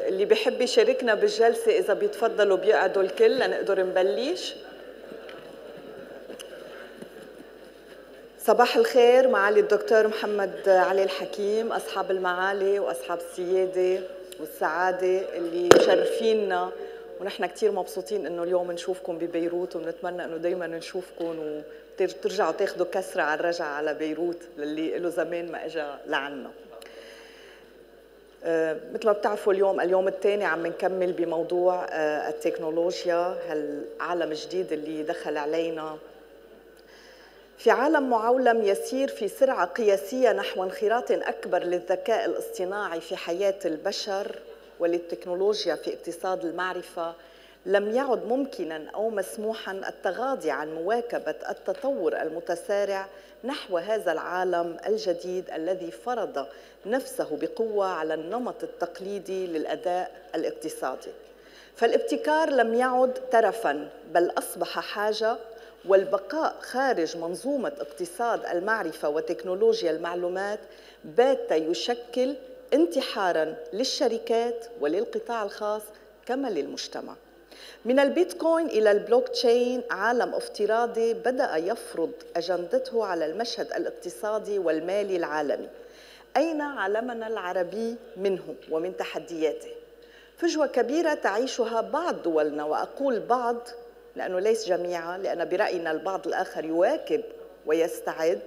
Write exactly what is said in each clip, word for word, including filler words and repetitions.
اللي بيحب يشاركنا بالجلسة إذا بيتفضلوا بيقعدوا الكل لنقدر نبلش. صباح الخير معالي الدكتور محمد علي الحكيم، أصحاب المعالي وأصحاب السيادة والسعادة اللي مشرفيننا، ونحن كتير مبسوطين إنه اليوم نشوفكم ببيروت، وبنتمنى إنه دايما نشوفكم وترجعوا تاخدوا كسرة على الرجعة على بيروت للي له زمان ما إجا لعنا. أه مثل ما بتعرفوا اليوم اليوم الثاني عم نكمل بموضوع أه التكنولوجيا، هالعالم الجديد اللي دخل علينا في عالم معولم يسير في سرعة قياسية نحو انخراط أكبر للذكاء الاصطناعي في حياة البشر وللتكنولوجيا في اقتصاد المعرفة. لم يعد ممكناً أو مسموحاً التغاضي عن مواكبة التطور المتسارع نحو هذا العالم الجديد الذي فرض نفسه بقوة على النمط التقليدي للأداء الاقتصادي. فالابتكار لم يعد ترفاً بل أصبح حاجة، والبقاء خارج منظومة اقتصاد المعرفة وتكنولوجيا المعلومات بات يشكل انتحاراً للشركات وللقطاع الخاص كما للمجتمع. من البيتكوين إلى البلوك تشين عالم افتراضي بدأ يفرض أجندته على المشهد الاقتصادي والمالي العالمي. أين عالمنا العربي منه ومن تحدياته؟ فجوة كبيرة تعيشها بعض دولنا، وأقول بعض لأنه ليس جميعا، لأن برأينا البعض الآخر يواكب ويستعد.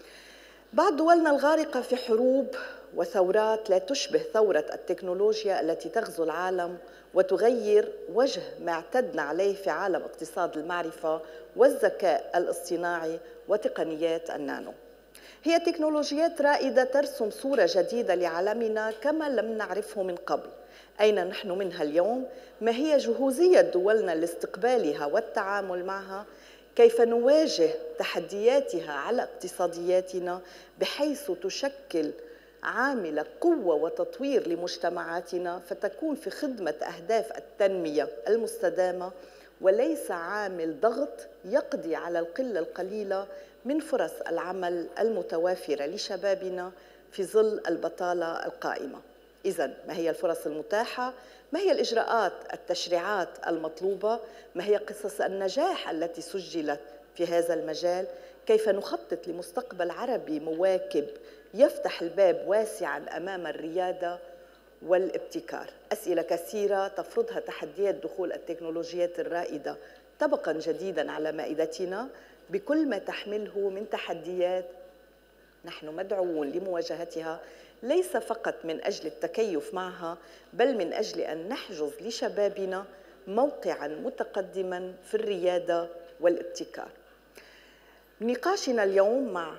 بعض دولنا الغارقة في حروب وثورات لا تشبه ثورة التكنولوجيا التي تغزو العالم وتغير وجه ما اعتدنا عليه في عالم اقتصاد المعرفة والذكاء الاصطناعي وتقنيات النانو. هي تكنولوجيات رائدة ترسم صورة جديدة لعالمنا كما لم نعرفه من قبل. أين نحن منها اليوم؟ ما هي جهوزية دولنا لاستقبالها والتعامل معها؟ كيف نواجه تحدياتها على اقتصادياتنا بحيث تشكل عامل قوة وتطوير لمجتمعاتنا فتكون في خدمة أهداف التنمية المستدامة، وليس عامل ضغط يقضي على القلة القليلة من فرص العمل المتوافرة لشبابنا في ظل البطالة القائمة. إذن ما هي الفرص المتاحة؟ ما هي الإجراءات التشريعات المطلوبة؟ ما هي قصص النجاح التي سجلت في هذا المجال؟ كيف نخطط لمستقبل عربي مواكب يفتح الباب واسعاً أمام الريادة والابتكار؟ أسئلة كثيرة تفرضها تحديات دخول التكنولوجيات الرائدة طبقاً جديداً على مائدتنا بكل ما تحمله من تحديات. نحن مدعوون لمواجهتها ليس فقط من أجل التكيف معها، بل من أجل أن نحجز لشبابنا موقعاً متقدماً في الريادة والابتكار. نقاشنا اليوم مع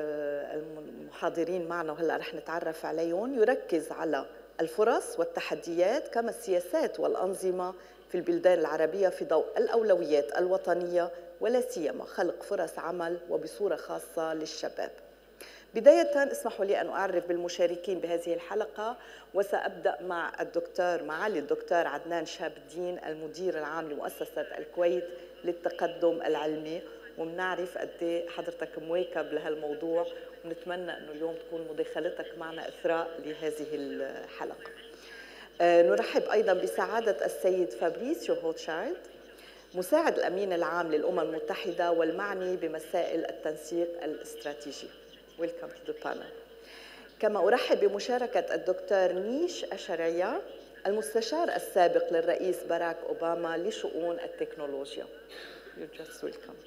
المحاضرين معنا وهلأ رح نتعرف عليهم يركز على الفرص والتحديات كما السياسات والأنظمة في البلدان العربية في ضوء الأولويات الوطنية ولا سيما خلق فرص عمل وبصورة خاصة للشباب. بداية اسمحوا لي أن أعرف بالمشاركين بهذه الحلقة، وسأبدأ مع الدكتور معالي الدكتور عدنان شهاب الدين المدير العام لمؤسسة الكويت للتقدم العلمي، وبنعرف قد ايه حضرتك مواكب لهالموضوع، ونتمنى انه اليوم تكون مداخلتك معنا اثراء لهذه الحلقة. أه نرحب ايضا بسعادة السيد فابريسيو هوتشايلد مساعد الامين العام للامم المتحدة والمعني بمسائل التنسيق الاستراتيجي. Welcome to the panel. كما أرحب بمشاركة الدكتور نيش أشريا المستشار السابق للرئيس باراك أوباما لشؤون التكنولوجيا. You're just welcome.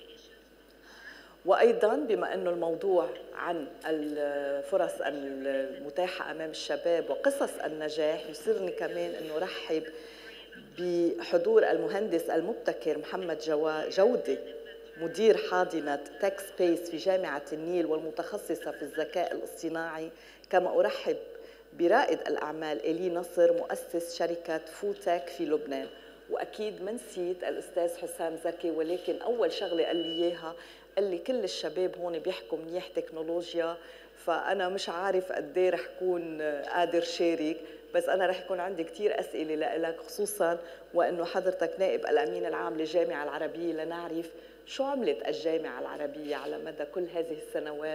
وأيضاً بما أنه الموضوع عن الفرص المتاحة أمام الشباب وقصص النجاح، يسرني كمان أنه رحب بحضور المهندس المبتكر محمد جودة مدير حاضنة تك سبيس في جامعة النيل والمتخصصة في الذكاء الاصطناعي. كما أرحب برائد الأعمال إلي نصر مؤسس شركة فوتك في لبنان. وأكيد ما نسيت الأستاذ حسام زكي، ولكن أول شغلة قال لي إياها، قال لي كل الشباب هون بيحكوا منيح تكنولوجيا، فأنا مش عارف قد ايه رح كون قادر شارك، بس أنا رح يكون عندي كتير أسئلة لك، خصوصاً وأنه حضرتك نائب الأمين العام للجامعة العربية، لنعرف شو عملت الجامعة العربية على مدى كل هذه السنوات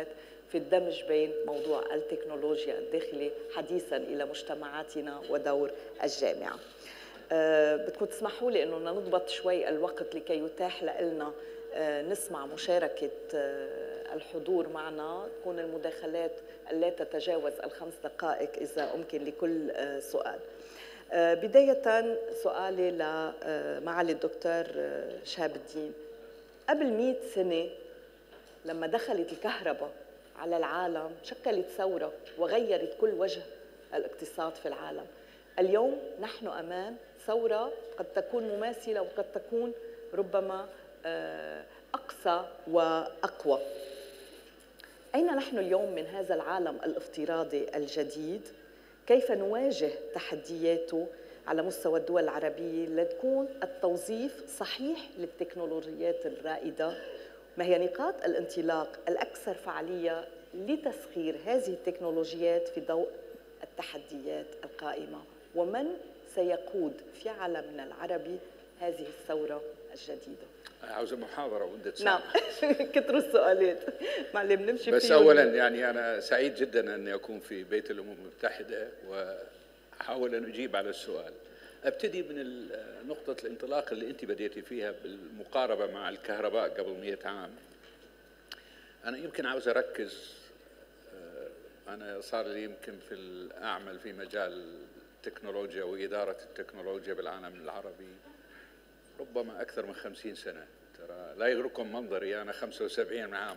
في الدمج بين موضوع التكنولوجيا الداخلي حديثا إلى مجتمعاتنا ودور الجامعة. أه بدكم تسمحوا لي أنه نضبط شوي الوقت لكي يتاح لنا أه نسمع مشاركة أه الحضور معنا، تكون المداخلات لا تتجاوز الخمس دقائق إذا أمكن لكل أه سؤال. أه بداية سؤالي لمعالي الدكتور شهاب الدين، قبل مئة سنة لما دخلت الكهرباء على العالم شكلت ثورة وغيرت كل وجه الاقتصاد في العالم. اليوم نحن أمام ثورة قد تكون مماثلة وقد تكون ربما أقصى وأقوى. أين نحن اليوم من هذا العالم الافتراضي الجديد؟ كيف نواجه تحدياته على مستوى الدول العربية لتكون التوظيف صحيح للتكنولوجيات الرائدة؟ ما هي نقاط الانطلاق الأكثر فعالية لتسخير هذه التكنولوجيات في ضوء التحديات القائمة؟ ومن سيقود في عالمنا العربي هذه الثورة الجديدة؟ عاوزة محاضرة ومدة ساعة. نعم كثروا السؤالات معلم نمشي بس أولا يعني أنا سعيد جدا أن أكون في بيت الأمم المتحدة وأحاول أن أجيب على السؤال. أبتدي من نقطة الانطلاق اللي أنت بديتي فيها بالمقاربة مع الكهرباء قبل مئة عام. أنا يمكن عاوز أركز، أنا صار لي يمكن في أعمل في مجال التكنولوجيا وإدارة التكنولوجيا بالعالم العربي ربما أكثر من خمسين سنة. ترى لا يغركم منظري، أنا خمسة وسبعين عام.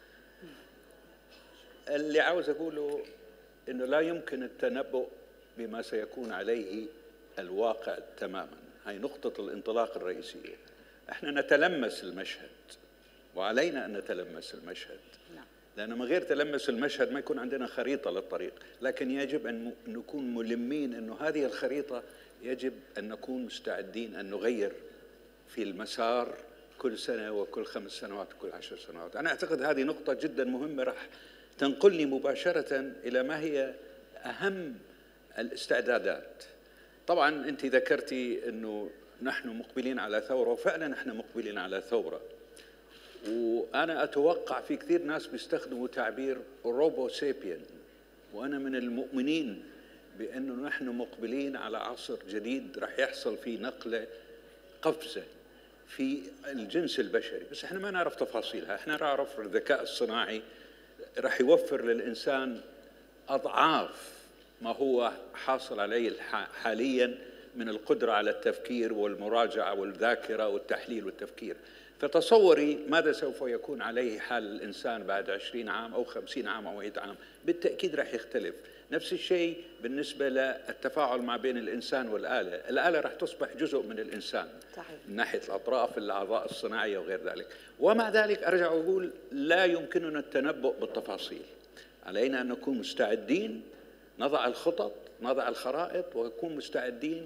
اللي عاوز أقوله إنه لا يمكن التنبؤ بما سيكون عليه الواقع تماما. هاي نقطة الانطلاق الرئيسية. احنا نتلمس المشهد وعلينا أن نتلمس المشهد، لأن من غير تلمس المشهد ما يكون عندنا خريطة للطريق. لكن يجب أن نكون ملمين أنه هذه الخريطة يجب أن نكون مستعدين أن نغير في المسار كل سنة وكل خمس سنوات وكل عشر سنوات. أنا أعتقد هذه نقطة جدا مهمة راح تنقلني مباشرة إلى ما هي أهم الاستعدادات. طبعا أنت ذكرتي أنه نحن مقبلين على ثورة، وفعلا نحن مقبلين على ثورة. وأنا أتوقع في كثير ناس بيستخدموا تعبير روبو سيبيان، وأنا من المؤمنين بأنه نحن مقبلين على عصر جديد راح يحصل فيه نقلة قفزة في الجنس البشري. بس احنا ما نعرف تفاصيلها. احنا نعرف الذكاء الصناعي راح يوفر للإنسان أضعاف ما هو حاصل عليه حاليا من القدرة على التفكير والمراجعة والذاكرة والتحليل والتفكير. فتصوري ماذا سوف يكون عليه حال الإنسان بعد عشرين عام أو خمسين عام أو مئة عام؟ بالتأكيد راح يختلف. نفس الشيء بالنسبة للتفاعل ما بين الإنسان والآلة. الآلة راح تصبح جزء من الإنسان صحيح. من ناحية الأطراف، الأعضاء الصناعية وغير ذلك. ومع ذلك أرجع وأقول لا يمكننا التنبؤ بالتفاصيل. علينا أن نكون مستعدين، نضع الخطط، نضع الخرائط، ونكون مستعدين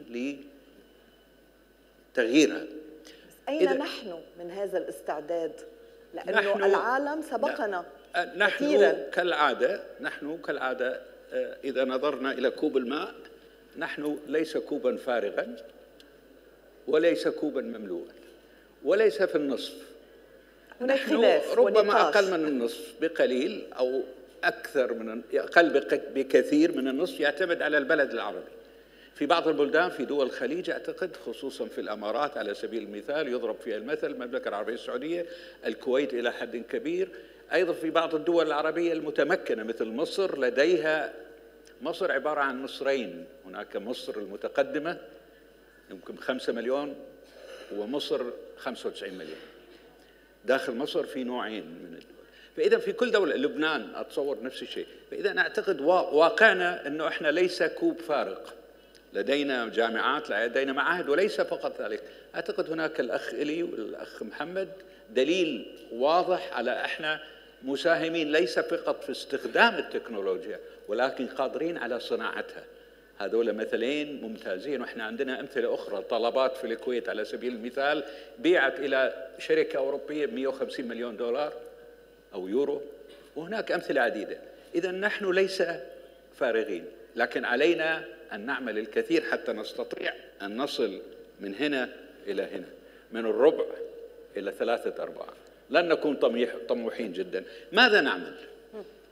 لتغييرها. أين نحن من هذا الاستعداد؟ لأنه نحن العالم سبقنا نحن كثيراً. كالعادة نحن كالعادة إذا نظرنا إلى كوب الماء، نحن ليس كوبا فارغا وليس كوبا مملوءا وليس في النصف. نحن ربما ونقاش. أقل من النصف بقليل أو أكثر من أقل بكثير من النصف، يعتمد على البلد العربي. في بعض البلدان في دول الخليج أعتقد، خصوصا في الأمارات على سبيل المثال يضرب فيها المثل، المملكة العربية السعودية، الكويت إلى حد كبير. أيضا في بعض الدول العربية المتمكنة مثل مصر، لديها مصر عبارة عن مصرين. هناك مصر المتقدمة يمكن خمسة مليون، ومصر خمسة وتسعين مليون. داخل مصر في نوعين من الدول. فإذا في كل دولة، لبنان أتصور نفس الشيء. فإذا نعتقد واقعنا أنه إحنا ليس كوب فارغ، لدينا جامعات، لدينا معاهد، وليس فقط ذلك. أعتقد هناك الأخ إلي والأخ محمد دليل واضح على إحنا مساهمين ليس فقط في استخدام التكنولوجيا ولكن قادرين على صناعتها. هذول مثلين ممتازين، وإحنا عندنا أمثلة أخرى. طلبات في الكويت على سبيل المثال بيعت إلى شركة أوروبية ب مئة وخمسين مليون دولار أو يورو، وهناك أمثلة عديدة. إذا نحن ليس فارغين، لكن علينا أن نعمل الكثير حتى نستطيع أن نصل من هنا إلى هنا، من الربع إلى ثلاثة أرباع. لن نكون طموحين جدا. ماذا نعمل؟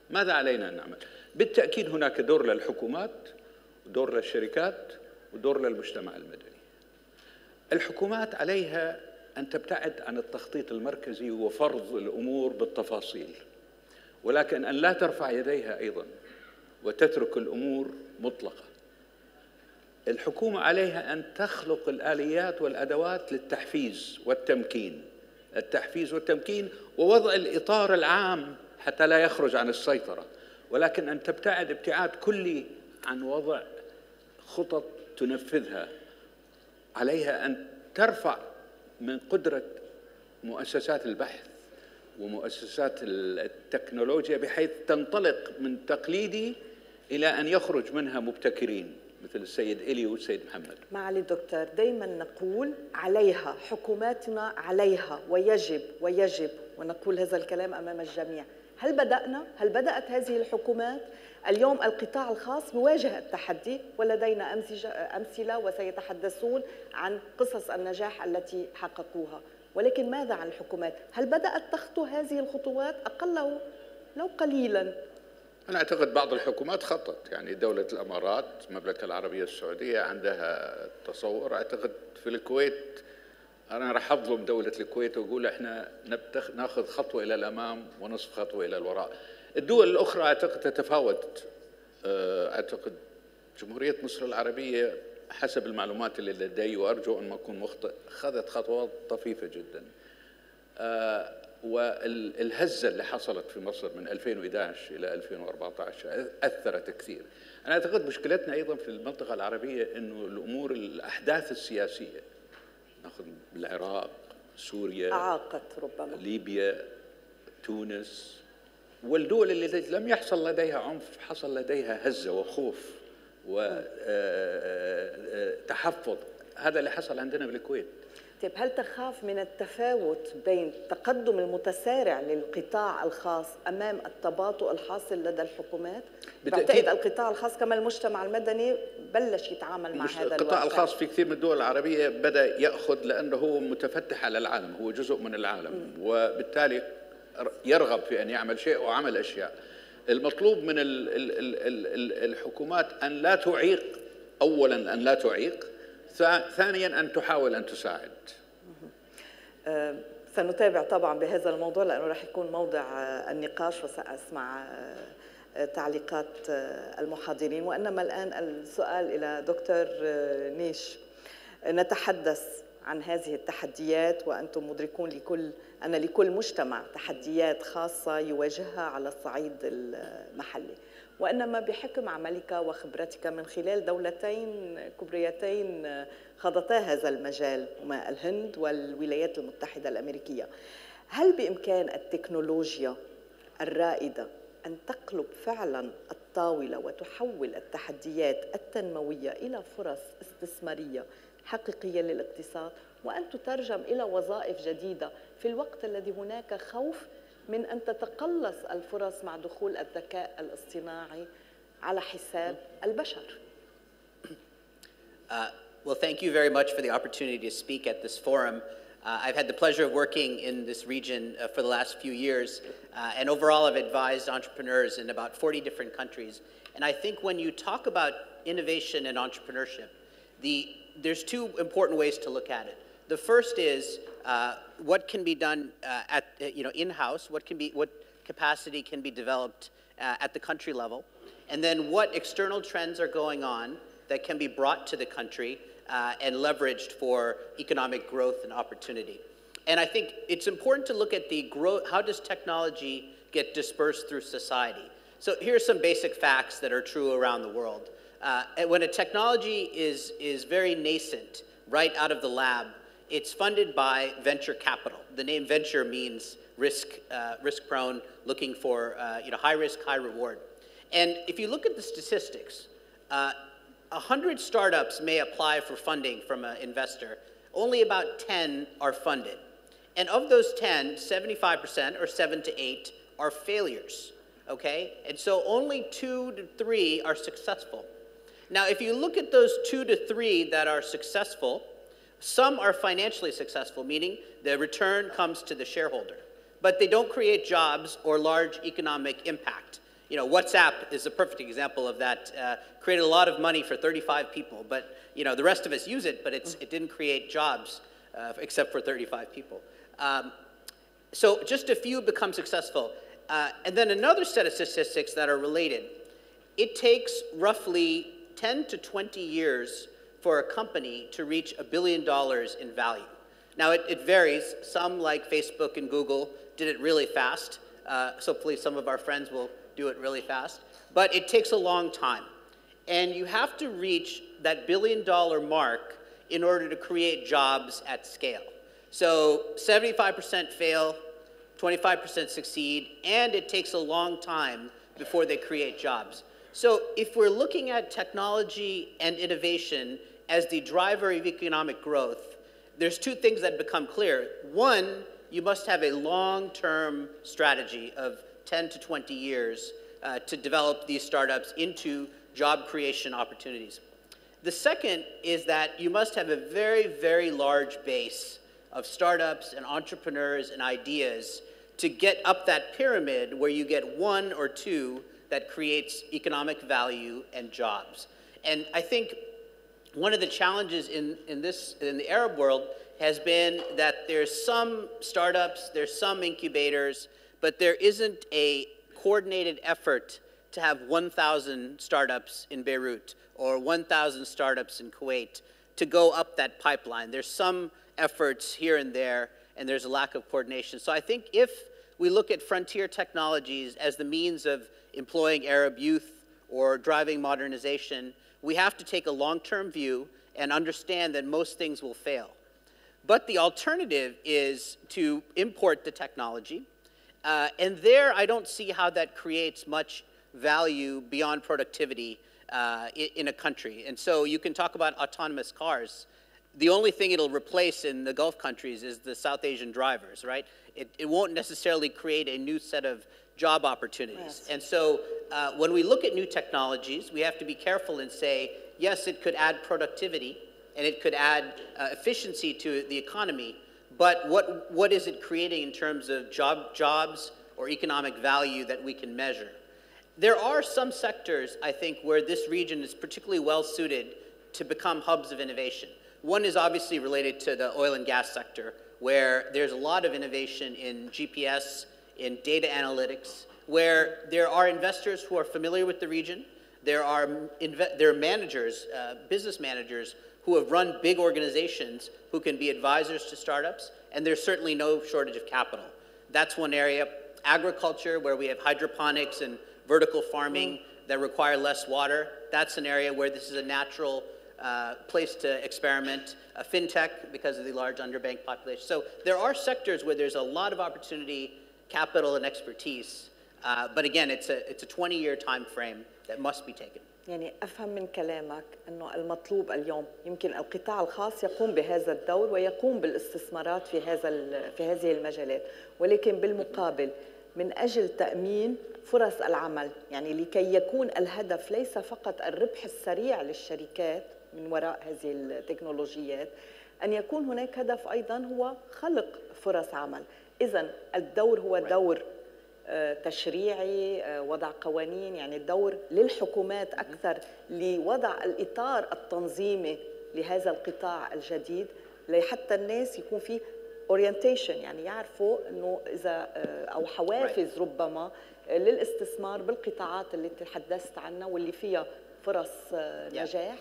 ماذا علينا أن نعمل؟ بالتأكيد هناك دور للحكومات ودور للشركات ودور للمجتمع المدني. الحكومات عليها أن تبتعد عن التخطيط المركزي وفرض الأمور بالتفاصيل، ولكن أن لا ترفع يديها أيضا وتترك الأمور مطلقة. الحكومة عليها أن تخلق الآليات والأدوات للتحفيز والتمكين، التحفيز والتمكين ووضع الإطار العام حتى لا يخرج عن السيطرة، ولكن أن تبتعد ابتعاد كلي عن وضع خطط تنفذها. عليها أن ترفع من قدرة مؤسسات البحث ومؤسسات التكنولوجيا بحيث تنطلق من تقليدي إلى أن يخرج منها مبتكرين مثل السيد إلي والسيد محمد. معالي الدكتور، دائما نقول عليها، حكوماتنا عليها ويجب ويجب، ونقول هذا الكلام أمام الجميع. هل بدأنا؟ هل بدأت هذه الحكومات؟ اليوم القطاع الخاص بواجه التحدي، ولدينا أمثلة وسيتحدثون عن قصص النجاح التي حققوها، ولكن ماذا عن الحكومات؟ هل بدأت تخطو هذه الخطوات أقل لو قليلا؟ أنا أعتقد بعض الحكومات خطت، يعني دولة الإمارات، المملكة العربية السعودية عندها تصور. أعتقد في الكويت أنا راح أظلم دولة الكويت وأقول إحنا ناخذ خطوة إلى الأمام ونصف خطوة إلى الوراء. الدول الأخرى أعتقد تتفاوت. أعتقد جمهورية مصر العربية حسب المعلومات اللي لدي، وأرجو أن ما أكون مخطئ، أخذت خطوات طفيفة جدا. والهزة اللي حصلت في مصر من ألفين وإحدى عشر إلى ألفين وأربعة عشر أثرت كثير. أنا أعتقد مشكلتنا أيضا في المنطقة العربية أنه الأمور الأحداث السياسية، نأخذ العراق، سوريا، أعاقت ربما ليبيا، تونس، والدول اللي لم يحصل لديها عنف حصل لديها هزة وخوف وتحفظ. هذا اللي حصل عندنا بالكويت. طيب، هل تخاف من التفاوت بين التقدم المتسارع للقطاع الخاص أمام التباطؤ الحاصل لدى الحكومات؟ بعتقد القطاع الخاص كما المجتمع المدني بلش يتعامل مع هذا الواقع. القطاع الخاص في كثير من الدول العربية بدأ يأخذ، لأنه هو متفتح على العالم، هو جزء من العالم، م. وبالتالي يرغب في أن يعمل شيء وعمل أشياء. المطلوب من الحكومات أن لا تعيق، أولاً أن لا تعيق، ثانياً أن تحاول أن تساعد. أه سنتابع طبعاً بهذا الموضوع لأنه راح يكون موضع النقاش، وسأسمع تعليقات المحاضرين. وإنما الآن السؤال إلى دكتور نيش. نتحدث عن هذه التحديات، وأنتم مدركون لكل أن لكل مجتمع تحديات خاصة يواجهها على الصعيد المحلي، وإنما بحكم عملك وخبرتك من خلال دولتين كبريتين خاضتا هذا المجال، هما الهند والولايات المتحدة الأمريكية، هل بإمكان التكنولوجيا الرائدة أن تقلب فعلا الطاولة وتحول التحديات التنموية إلى فرص استثمارية حقيقية للاقتصاد، وأن تترجم إلى وظائف جديدة في الوقت الذي هناك خوف من أن تتقلص الفرص مع دخول الذكاء الاصطناعي على حساب البشر؟ Uh, well, thank you very much for the opportunity to speak at this forum. Uh, I've had the pleasure of working in this region uh, for the last few years, uh, and overall I've advised entrepreneurs in about forty different countries. And I think when you talk about innovation and entrepreneurship, the, there's two important ways to look at it. The first is uh, what can be done uh, at, you know, in-house, what can be, what capacity can be developed uh, at the country level, and then what external trends are going on that can be brought to the country uh, and leveraged for economic growth and opportunity. And I think it's important to look at the growth, how does technology get dispersed through society? So here are some basic facts that are true around the world. Uh, when a technology is, is very nascent, right out of the lab, it's funded by venture capital. The name venture means risk, uh, risk-prone, looking for uh, you know, high risk, high reward. And if you look at the statistics, uh, one hundred startups may apply for funding from an investor. Only about ten are funded. And of those ten, seventy-five percent, or seven to eight, are failures, okay? And so only two to three are successful. Now, if you look at those two to three that are successful, some are financially successful, meaning the return comes to the shareholder, but they don't create jobs or large economic impact. You know, WhatsApp is a perfect example of that. Uh, created a lot of money for thirty-five people, but you know, the rest of us use it, but it's, it didn't create jobs uh, except for thirty-five people. Um, so just a few become successful. Uh, and then another set of statistics that are related. It takes roughly ten to twenty years for a company to reach a billion dollars in value. Now, it, it varies. Some, like Facebook and Google, did it really fast. Uh, so please, some of our friends will do it really fast. But it takes a long time. And you have to reach that billion dollar mark in order to create jobs at scale. So seventy-five percent fail, twenty-five percent succeed, and it takes a long time before they create jobs. So if we're looking at technology and innovation as the driver of economic growth, there's two things that become clear. One, you must have a long-term strategy of ten to twenty years uh, to develop these startups into job creation opportunities. The second is that you must have a very, very large base of startups and entrepreneurs and ideas to get up that pyramid where you get one or two that creates economic value and jobs. And I think one of the challenges in, in, this, in the Arab world has been that there's some startups, there's some incubators, but there isn't a coordinated effort to have one thousand startups in Beirut or one thousand startups in Kuwait to go up that pipeline. There's some efforts here and there, and there's a lack of coordination. So I think if we look at frontier technologies as the means of employing Arab youth or driving modernization, we have to take a long-term view and understand that most things will fail. But the alternative is to import the technology. Uh, and there, I don't see how that creates much value beyond productivity uh, in, in a country. And so you can talk about autonomous cars. The only thing it'll replace in the Gulf countries is the South Asian drivers, right? It, it won't necessarily create a new set of job opportunities. Yes. And so uh, when we look at new technologies, we have to be careful and say, yes, it could add productivity and it could add uh, efficiency to the economy, but what, what is it creating in terms of job, jobs or economic value that we can measure? There are some sectors, I think, where this region is particularly well suited to become hubs of innovation. One is obviously related to the oil and gas sector, where there's a lot of innovation in G P S, in data analytics, where there are investors who are familiar with the region. There are, there are managers, uh, business managers, who have run big organizations who can be advisors to startups, and there's certainly no shortage of capital. That's one area. Agriculture, where we have hydroponics and vertical farming mm. that require less water, that's an area where this is a natural uh, place to experiment. Uh, fintech, because of the large underbanked population. So there are sectors where there's a lot of opportunity, capital, and expertise. Uh, but again, it's a, it's a twenty-year time frame that must be taken. يعني أفهم من كلامك أنه المطلوب اليوم يمكن القطاع الخاص يقوم بهذا الدور ويقوم بالاستثمارات في هذا في هذه المجالات، ولكن بالمقابل من أجل تأمين فرص العمل، يعني لكي يكون الهدف ليس فقط الربح السريع للشركات من وراء هذه التكنولوجيات، أن يكون هناك هدف أيضا هو خلق فرص عمل. إذن الدور هو دور تشريعي، وضع قوانين، يعني الدور للحكومات أكثر لوضع الإطار التنظيمي لهذا القطاع الجديد لحتى الناس يكون في orientation، يعني يعرفوا أنه إذا أو حوافز ربما للاستثمار بالقطاعات اللي تحدثت عنها واللي فيها فرص نجاح.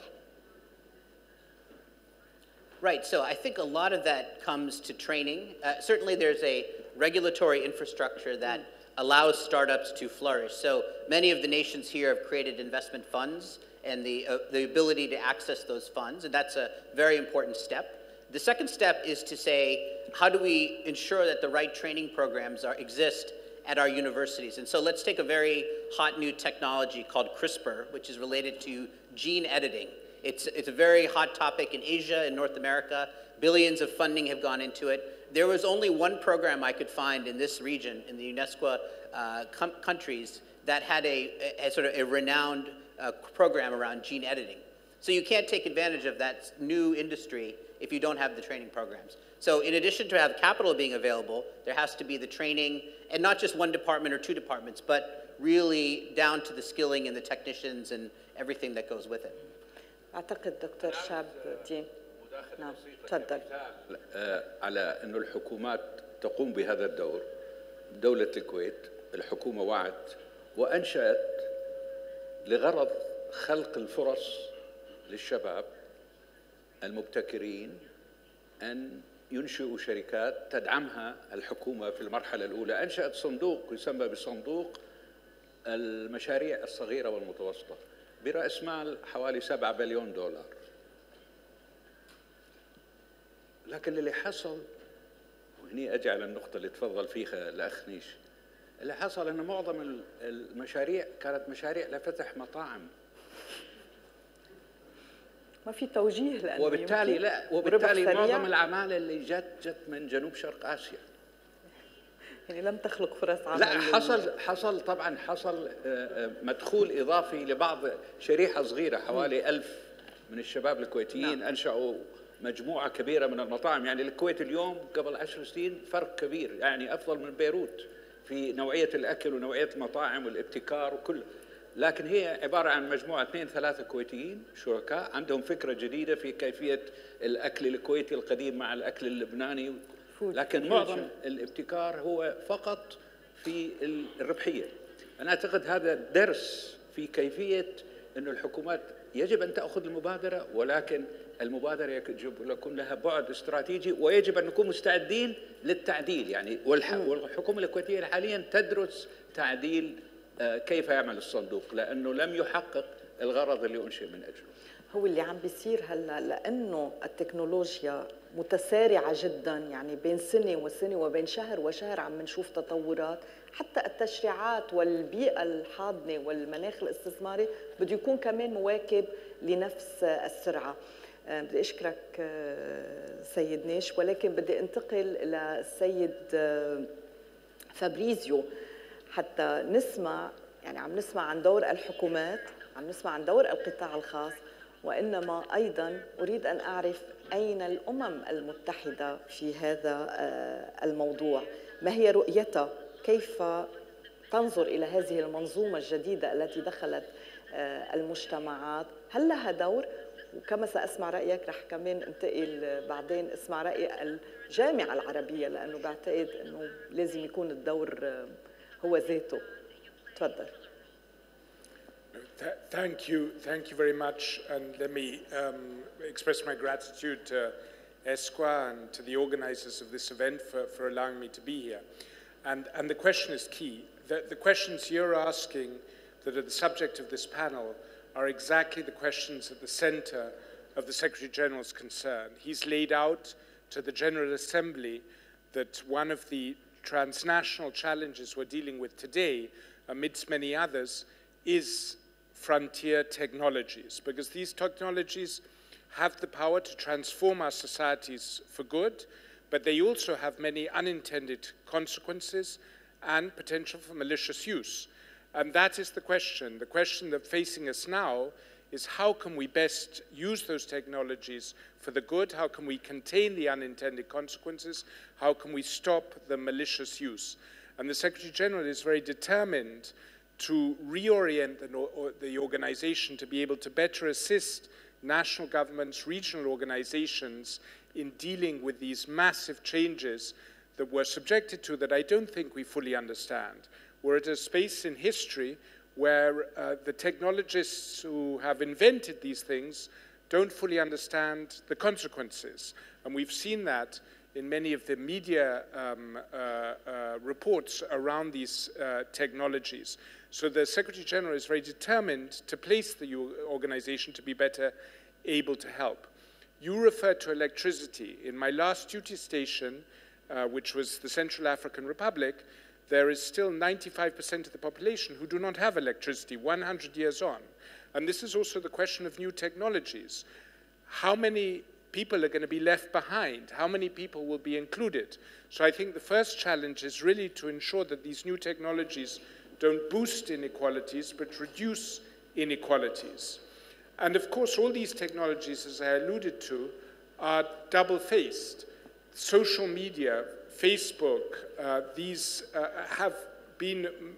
Right, so I think a lot of that comes to training. Uh, certainly there's a regulatory infrastructure that mm. allows startups to flourish. So many of the nations here have created investment funds and the, uh, the ability to access those funds, and that's a very important step. The second step is to say, how do we ensure that the right training programs are, exist at our universities? And so let's take a very hot new technology called CRISPR, which is related to gene editing. It's, it's a very hot topic in Asia and North America. Billions of funding have gone into it. There was only one program I could find in this region, in the UNESCO uh, countries, that had a, a, a sort of a renowned uh, program around gene editing. So you can't take advantage of that new industry if you don't have the training programs. So in addition to have capital being available, there has to be the training, and not just one department or two departments, but really down to the skilling and the technicians and everything that goes with it. أعتقد دكتور شاب دين. نعم تفضل. على أنه الحكومات تقوم بهذا الدور. دولة الكويت الحكومة وعت وأنشأت لغرض خلق الفرص للشباب المبتكرين أن ينشئوا شركات تدعمها الحكومة في المرحلة الأولى. أنشأت صندوق يسمى بصندوق المشاريع الصغيرة والمتوسطة برأس مال حوالي سبعة بليون دولار. لكن اللي حصل، وهني أجي على النقطة اللي تفضل فيها الأخ نيش، اللي حصل أن معظم المشاريع كانت مشاريع لفتح مطاعم. ما في توجيه لأنه وبالتالي لا وبالتالي معظم العمالة اللي جت جت من جنوب شرق آسيا. يعني لم تخلق فرص عمل. لا حصل حصل طبعا حصل مدخول إضافي لبعض شريحة صغيرة حوالي ألف من الشباب الكويتيين. نعم. أنشأوا مجموعة كبيرة من المطاعم. يعني الكويت اليوم قبل عشر سنين فرق كبير، يعني أفضل من بيروت في نوعية الأكل ونوعية المطاعم والابتكار وكل. لكن هي عبارة عن مجموعة اثنين ثلاثة كويتيين شركاء عندهم فكرة جديدة في كيفية الأكل الكويتي القديم مع الأكل اللبناني. لكن معظم الابتكار هو فقط في الربحية. أنا أعتقد هذا درس في كيفية أن الحكومات يجب أن تأخذ المبادرة، ولكن المبادرة يجب أن يكون لها بعد استراتيجي ويجب أن نكون مستعدين للتعديل. يعني والحكومة الكويتية حاليا تدرس تعديل كيف يعمل الصندوق لأنه لم يحقق الغرض اللي أنشئ من أجله. هو اللي عم بيصير هلا لأنه التكنولوجيا متسارعة جدا، يعني بين سنة وسنة وبين شهر وشهر عم نشوف تطورات. حتى التشريعات والبيئة الحاضنة والمناخ الاستثماري بده يكون كمان مواكب لنفس السرعة. بدي أشكرك سيد نيش، ولكن بدي انتقل للسيد فابريزيو حتى نسمع، يعني عم نسمع عن دور الحكومات، عم نسمع عن دور القطاع الخاص، وإنما أيضاً أريد أن أعرف أين الأمم المتحدة في هذا الموضوع؟ ما هي رؤيتها؟ كيف تنظر إلى هذه المنظومة الجديدة التي دخلت المجتمعات؟ هل لها دور؟ وكما سأسمع رأيك رح كمان انتقل بعدين اسمع رأي الجامعة العربية، لأنه بعتقد أنه لازم يكون الدور هو ذاته. تفضل. Thank you, thank you very much, and let me um, express my gratitude to ESCWA and to the organizers of this event for, for allowing me to be here. And, and the question is key. The, the questions you're asking that are the subject of this panel are exactly the questions at the center of the Secretary General's concern. He's laid out to the General Assembly that one of the transnational challenges we're dealing with today, amidst many others, is frontier technologies, because these technologies have the power to transform our societies for good, but they also have many unintended consequences and potential for malicious use. And that is the question. The question that's facing us now is how can we best use those technologies for the good? How can we contain the unintended consequences? How can we stop the malicious use? And the Secretary General is very determined to reorient the, or the organization to be able to better assist national governments, regional organizations in dealing with these massive changes that we're subjected to that I don't think we fully understand. We're at a space in history where uh, the technologists who have invented these things don't fully understand the consequences. And we've seen that in many of the media um, uh, uh, reports around these uh, technologies. So the Secretary General is very determined to place the organization to be better able to help. You referred to electricity. In my last duty station, uh, which was the Central African Republic, there is still ninety-five percent of the population who do not have electricity, one hundred years on. And this is also the question of new technologies. How many people are going to be left behind? How many people will be included? So I think the first challenge is really to ensure that these new technologies don't boost inequalities, but reduce inequalities. And of course, all these technologies, as I alluded to, are double-faced. Social media, Facebook, uh, these uh, have been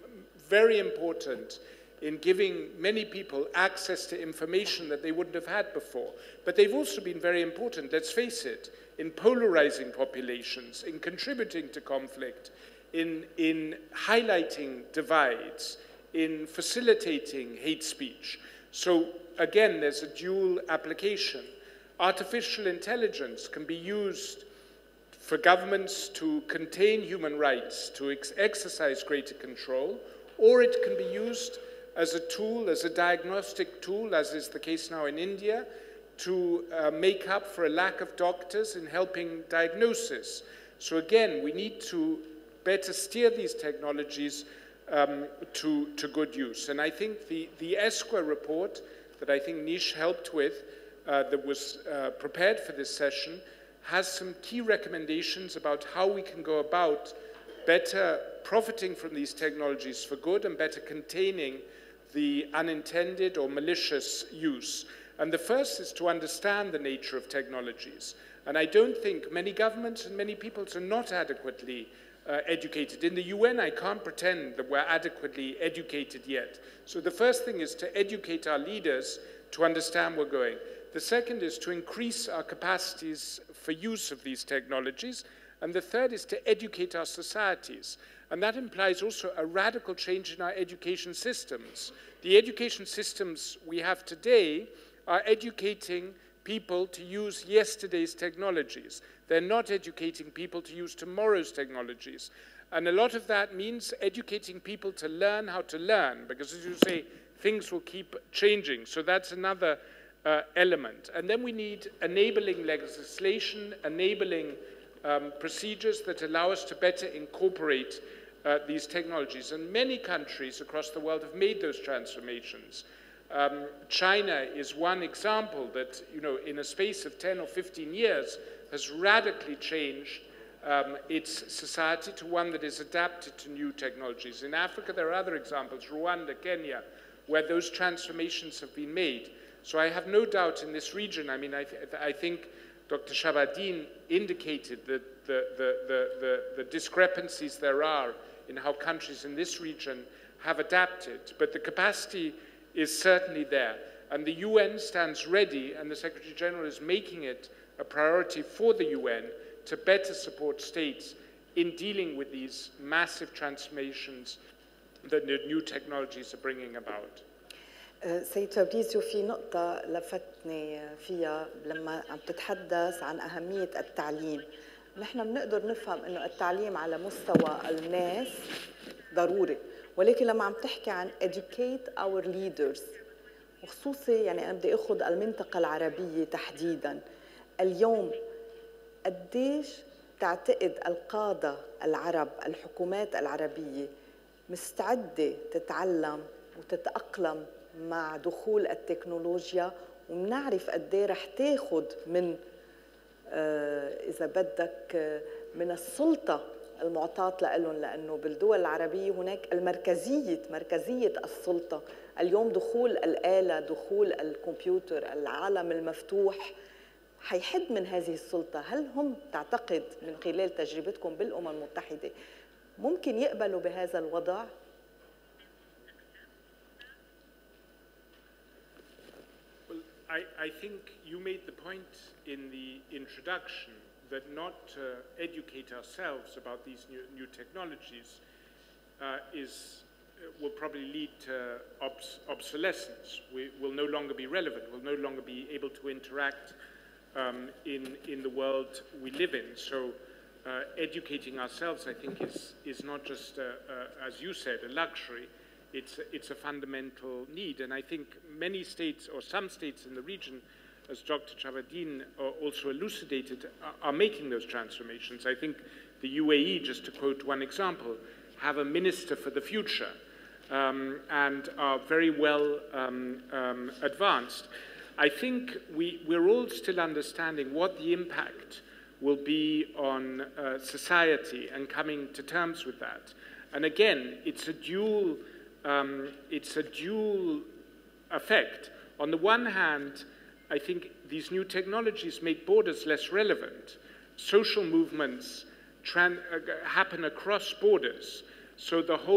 very important in giving many people access to information that they wouldn't have had before. But they've also been very important, let's face it, in polarizing populations, in contributing to conflict, in, in highlighting divides, in facilitating hate speech. So again, there's a dual application. Artificial intelligence can be used for governments to contain human rights, to ex exercise greater control, or it can be used as a tool, as a diagnostic tool, as is the case now in India, to uh, make up for a lack of doctors in helping diagnosis. So again, we need to better steer these technologies um, to, to good use. And I think the, the ESQA report that I think Nish helped with, uh, that was uh, prepared for this session, has some key recommendations about how we can go about better profiting from these technologies for good and better containing the unintended or malicious use. And the first is to understand the nature of technologies. And I don't think many governments and many peoples are not adequately uh, educated. In the U N, I can't pretend that we're adequately educated yet. So the first thing is to educate our leaders to understand where we're going. The second is to increase our capacities for use of these technologies. And the third is to educate our societies. And that implies also a radical change in our education systems. The education systems we have today are educating people to use yesterday's technologies. They're not educating people to use tomorrow's technologies. And a lot of that means educating people to learn how to learn, because as you say, things will keep changing. So that's another uh, element. And then we need enabling legislation, enabling um, procedures that allow us to better incorporate uh, these technologies. And many countries across the world have made those transformations. Um, China is one example that, you know, in a space of ten or fifteen years has radically changed um, its society to one that is adapted to new technologies. In Africa, there are other examples, Rwanda, Kenya, where those transformations have been made. So I have no doubt in this region, I mean, I, th I think Doctor Shabadin indicated that the, the, the, the, the discrepancies there are in how countries in this region have adapted, but the capacity is certainly there. And the U N stands ready, and the Secretary General is making it a priority for the U N to better support states in dealing with these massive transformations that the new technologies are bringing about. سيد فابريزيو، في نقطة لفتني فيها لما عم تتحدث عن أهمية التعليم. نحن بنقدر نفهم إنه التعليم على مستوى الناس ضروري، ولكن لما عم تحكي عن educate our leaders، وخصوصي يعني أنا بدي أخذ المنطقة العربية تحديداً، اليوم قديش تعتقد القادة العرب، الحكومات العربية مستعدة تتعلم وتتأقلم مع دخول التكنولوجيا، ومنعرف قد ايه رح تاخذ من آه اذا بدك آه من السلطه المعطاه لهم، لانه بالدول العربيه هناك المركزيه مركزيه السلطه. اليوم دخول الاله، دخول الكمبيوتر، العالم المفتوح حيحد من هذه السلطه. هل هم تعتقد من خلال تجربتكم بالامم المتحده ممكن يقبلوا بهذا الوضع؟ I, I think you made the point in the introduction that not to educate ourselves about these new, new technologies uh, is, uh, will probably lead to obs obsolescence. We will no longer be relevant, we'll no longer be able to interact um, in, in the world we live in. So uh, educating ourselves, I think, is, is not just, uh, uh, as you said, a luxury. It's a, it's a fundamental need, and I think many states, or some states in the region, as Doctor Chavadin also elucidated, are, are making those transformations. I think the U A E, just to quote one example, have a minister for the future um, and are very well um, um, advanced. I think we, we're all still understanding what the impact will be on uh, society and coming to terms with that. And again, it's a dual Um, it's a dual effect. On the one hand, I think these new technologies make borders less relevant. Social movements tran uh, happen across borders. So the whole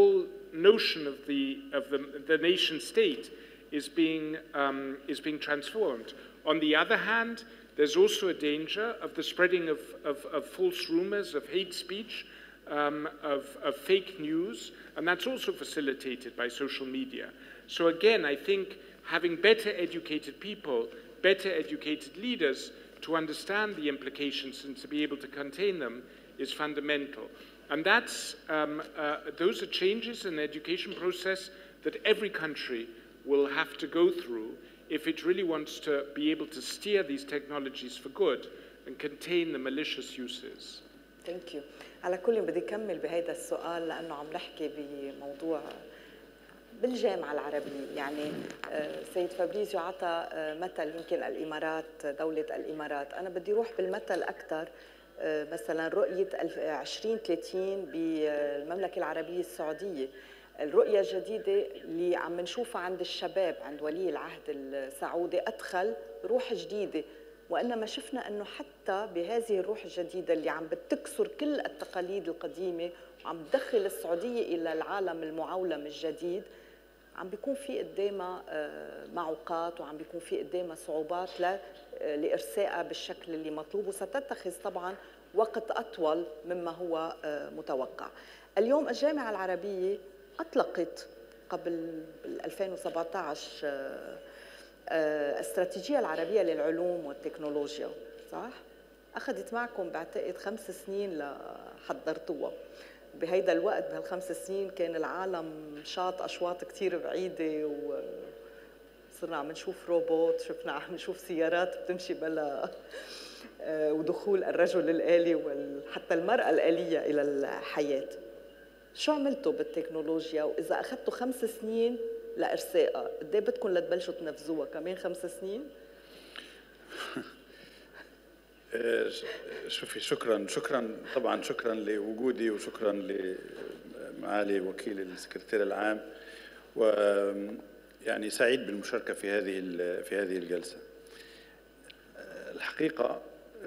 notion of the, of the, the nation state is being, um, is being transformed. On the other hand, there's also a danger of the spreading of, of, of false rumors, of hate speech, um, of, of fake news, and that's also facilitated by social media. So again, I think having better educated people, better educated leaders to understand the implications and to be able to contain them is fundamental. And that's, um, uh, those are changes in the education process that every country will have to go through if it really wants to be able to steer these technologies for good and contain the malicious uses. Thank you. على كل بدي كمل بهذا السؤال لأنه عم نحكي بموضوع بالجامعة العربية. يعني سيد فابريزيو عطى مثل يمكن الإمارات، دولة الإمارات. أنا بدي روح بالمثل أكثر، مثلا رؤية عشرين ثلاثين بالمملكة العربية السعودية، الرؤية الجديدة اللي عم نشوفها عند الشباب، عند ولي العهد السعودي، أدخل روح جديدة. وإنما شفنا أنه حتى بهذه الروح الجديدة اللي عم بتكسر كل التقاليد القديمة وعم تدخل السعودية إلى العالم المعولم الجديد، عم بيكون في قدامها معوقات وعم بيكون في قدامها صعوبات لإرسائها بالشكل اللي مطلوب، وستتخذ طبعاً وقت أطول مما هو متوقع. اليوم الجامعة العربية أطلقت قبل ألفين وسبعة عشر الاستراتيجية العربية للعلوم والتكنولوجيا، صح؟ أخذت معكم بعتقد خمس سنين لحضرتوها. بهيدا الوقت بهالخمس سنين كان العالم شاط أشواط كتير بعيدة، وصرنا عم نشوف روبوت، شفنا عم نشوف سيارات بتمشي بلا، ودخول الرجل الآلي وحتى المرأة الآلية إلى الحياة. شو عملتوا بالتكنولوجيا؟ وإذا أخذتوا خمس سنين لإرسائها، قد إيه بدكم لتبلشوا تنفذوها؟ كمان خمس سنين؟ شوفي، شكرا شكرا طبعا شكرا لوجودي وشكرا لمعالي وكيل السكرتير العام، ويعني سعيد بالمشاركة في هذه في هذه الجلسة. الحقيقة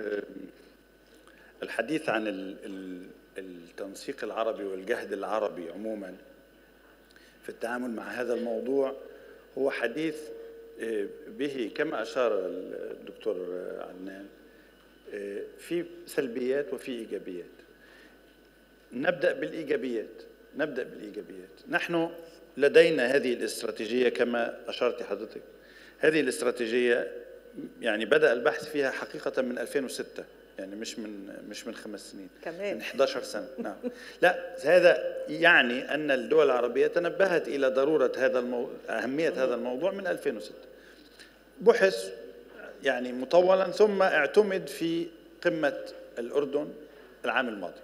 الحديث عن التنسيق العربي والجهد العربي عموما في التعامل مع هذا الموضوع هو حديث به كما أشار الدكتور عدنان في سلبيات وفي إيجابيات. نبدأ بالإيجابيات نبدأ بالإيجابيات نحن لدينا هذه الاستراتيجية كما أشرت حضرتك. هذه الاستراتيجية يعني بدأ البحث فيها حقيقة من ألفين وستة، يعني مش من مش من خمس سنين، كمان من إحدى عشرة سنة. نعم، لا، هذا يعني أن الدول العربية تنبهت إلى ضرورة هذا الموضوع، أهمية هذا الموضوع من ألفين وستة. بحث يعني مطولا ثم اعتمد في قمة الأردن العام الماضي،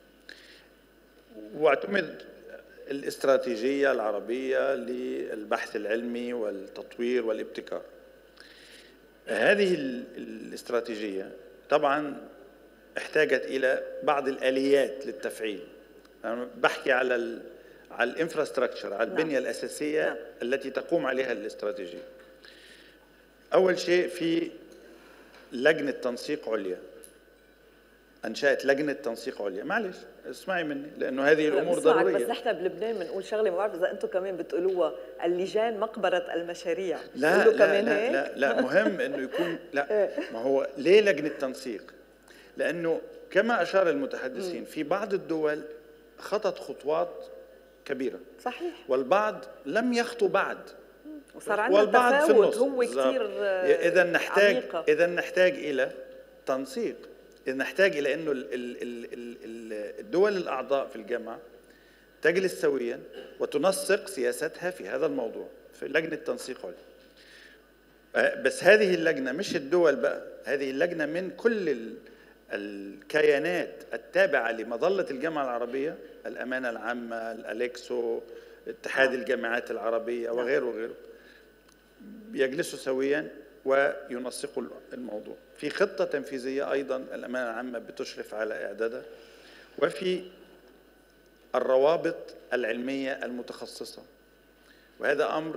واعتمد الاستراتيجية العربية للبحث العلمي والتطوير والابتكار. هذه الاستراتيجية طبعا احتاجت إلى بعض الآليات للتفعيل. أنا بحكي على ال على الانفراستراكشر، على البنية نعم. الأساسية نعم. التي تقوم عليها الاستراتيجية. أول شيء في لجنة تنسيق عليا، أنشأت لجنة تنسيق عليا. معلش اسمعي مني لأنه هذه الأمور ضرورية. بس احنا بلبنان بنقول شغلة، ما بعرف إذا أنتم كمان بتقولوها، اللجان مقبرة المشاريع. لا لا كمان لا, لا لا لا مهم إنه يكون لا. ما هو ليه لجنة تنسيق؟ لأنه كما أشار المتحدثين في بعض الدول خطت خطوات كبيرة صحيح، والبعض لم يخطو بعد، وصار عندنا تفاوت هو كثير. إذا نحتاج إذا نحتاج إلى تنسيق، إذا نحتاج إلى إنه الدول الأعضاء في الجامعة تجلس سويا وتنسق سياستها في هذا الموضوع في لجنة تنسيق عليا. بس هذه اللجنة مش الدول بقى، هذه اللجنة من كل الكيانات التابعة لمظلة الجامعة العربية، الأمانة العامة، الأليكسو، اتحاد الجامعات العربية وغيره وغيره، يجلسوا سويا وينسقوا الموضوع. في خطة تنفيذية أيضا الأمانة العامة بتشرف على إعدادها، وفي الروابط العلمية المتخصصة، وهذا أمر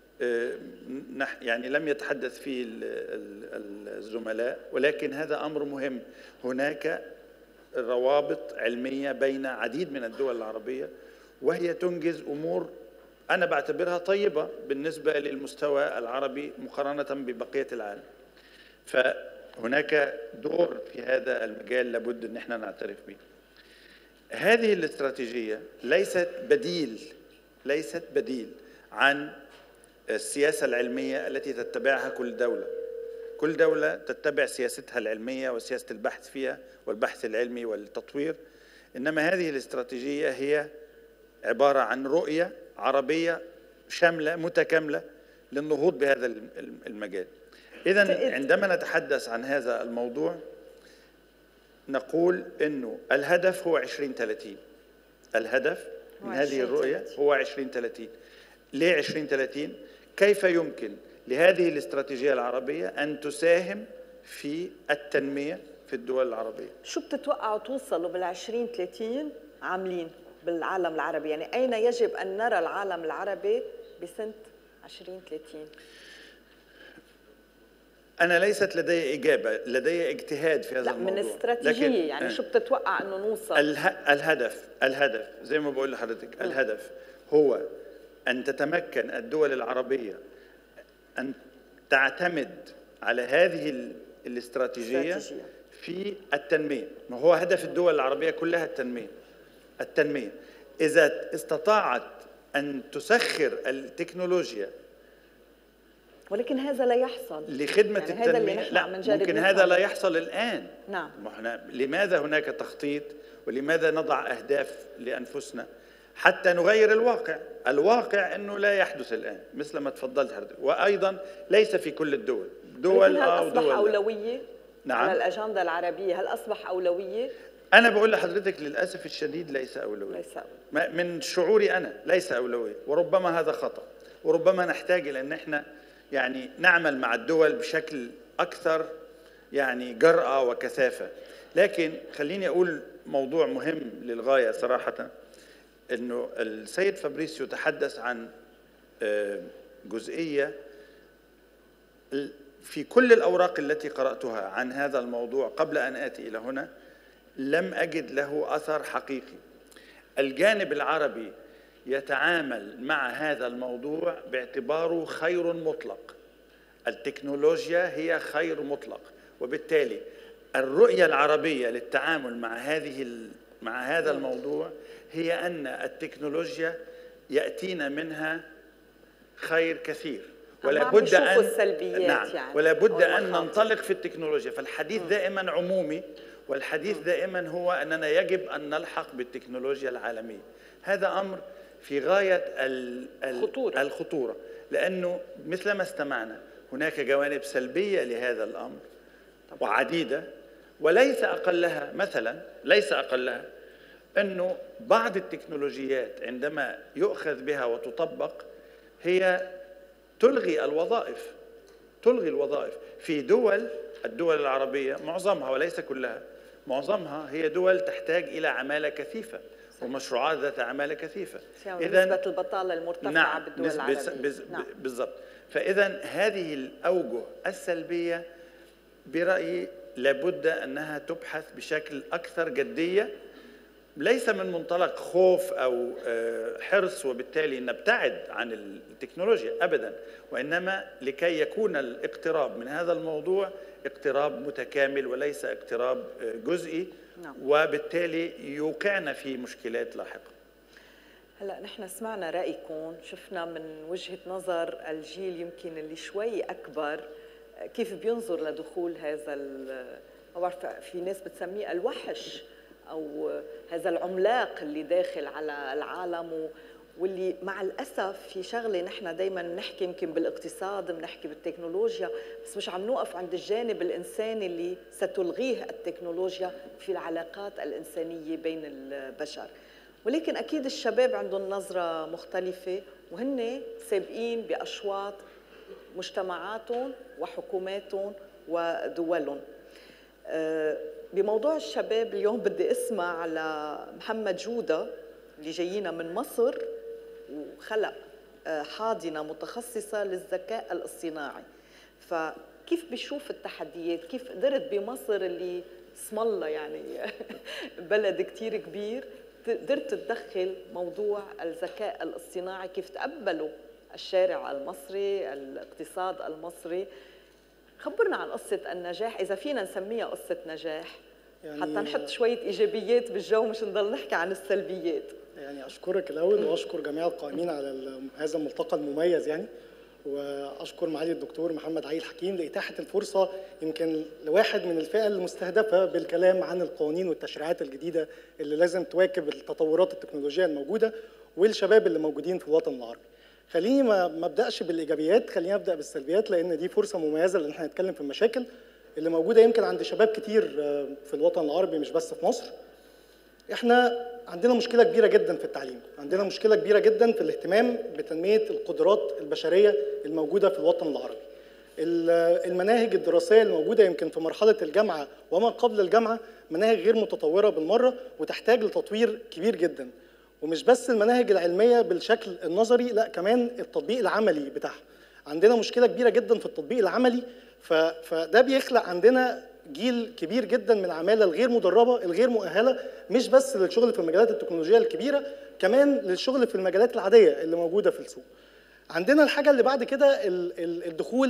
يعني لم يتحدث فيه الزملاء، ولكن هذا أمر مهم. هناك روابط علمية بين عديد من الدول العربية، وهي تنجز أمور أنا بعتبرها طيبة بالنسبة للمستوى العربي مقارنة ببقية العالم. فهناك دور في هذا المجال لابد أن احنا نعترف به. هذه الاستراتيجية ليست بديل ليست بديل عن السياسة العلمية التي تتبعها كل دولة. كل دولة تتبع سياستها العلمية وسياسة البحث فيها والبحث العلمي والتطوير، إنما هذه الاستراتيجية هي عبارة عن رؤية عربية شاملة متكاملة للنهوض بهذا المجال. إذن عندما نتحدث عن هذا الموضوع نقول إنه الهدف هو عشرين ثلاثين. الهدف من هذه الرؤية هو عشرين ثلاثين. ليه عشرين ثلاثين؟ كيف يمكن لهذه الاستراتيجية العربية أن تساهم في التنمية في الدول العربية؟ شو بتتوقعوا توصلوا بالعشرين ثلاثين عاملين بالعالم العربي؟ يعني أين يجب أن نرى العالم العربي بسنة عشرين ثلاثين؟ أنا ليست لدي إجابة، لدي اجتهاد في هذا لا الموضوع. من استراتيجية يعني شو بتتوقع أنه نوصل؟ اله... الهدف الهدف زي ما بقول لحضرتك، الهدف هو أن تتمكن الدول العربية أن تعتمد على هذه الاستراتيجية في التنمية. ما هو هدف الدول العربية كلها التنمية. التنمية إذا استطاعت أن تسخر التكنولوجيا، ولكن هذا لا يحصل لخدمة يعني التنمية. هذا اللي نحن لا عم نجرب ممكن نفهم. هذا لا يحصل الآن. نعم. لماذا هناك تخطيط ولماذا نضع أهداف لأنفسنا حتى نغير الواقع؟ الواقع أنه لا يحدث الآن مثل ما تفضلت حضرتك، وأيضا ليس في كل الدول. دول هل آه أصبح ودول أولوية نعم. على الأجندة العربية؟ هل أصبح أولوية؟ أنا بقول لحضرتك للأسف الشديد ليس أولوية. ليس أولوية. من شعوري أنا ليس أولوية، وربما هذا خطأ، وربما نحتاج إلى أن احنا يعني نعمل مع الدول بشكل أكثر يعني جرأة وكثافة. لكن خليني أقول موضوع مهم للغاية صراحة، أنه السيد فابريسيو تحدث عن جزئية في كل الأوراق التي قرأتها عن هذا الموضوع قبل أن آتي إلى هنا لم أجد له أثر حقيقي. الجانب العربي يتعامل مع هذا الموضوع باعتباره خير مطلق. التكنولوجيا هي خير مطلق، وبالتالي الرؤية العربية للتعامل مع هذه مع هذا الموضوع هي أن التكنولوجيا يأتينا منها خير كثير، ولا بد أن السلبيات نعم يعني ولا بد أن ننطلق في التكنولوجيا. فالحديث م. دائما عمومي، والحديث م. دائما هو أننا يجب أن نلحق بالتكنولوجيا العالمية. هذا أمر في غاية الخطورة. الخطورة لأنه مثل ما استمعنا هناك جوانب سلبية لهذا الأمر وعديدة، وليس أقلها مثلا ليس أقلها أنه بعض التكنولوجيات عندما يؤخذ بها وتطبق هي تلغي الوظائف تلغي الوظائف في دول الدول العربية معظمها وليس كلها، معظمها هي دول تحتاج إلى عمالة كثيفة ومشروعات ذات عمالة كثيفة. إذا نسبة البطالة المرتفعة نعم بالدول العربية بز نعم. بالضبط. فإذا هذه الأوجه السلبية برأيي لابد أنها تبحث بشكل أكثر جدية، ليس من منطلق خوف أو حرص وبالتالي نبتعد عن التكنولوجيا أبدا، وإنما لكي يكون الاقتراب من هذا الموضوع اقتراب متكامل وليس اقتراب جزئي، نعم. وبالتالي يوقعنا في مشكلات لاحقة. هلا نحن سمعنا رأيكم، شفنا من وجهة نظر الجيل يمكن اللي شوي أكبر كيف بينظر لدخول هذا، ما بعرف في ناس بتسميه الوحش أو هذا العملاق اللي داخل على العالم، واللي مع الأسف في شغلة نحن دايما نحكي يمكن بالاقتصاد بنحكي بالتكنولوجيا، بس مش عم نوقف عند الجانب الإنساني اللي ستلغيه التكنولوجيا في العلاقات الإنسانية بين البشر. ولكن أكيد الشباب عندهم نظرة مختلفة وهن سابقين بأشواط مجتمعاتهم وحكوماتهم ودولهم. بموضوع الشباب اليوم بدي اسمع على محمد جودة اللي جايينا من مصر وخلق حاضنة متخصصة للذكاء الاصطناعي. فكيف بيشوف التحديات؟ كيف قدرت بمصر اللي اسم الله يعني بلد كتير كبير قدرت تدخل موضوع الذكاء الاصطناعي، كيف تقبلوا الشارع المصري، الاقتصاد المصري. خبرنا عن قصة النجاح، إذا فينا نسميها قصة نجاح يعني، حتى نحط شوية إيجابيات بالجو مش نضل نحكي عن السلبيات. يعني أشكرك الأول وأشكر جميع القائمين على هذا الملتقى المميز يعني، وأشكر معالي الدكتور محمد عيل حكيم لإتاحة الفرصة يمكن لواحد من الفئة المستهدفة بالكلام عن القوانين والتشريعات الجديدة اللي لازم تواكب التطورات التكنولوجية الموجودة والشباب اللي موجودين في الوطن العربي. خليني ما ابداش بالايجابيات، خليني ابدا بالسلبيات، لان دي فرصه مميزه ان احنا نتكلم في المشاكل اللي موجوده يمكن عند شباب كتير في الوطن العربي مش بس في مصر. احنا عندنا مشكله كبيره جدا في التعليم، عندنا مشكله كبيره جدا في الاهتمام بتنميه القدرات البشريه الموجوده في الوطن العربي. المناهج الدراسيه الموجوده يمكن في مرحله الجامعه وما قبل الجامعه مناهج غير متطوره بالمره وتحتاج لتطوير كبير جدا، ومش بس المناهج العلمية بالشكل النظري، لا كمان التطبيق العملي بتاعها. عندنا مشكلة كبيرة جدا في التطبيق العملي، فده بيخلق عندنا جيل كبير جدا من العمالة الغير مدربة الغير مؤهلة، مش بس للشغل في المجالات التكنولوجية الكبيرة، كمان للشغل في المجالات العادية اللي موجودة في السوق. عندنا الحاجة اللي بعد كده الدخول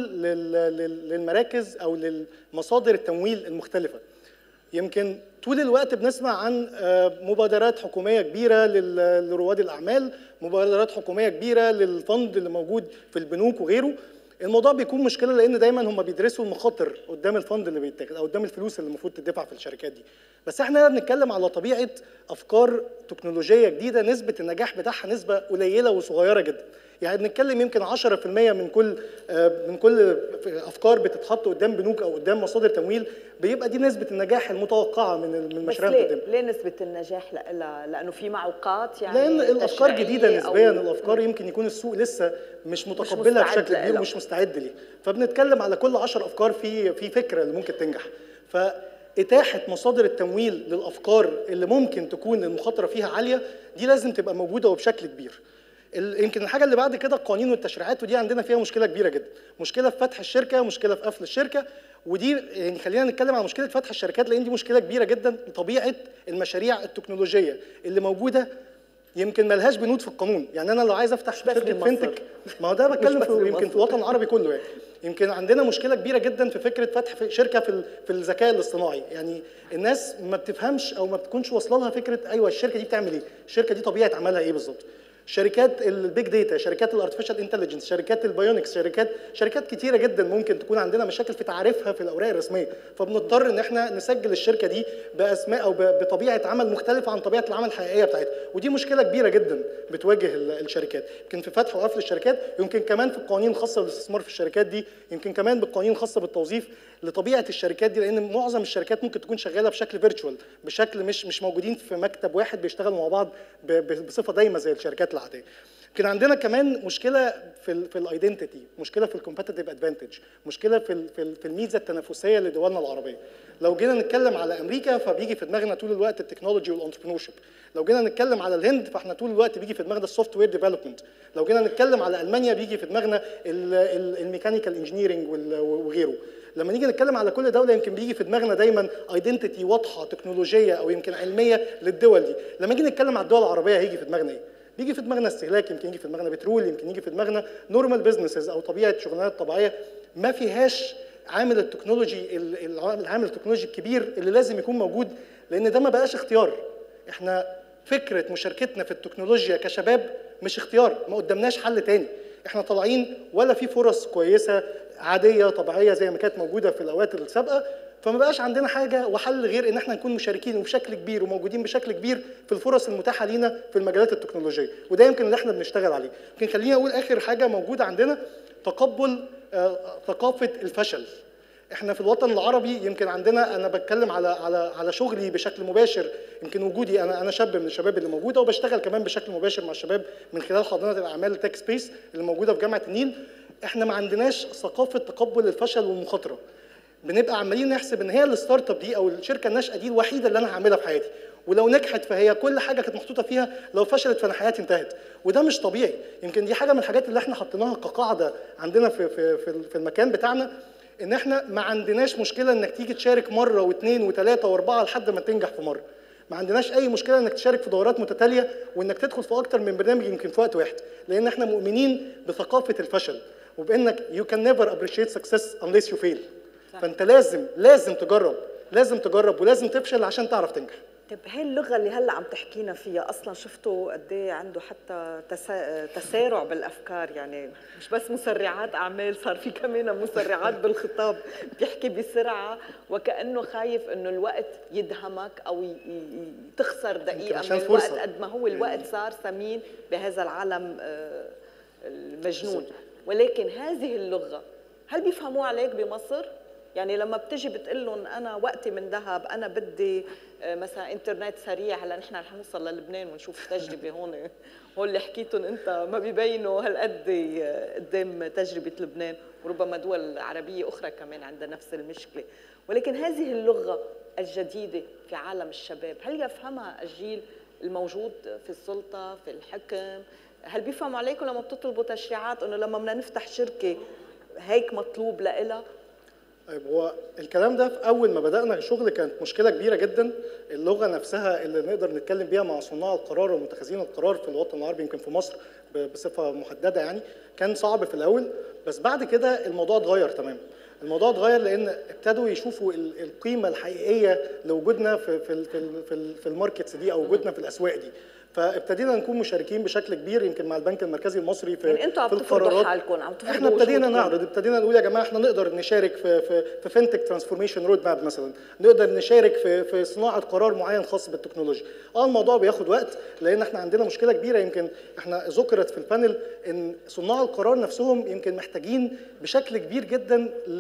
للمراكز أو للمصادر التمويل المختلفة. يمكن طول الوقت بنسمع عن مبادرات حكومية كبيرة لرواد الأعمال، مبادرات حكومية كبيرة للفند اللي موجود في البنوك وغيره. الموضوع بيكون مشكلة لأن دايما هم بيدرسوا المخاطر قدام الفند اللي بيتاخد أو قدام الفلوس اللي المفروض تدفع في الشركات دي. بس احنا بنتكلم على طبيعة أفكار تكنولوجية جديدة نسبة النجاح بتاعها نسبة قليلة وصغيرة جدا. يعني بنتكلم يمكن عشرة في المية من كل من كل افكار بتتحط قدام بنوك او قدام مصادر تمويل، بيبقى دي نسبه النجاح المتوقعه من المشاريع اللي بتتم. ليه نسبه النجاح؟ لأ لانه في معوقات يعني، لان الافكار جديده نسبيا، الافكار يمكن يكون السوق لسه مش متقبلها بشكل كبير ومش مستعد ليه، فبنتكلم على كل عشر افكار في في فكره اللي ممكن تنجح. فاتاحه مصادر التمويل للافكار اللي ممكن تكون المخاطره فيها عاليه دي لازم تبقى موجوده وبشكل كبير. يمكن الحاجه اللي بعد كده القوانين والتشريعات، ودي عندنا فيها مشكله كبيره جدا، مشكله في فتح الشركه، مشكله في قفل الشركه. ودي يعني خلينا نتكلم عن مشكله فتح الشركات لان دي مشكله كبيره جدا لطبيعه المشاريع التكنولوجيه اللي موجوده. يمكن ملهاش بنود في القانون، يعني انا لو عايز افتح شركه فينتك، ما هو ده بتكلم في يمكن في الوطن العربي كله يعني. يمكن عندنا مشكله كبيره جدا في فكره فتح في شركه في في الذكاء الاصطناعي، يعني الناس ما بتفهمش او ما بتكونش واصله لها فكره ايوه الشركه دي بتعمل ايه، الشركه دي طبيعه عملها ايه بالظبط. شركات البيج داتا، شركات الارتفيشال انتليجنس، شركات البايونكس، شركات شركات كتيره جدا ممكن تكون عندنا مشاكل في تعريفها في الاوراق الرسميه، فبنضطر ان احنا نسجل الشركه دي باسماء او بطبيعه عمل مختلفه عن طبيعه العمل الحقيقيه بتاعتها، ودي مشكله كبيره جدا بتواجه الشركات. يمكن في فتح وقفل الشركات، يمكن كمان في القوانين الخاصه بالاستثمار في الشركات دي، يمكن كمان بالقوانين الخاصه بالتوظيف لطبيعه الشركات دي، لان معظم الشركات ممكن تكون شغاله بشكل فيرتشوال، بشكل مش مش موجودين في مكتب واحد بيشتغلوا مع بعض بصفه دايمه زي الشركات العاديه. كان عندنا كمان مشكله في ال في الايدنتيتي، مشكله في الكومبتيتيف ادفانتج، مشكله في ال في, ال في الميزه التنافسيه لدولنا العربيه. لو جينا نتكلم على امريكا فبيجي في دماغنا طول الوقت التكنولوجي والانتربرنور شيب، لو جينا نتكلم على الهند فاحنا طول الوقت بيجي في دماغنا السوفت وير ديفلوبمنت، لو جينا نتكلم على المانيا بيجي في دماغنا الميكانيكال انجينيرنج وغيره. لما نيجي نتكلم على كل دوله يمكن بيجي في دماغنا دايما ايدنتيتي واضحه تكنولوجيه او يمكن علميه للدول دي. لما نيجي نتكلم على الدول العربيه هيجي في دماغنا ايه؟ بيجي في دماغنا استهلاك، يمكن يجي في دماغنا بترول، يمكن يجي في دماغنا نورمال بزنسز او طبيعه شغلانات طبيعيه ما فيهاش عامل التكنولوجي، العامل التكنولوجي الكبير اللي لازم يكون موجود، لان ده ما بقاش اختيار. احنا فكره مشاركتنا في التكنولوجيا كشباب مش اختيار، ما قدامناش حل تاني. احنا طالعين ولا في فرص كويسه عاديه طبيعيه زي ما كانت موجوده في الاوقات السابقه، فما بقاش عندنا حاجه وحل غير ان احنا نكون مشاركين وبشكل كبير وموجودين بشكل كبير في الفرص المتاحه لينا في المجالات التكنولوجيه، وده يمكن اللي احنا بنشتغل عليه. يمكن خليني اقول اخر حاجه موجوده عندنا تقبل آه ثقافه الفشل. احنا في الوطن العربي يمكن عندنا، انا بتكلم على على على شغلي بشكل مباشر، يمكن وجودي انا انا شاب من الشباب اللي موجوده وبشتغل كمان بشكل مباشر مع الشباب من خلال حاضنه الاعمال تك سبيس اللي موجوده في جامعه النيل. احنا ما عندناش ثقافه تقبل الفشل والمخاطره. بنبقى عمالين نحسب ان هي الستارت اب دي او الشركه الناشئه دي الوحيده اللي انا هعملها في حياتي، ولو نجحت فهي كل حاجه كانت محطوطه فيها، لو فشلت فانا حياتي انتهت، وده مش طبيعي. يمكن دي حاجه من الحاجات اللي احنا حطيناها كقاعده عندنا في في في المكان بتاعنا، ان احنا ما عندناش مشكله انك تيجي تشارك مره واثنين وثلاثه واربعه لحد ما تنجح في مره. ما عندناش اي مشكله انك تشارك في دورات متتاليه وانك تدخل في اكتر من برنامج يمكن في وقت واحد، لان احنا مؤمنين بثقافه الفشل وبانك you can never appreciate success unless you fail. فانت لازم لازم تجرب، لازم تجرب ولازم تفشل عشان تعرف تنجح. طيب هي اللغة اللي هلا عم تحكينا فيها أصلاً شفتوا قد إيه عنده حتى تسا... تسارع بالأفكار، يعني مش بس مسرعات أعمال، صار في كمان مسرعات بالخطاب، بيحكي بسرعة وكأنه خايف إنه الوقت يدهمك أو ي... ي... تخسر دقيقة من الوقت قد ما هو الوقت صار ثمين بهذا العالم المجنون. ولكن هذه اللغة هل بيفهموا عليك بمصر؟ يعني لما بتجي بتقول لهم انا وقتي من ذهب، انا بدي مثلا انترنت سريع، هلا نحن رح نوصل للبنان ونشوف تجربه هون، هول اللي حكيتهم انت ما بيبينوا هالقد قدام تجربه لبنان، وربما دول عربيه اخرى كمان عندها نفس المشكله. ولكن هذه اللغه الجديده في عالم الشباب هل يفهمها الجيل الموجود في السلطه في الحكم؟ هل بيفهموا عليكم لما بتطلبوا تشريعات انه لما بدنا نفتح شركه هيك مطلوب لإلها؟ طيب هو الكلام ده في اول ما بدانا الشغل كانت مشكله كبيره جدا، اللغه نفسها اللي نقدر نتكلم بيها مع صناع القرار ومتخذين القرار في الوطن العربي يمكن في مصر بصفه محدده يعني كان صعب في الاول، بس بعد كده الموضوع اتغير تماما. الموضوع اتغير لان ابتدوا يشوفوا القيمه الحقيقيه لوجودنا في في في في الماركتس دي او وجودنا في الاسواق دي، فابتدينا نكون مشاركين بشكل كبير يمكن مع البنك المركزي المصري في يعني انتوا عم تفرضوا حالكم، عم تفرضوا احنا ابتدينا نعرض، ابتدينا نقول يا جماعه احنا نقدر نشارك في في في فينتك ترانسفورميشن رود ماب مثلا، نقدر نشارك في في صناعه قرار معين خاص بالتكنولوجيا. اه الموضوع بياخد وقت لان احنا عندنا مشكله كبيره، يمكن احنا ذكرت في البانل ان صناع القرار نفسهم يمكن محتاجين بشكل كبير جدا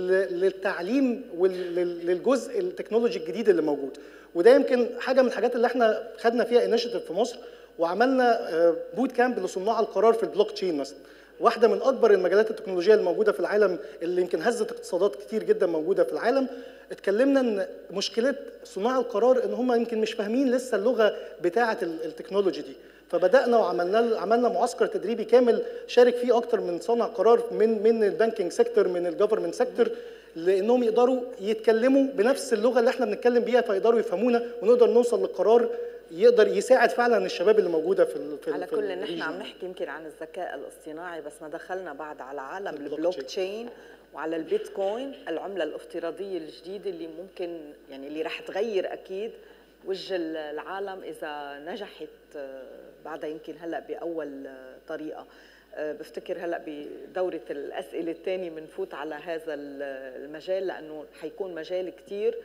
للتعليم وللجزء التكنولوجي الجديد اللي موجود، وده يمكن حاجه من الحاجات اللي احنا خدنا فيها انيشيتيف في مصر وعملنا بوت كامب لصناع القرار في البلوك تشين مثلا، واحده من اكبر المجالات التكنولوجيه الموجوده في العالم اللي يمكن هزت اقتصادات كتير جدا موجوده في العالم. اتكلمنا ان مشكله صناع القرار ان هم يمكن مش فاهمين لسه اللغه بتاعه التكنولوجي دي، فبدانا وعملنا عملنا معسكر تدريبي كامل شارك فيه اكتر من صانع قرار من من البانكينج سيكتور من الجفرمنت سيكتور، لانهم يقدروا يتكلموا بنفس اللغه اللي احنا بنتكلم بيها فيقدروا يفهمونا ونقدر نوصل للقرار يقدر يساعد فعلا الشباب اللي موجوده في في على كل نحن عم نحكي يمكن عن الذكاء الاصطناعي، بس ما دخلنا بعد على عالم البلوك تشين وعلى البيتكوين، العمله الافتراضيه الجديده اللي ممكن يعني اللي رح تغير اكيد وجه العالم اذا نجحت بعدها يمكن هلا باول طريقه. بفتكر هلا بدوره الاسئله الثانيه بنفوت على هذا المجال لانه حيكون مجال كثير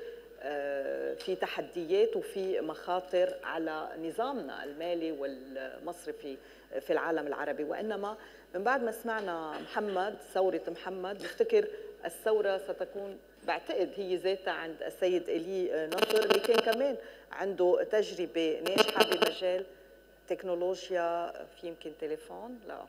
في تحديات وفي مخاطر على نظامنا المالي والمصرفي في العالم العربي. وإنما من بعد ما سمعنا محمد ثورة محمد بفتكر الثورة ستكون بعتقد هي ذاتها عند السيد إلي ناصر اللي كان كمان عنده تجربة ناجحة بمجال تكنولوجيا في يمكن تليفون لا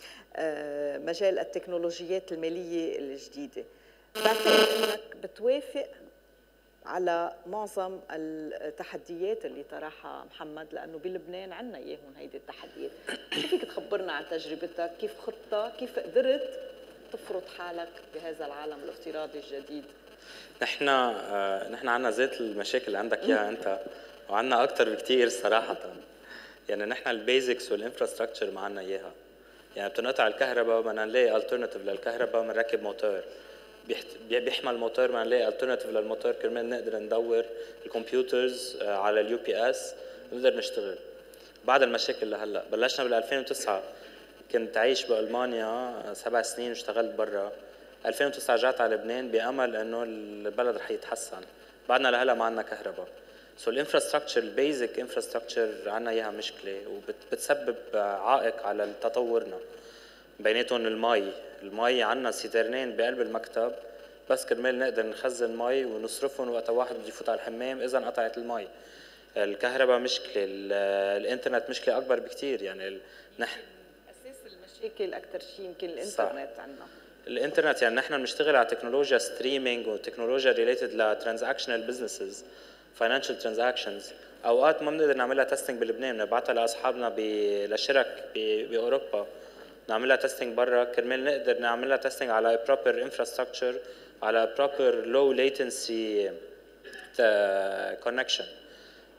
مجال التكنولوجيات المالية الجديدة. بعتقد أنك بتوافق على معظم التحديات اللي طرحها محمد لانه بلبنان عندنا اياهم هيدي التحديات. شو فيك تخبرنا عن تجربتك؟ كيف خطه كيف قدرت تفرض حالك بهذا العالم الافتراضي الجديد؟ نحن آه نحن عندنا ذات المشاكل اللي عندك اياها انت وعندنا اكثر بكثير صراحه. يعني نحن البيزكس والانفراستراكشر ما عندنا اياها. يعني بتنقطع الكهرباء بدنا نلاقي الترناتيف للكهرباء بنركب موتور، بيحمل موتور ما نلاقي الترناتيف للموتور كرمال نقدر ندور الكمبيوترز على اليو بي اس ونقدر نشتغل. بعد المشاكل لهلا بلشنا بال ألفين وتسعة، كنت عايش بالمانيا سبع سنين واشتغلت برا. ألفين وتسعة رجعت على لبنان بامل انه البلد رح يتحسن. بعدنا لهلا ما عندنا كهرباء. سو الانفراستراكشر البيزك انفراستراكشر عندنا اياها مشكله وبتسبب عائق على تطورنا. بيناتهم المي، المي عندنا سيترنين بقلب المكتب بس كرمال نقدر نخزن مي ونصرفهم وقت واحد بده يفوت على الحمام اذا انقطعت المي. الكهرباء مشكله، الانترنت مشكله اكبر بكثير. يعني نحن اساس المشاكل اكثر شيء يمكن الانترنت عندنا. الانترنت يعني نحن بنشتغل على تكنولوجيا ستريمينج وتكنولوجيا ريليتد لترانزاكشنال بزنسز فاينانشال ترانزاكشنز. اوقات ما بنقدر نعملها تيستينج بلبنان، بنبعثها لاصحابنا للشرك باوروبا نعملها تيستينج برا كرمال نقدر نعملها تيستينج على بروبر انفراستراكشر على بروبر لو ليتنسي كونكشن.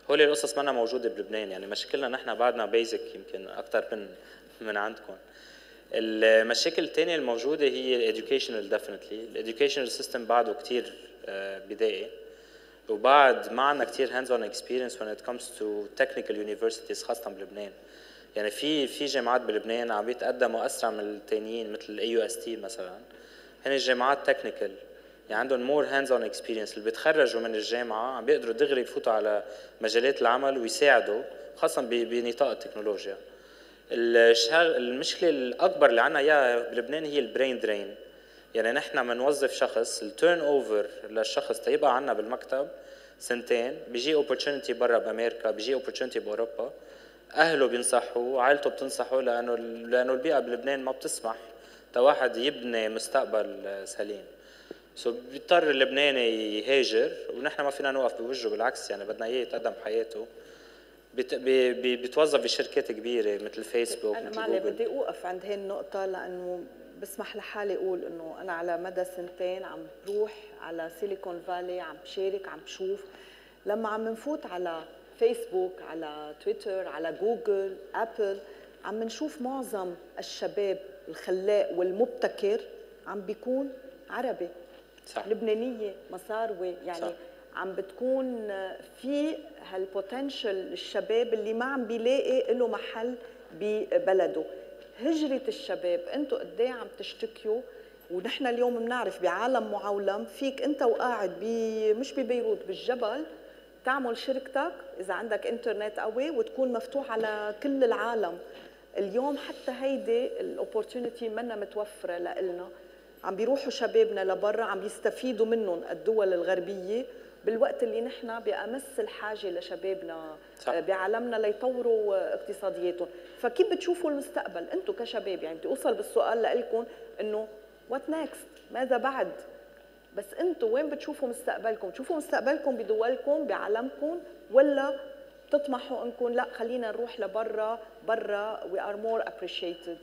هول القصص منا موجوده بلبنان. يعني مشاكلنا نحن بعدنا بيزك يمكن اكثر من من عندكم. المشاكل الثانيه الموجوده هي الاديوكيشنال ديفينتلي. الاديوكيشنال سيستم بعده كثير بدائي، وبعد ما عندنا كثير hands on experience when it comes to technical universities خاصه بلبنان. يعني في في جامعات بلبنان عم بيتقدموا اسرع من الثانيين مثل الاي يو اس تي مثلا، هن الجامعات تكنيكال يعني عندهم مور هاندز اون اكسبيرينس، اللي بيتخرجوا من الجامعه عم بيقدروا دغري يفوتوا على مجالات العمل ويساعدوا خاصه بنطاق التكنولوجيا. المشكله الاكبر اللي عندنا اياها بلبنان هي البرين درين. يعني نحن بنوظف شخص، التيرن اوفر للشخص تيبقى عندنا بالمكتب سنتين، بيجي اوبورتونيتي برا بامريكا، بيجي اوبورتونيتي باوروبا، اهله بينصحوا، عائلته بتنصحه، لانه لانه البيئه بلبنان ما بتسمح تا واحد يبني مستقبل سليم. سو بيضطر اللبناني يهاجر، ونحن ما فينا نوقف بوجهه، بالعكس يعني بدنا اياه يتقدم بحياته. بت... بي... بي... بيتوظف بشركات كبيره مثل فيسبوك. انا معلي بدي اوقف عند هي النقطه، لانه بسمح لحالي اقول انه انا على مدى سنتين عم بروح على سيليكون فالي، عم بشارك، عم بشوف. لما عم نفوت على فيسبوك، على تويتر، على جوجل، ابل، عم نشوف معظم الشباب الخلاق والمبتكر عم بيكون عربي، صح. لبنانيه، مصاروي، يعني صح. عم بتكون في هالبوتنشل الشباب اللي ما عم بيلاقي له محل ببلده. هجرة الشباب، انتم قد ايه عم تشتكيوا؟ ونحن اليوم بنعرف بعالم معولم فيك انت وقاعد بي مش ببيروت، بالجبل، تعمل شركتك اذا عندك انترنت قوي وتكون مفتوح على كل العالم. اليوم حتى هيدي الاوبورتونيتي منا متوفره لنا. عم بيروحوا شبابنا لبرا، عم بيستفيدوا منهم الدول الغربيه، بالوقت اللي نحن بأمس الحاجه لشبابنا صح. بعالمنا ليطوروا اقتصادياتهم. فكيف بتشوفوا المستقبل انتم كشباب؟ يعني بدي اوصل بالسؤال لكم انه وات نيكست، ماذا بعد؟ بس انتم وين بتشوفوا مستقبلكم؟ بتشوفوا مستقبلكم بدولكم بعالمكم، ولا بتطمحوا انكم لا خلينا نروح لبرا، برا we are more appreciated؟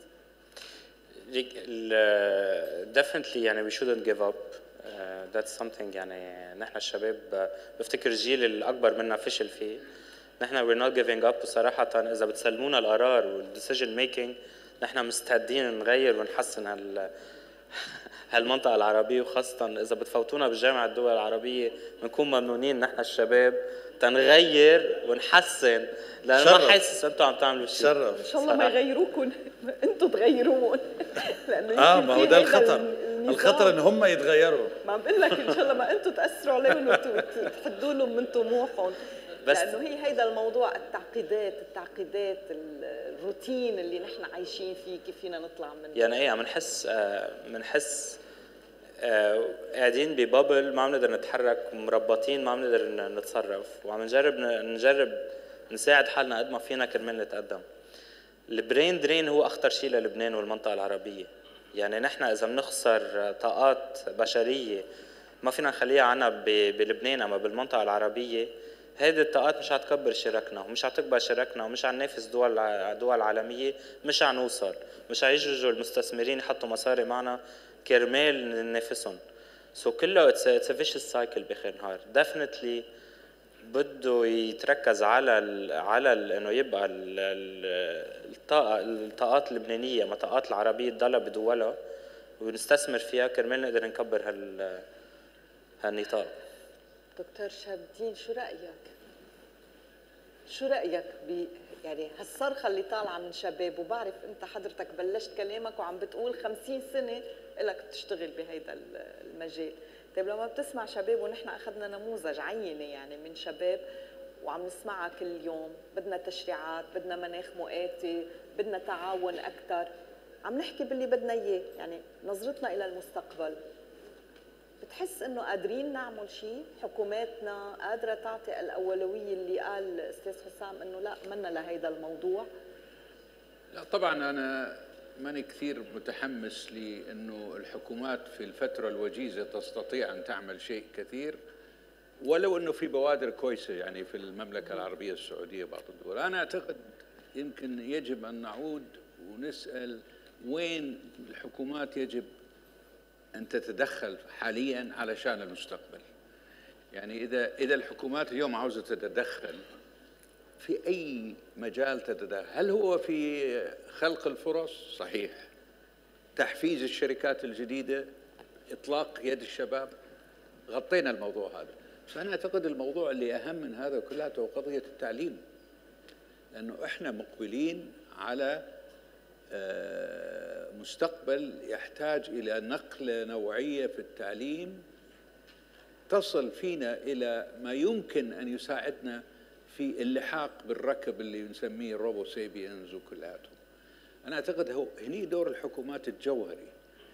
definitely يعني we shouldn't give up. uh, that's something يعني نحن الشباب uh, بفتكر الجيل الأكبر منا فشل فيه. نحن we're not giving up صراحة. إذا بتسلمونا القرار والديسيجن ميكينج نحن مستعدين نغير ونحسن هال هالمنطقة العربية، وخاصة إذا بتفوتونا بالجامعة الدول العربية بنكون ممنونين نحن الشباب تنغير ونحسن، لأنه ما حاسس أنتم عم تعملوا شيء. شرف. إن شاء الله ما يغيروكم، أنتم تغيروهم. لأنه آه ما هو ده الخطر. الخطر إن هم يتغيروا. ما عم بقول لك إن شاء الله ما أنتم تأثروا عليهم وتحدوا لهم من طموحهم. لأنه هي هيدا الموضوع، التعقيدات التعقيدات الروتين اللي نحن عايشين فيه، كيف فينا نطلع منه؟ يعني إيه عم نحس بنحس آه قاعدين ببابل ما عم نقدر نتحرك، مربطين ما عم نقدر نتصرف، وعم نجرب نجرب نساعد حالنا قد ما فينا كرمال نتقدم. البرين درين هو أخطر شيء للبنان والمنطقة العربية. يعني نحن إذا بنخسر طاقات بشرية ما فينا نخليها عنا بلبنان أما بالمنطقة العربية، هيدي الطاقات مش هتكبر شركنا ومش هتكبر شركنا ومش هننافس دول دول عالمية، مش هنوصل، مش هيجوا المستثمرين يحطوا مصاري معنا كرمال ننافسهم. سو so كله it's a, it's a vicious cycle بآخر النهار. definitely بده يتركز على ال على ال انه يبقى الطاقه الطاقات اللبنانيه ما طاقات العربيه تضلها بدولها ونستثمر فيها كرمال نقدر نكبر هال هالنطاق. دكتور شهاب الدين، شو رايك؟ شو رايك ب يعني هالصرخه اللي طالعه من شباب؟ وبعرف انت حضرتك بلشت كلامك وعم بتقول خمسين سنه لك تشتغل بهيدا المجال. طيب لما بتسمع شباب، ونحن اخذنا نموذج عينه يعني من شباب وعم نسمعها كل يوم، بدنا تشريعات، بدنا مناخ مؤاتي، بدنا تعاون اكثر، عم نحكي باللي بدنا اياه، يعني نظرتنا الى المستقبل، بتحس انه قادرين نعمل شيء؟ حكوماتنا قادره تعطي الاولويه اللي قال استاذ حسام انه لا منا لهيدا الموضوع؟ لا طبعا انا ماني كثير متحمس لانه الحكومات في الفتره الوجيزه تستطيع ان تعمل شيء كثير، ولو انه في بوادر كويسه يعني في المملكه العربيه السعوديه بعض الدول. انا اعتقد يمكن يجب ان نعود ونسال وين الحكومات يجب أن تتدخل حالياً علشان المستقبل. يعني إذا إذا الحكومات اليوم عاوزة تتدخل في أي مجال تتداخل. هل هو في خلق الفرص؟ صحيح. تحفيز الشركات الجديدة، إطلاق يد الشباب، غطينا الموضوع هذا. بس أنا أعتقد الموضوع اللي أهم من هذا كله هو قضية التعليم، لأنه إحنا مقبلين على مستقبل يحتاج إلى نقلة نوعية في التعليم تصل فينا إلى ما يمكن أن يساعدنا في اللحاق بالركب اللي نسميه روبو سيبينز وكلاتهم. أنا أعتقد هو هني دور الحكومات الجوهري،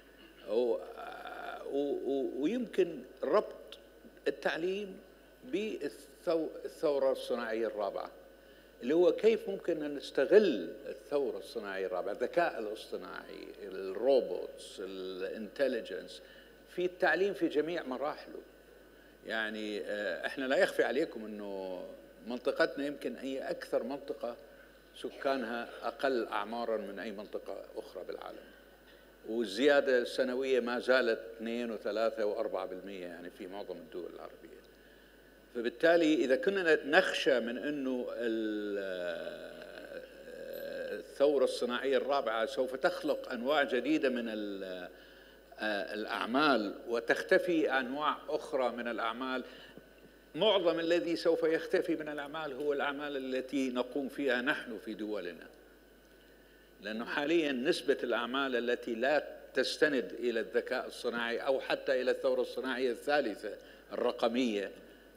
ويمكن ربط التعليم بالثورة الصناعية الرابعة، اللي هو كيف ممكن أن نستغل الثورة الصناعية الرابعة، الذكاء الاصطناعي، الروبوتس، الانتليجنس في التعليم في جميع مراحله. يعني احنا لا يخفي عليكم انه منطقتنا يمكن هي اكثر منطقة سكانها اقل اعمارا من اي منطقة اخرى بالعالم، والزيادة السنوية ما زالت اثنين وثلاثة وأربعة بالمئة يعني في معظم الدول العربية. فبالتالي إذا كنا نخشى من أنه الثورة الصناعية الرابعة سوف تخلق أنواع جديدة من الأعمال وتختفي أنواع أخرى من الأعمال، معظم الذي سوف يختفي من الأعمال هو الأعمال التي نقوم فيها نحن في دولنا، لأنه حاليا نسبة الأعمال التي لا تستند إلى الذكاء الصناعي أو حتى إلى الثورة الصناعية الثالثة الرقمية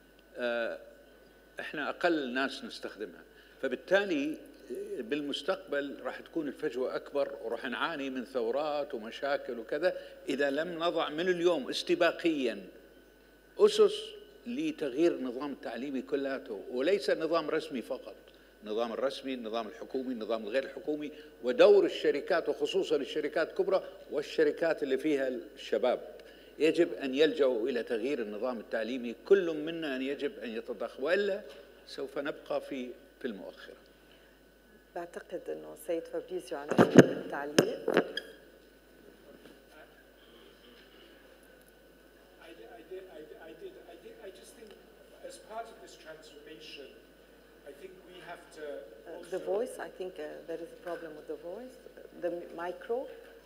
احنا اقل ناس نستخدمها. فبالتالي بالمستقبل راح تكون الفجوه اكبر وراح نعاني من ثورات ومشاكل وكذا اذا لم نضع من اليوم استباقيا اسس لتغيير النظام التعليمي كلياته، وليس النظام رسمي فقط، النظام الرسمي، النظام الحكومي، النظام الغير الحكومي، ودور الشركات وخصوصا الشركات الكبرى والشركات اللي فيها الشباب. يجب أن يلجأوا إلى تغيير النظام التعليمي، كل منا أن يجب أن يتضخ، وإلا سوف نبقى في في المؤخرة. بعتقد أنه سيد فابريزيو عنده تعليق. The voice, I think uh, there is a problem with the voice, the micro.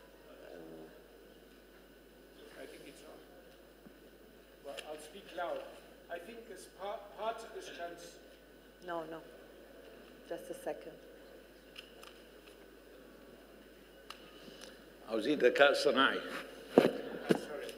I'll speak loud. I think as part, part of this trans... No, no. Just a second. عاوزين ذكاء صناعي. Sorry.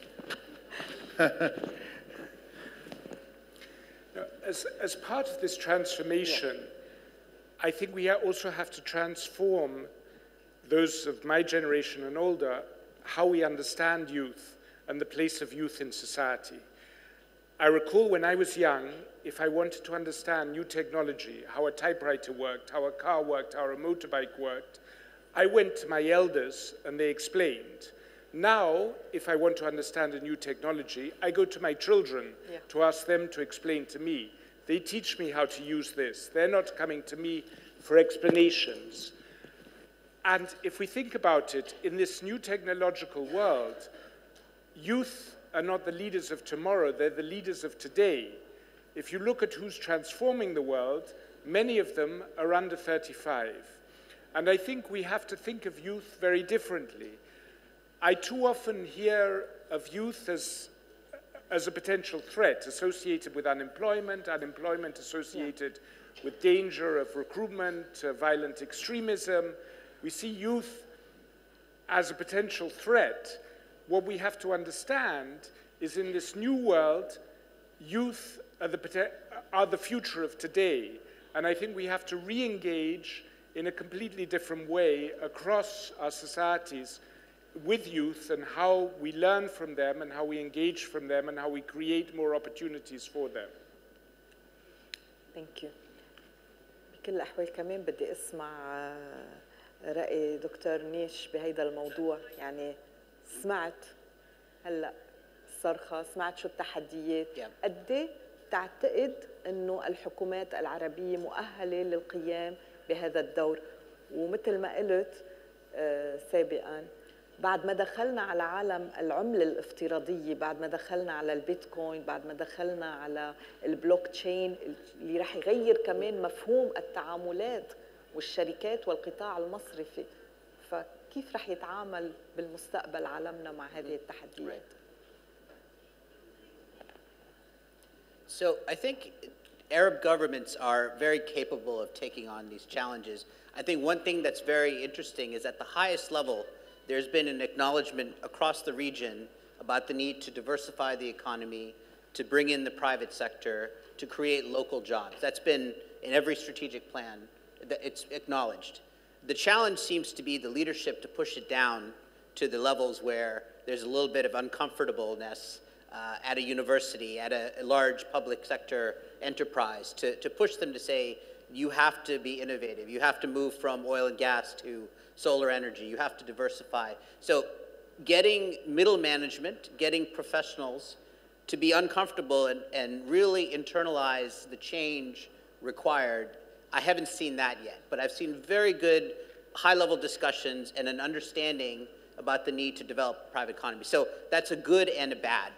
as, as part of this transformation, yeah. I think we also have to transform, those of my generation and older, how we understand youth and the place of youth in society. I recall when I was young, if I wanted to understand new technology, how a typewriter worked, how a car worked, how a motorbike worked, I went to my elders and they explained. Now, if I want to understand a new technology, I go to my children yeah. to ask them to explain to me. They teach me how to use this. They're not coming to me for explanations. And if we think about it, in this new technological world, youth are not the leaders of tomorrow, they're the leaders of today. If you look at who's transforming the world, many of them are under thirty-five. And I think we have to think of youth very differently. I too often hear of youth as, as a potential threat associated with unemployment, unemployment associated yeah. with danger of recruitment, uh, violent extremism. We see youth as a potential threat. What we have to understand is in this new world, youth are the, are the future of today. And I think we have to re-engage in a completely different way across our societies with youth and how we learn from them and how we engage from them and how we create more opportunities for them. Thank you. بكل الأحوال كمان بدي أسمع رأي دكتور نيش بهيدا الموضوع. يعني سمعت هلا الصرخة، سمعت شو التحديات، قد تعتقد إنه الحكومات العربية مؤهلة للقيام بهذا الدور؟ ومثل ما قلت آه سابقاً، بعد ما دخلنا على عالم العملة الافتراضية، بعد ما دخلنا على البيتكوين، بعد ما دخلنا على البلوك تشين اللي رح يغير كمان مفهوم التعاملات والشركات والقطاع المصرفي، فكيف رح يتعامل بالمستقبل عالمنا مع هذه التحديات؟ So I think Arab governments are very capable of taking on these challenges. I think one thing that's very interesting is at the highest level, there's been an acknowledgement across the region about the need to diversify the economy, to bring in the private sector, to create local jobs. That's been in every strategic plan, it's acknowledged. The challenge seems to be the leadership to push it down to the levels where there's a little bit of uncomfortableness uh, at a university, at a, a large public sector enterprise, to, to push them to say, you have to be innovative, you have to move from oil and gas to solar energy, you have to diversify. So getting middle management, getting professionals to be uncomfortable and, and really internalize the change required, I haven't seen that yet, but I've seen very good high-level discussions and an understanding about the need to develop private economy. So that's a good and a bad.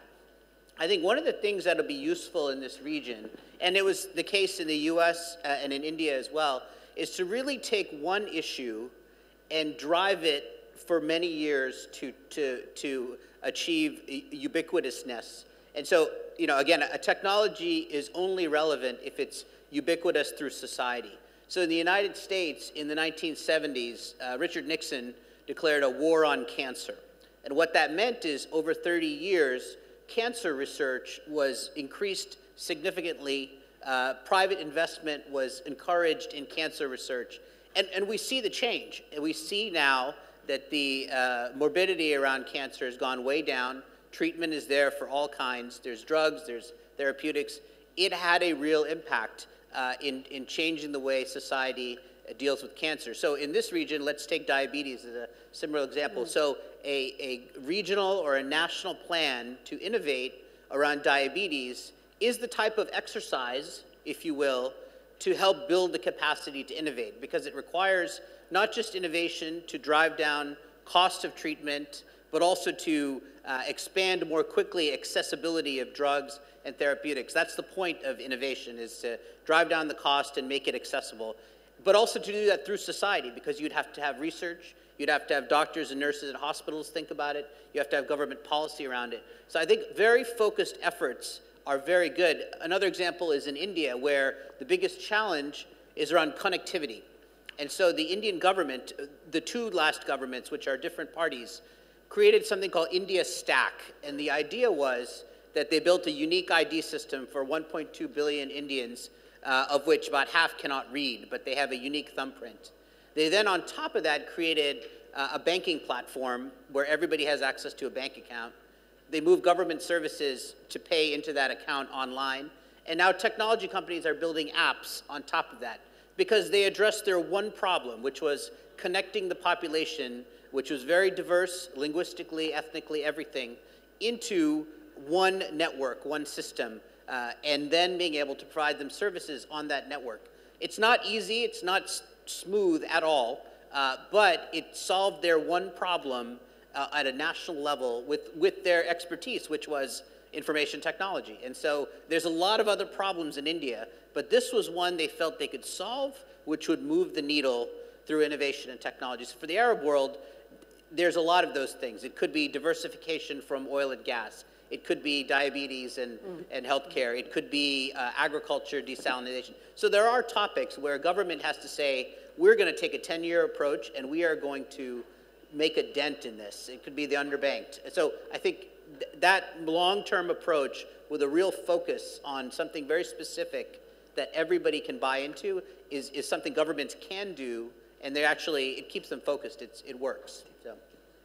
I think one of the things that'll be useful in this region, and it was the case in the U S uh, and in India as well, is to really take one issue and drive it for many years to, to, to achieve ubiquitousness. And so, you know, again, a technology is only relevant if it's ubiquitous through society. So in the United States, in the nineteen seventies, uh, Richard Nixon declared a war on cancer. And what that meant is over thirty years, cancer research was increased significantly. Uh, private investment was encouraged in cancer research. And, and we see the change. And we see now that the uh, morbidity around cancer has gone way down. Treatment is there for all kinds. There's drugs, there's therapeutics. It had a real impact uh, in, in changing the way society uh, deals with cancer. So in this region, let's take diabetes as a similar example. Mm. So a, a regional or a national plan to innovate around diabetes is the type of exercise, if you will, to help build the capacity to innovate, because it requires not just innovation to drive down cost of treatment, but also to uh, expand more quickly accessibility of drugs and therapeutics. That's the point of innovation, is to drive down the cost and make it accessible, but also to do that through society, because you'd have to have research, you'd have to have doctors and nurses at hospitals think about it, you have to have government policy around it. So I think very focused efforts are very good. Another example is in India, where the biggest challenge is around connectivity. And so the Indian government, the two last governments, which are different parties, created something called India Stack. And the idea was that they built a unique I D system for one point two billion Indians, uh, of which about half cannot read, but they have a unique thumbprint. They then, on top of that, created uh, a banking platform where everybody has access to a bank account. They moved government services to pay into that account online. And now technology companies are building apps on top of that, because they addressed their one problem, which was connecting the population, which was very diverse, linguistically, ethnically, everything, into one network, one system, uh, and then being able to provide them services on that network. It's not easy, it's not s smooth at all, uh, but it solved their one problem uh, at a national level with, with their expertise, which was information technology. And so there's a lot of other problems in India, but this was one they felt they could solve, which would move the needle through innovation and technology. So for the Arab world, there's a lot of those things. It could be diversification from oil and gas. It could be diabetes and, mm. and healthcare. It could be uh, agriculture, desalination. So there are topics where government has to say, we're going to take a ten-year approach and we are going to make a dent in this. It could be the underbanked. So I think th that long-term approach with a real focus on something very specific that everybody can buy into is, is something governments can do, and they actually, it keeps them focused. It's, it works. So.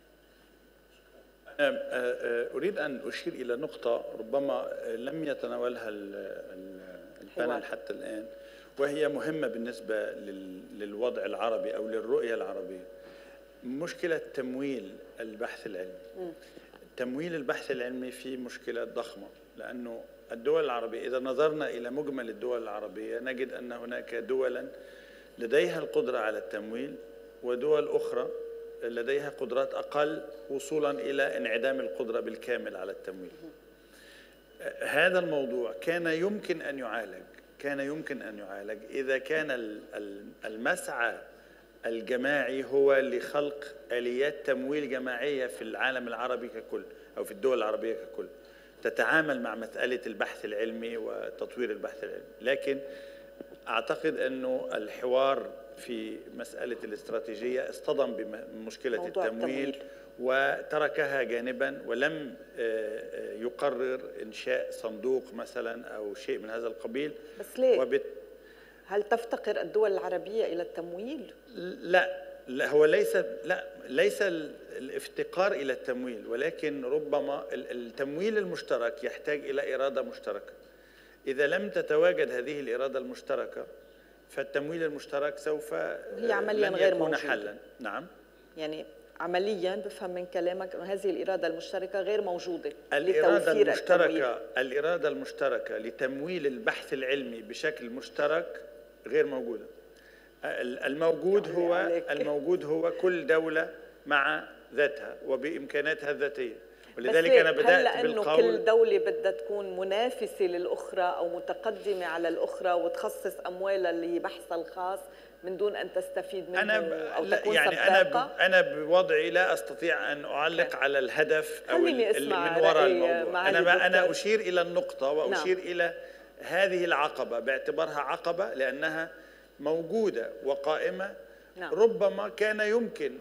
أريد أن أشير إلى نقطة ربما لم يتناولها البانل حتى الآن، وهي مهمة بالنسبة للوضع العربي أو للرؤية العربية. مشكلة تمويل البحث العلمي. تمويل البحث العلمي فيه مشكلات ضخمة، لأنه الدول العربية إذا نظرنا إلى مجمل الدول العربية نجد أن هناك دولا لديها القدرة على التمويل، ودول أخرى لديها قدرات أقل وصولا إلى انعدام القدرة بالكامل على التمويل. هذا الموضوع كان يمكن أن يعالج كان يمكن أن يعالج إذا كان المسعى الجماعي هو لخلق آليات تمويل جماعية في العالم العربي ككل أو في الدول العربية ككل تتعامل مع مسألة البحث العلمي وتطوير البحث العلمي. لكن أعتقد أنه الحوار في مسألة الاستراتيجية اصطدم بمشكلة التمويل, التمويل وتركها جانبا ولم يقرر إنشاء صندوق مثلا أو شيء من هذا القبيل. بس ليه؟ وبت... هل تفتقر الدول العربية إلى التمويل؟ لا لا هو ليس لا ليس الافتقار إلى التمويل، ولكن ربما التمويل المشترك يحتاج إلى إرادة مشتركة. إذا لم تتواجد هذه الإرادة المشتركة فالتمويل المشترك سوف هي عمليا غير يكون موجودة. حلا. نعم، يعني عمليا بفهم من كلامك أن هذه الإرادة المشتركة غير موجودة الإرادة المشتركة التمويل. الإرادة المشتركة لتمويل البحث العلمي بشكل مشترك غير موجودة. الموجود هو الموجود هو كل دولة مع ذاتها وبإمكاناتها الذاتية. ولذلك أنا بدأت بالقول كل دولة بدها تكون منافسة للأخرى أو متقدمة على الأخرى وتخصص أموالها لبحثها الخاص من دون أن تستفيد منه أنا أو تكون يعني سباقة. أنا أنا بوضعي لا أستطيع أن أعلق okay. على الهدف أو اللي من وراء الموضوع. أنا أنا الدكتور. أشير إلى النقطة وأشير نعم. إلى هذه العقبة باعتبارها عقبة لأنها موجودة وقائمة. نعم. ربما كان يمكن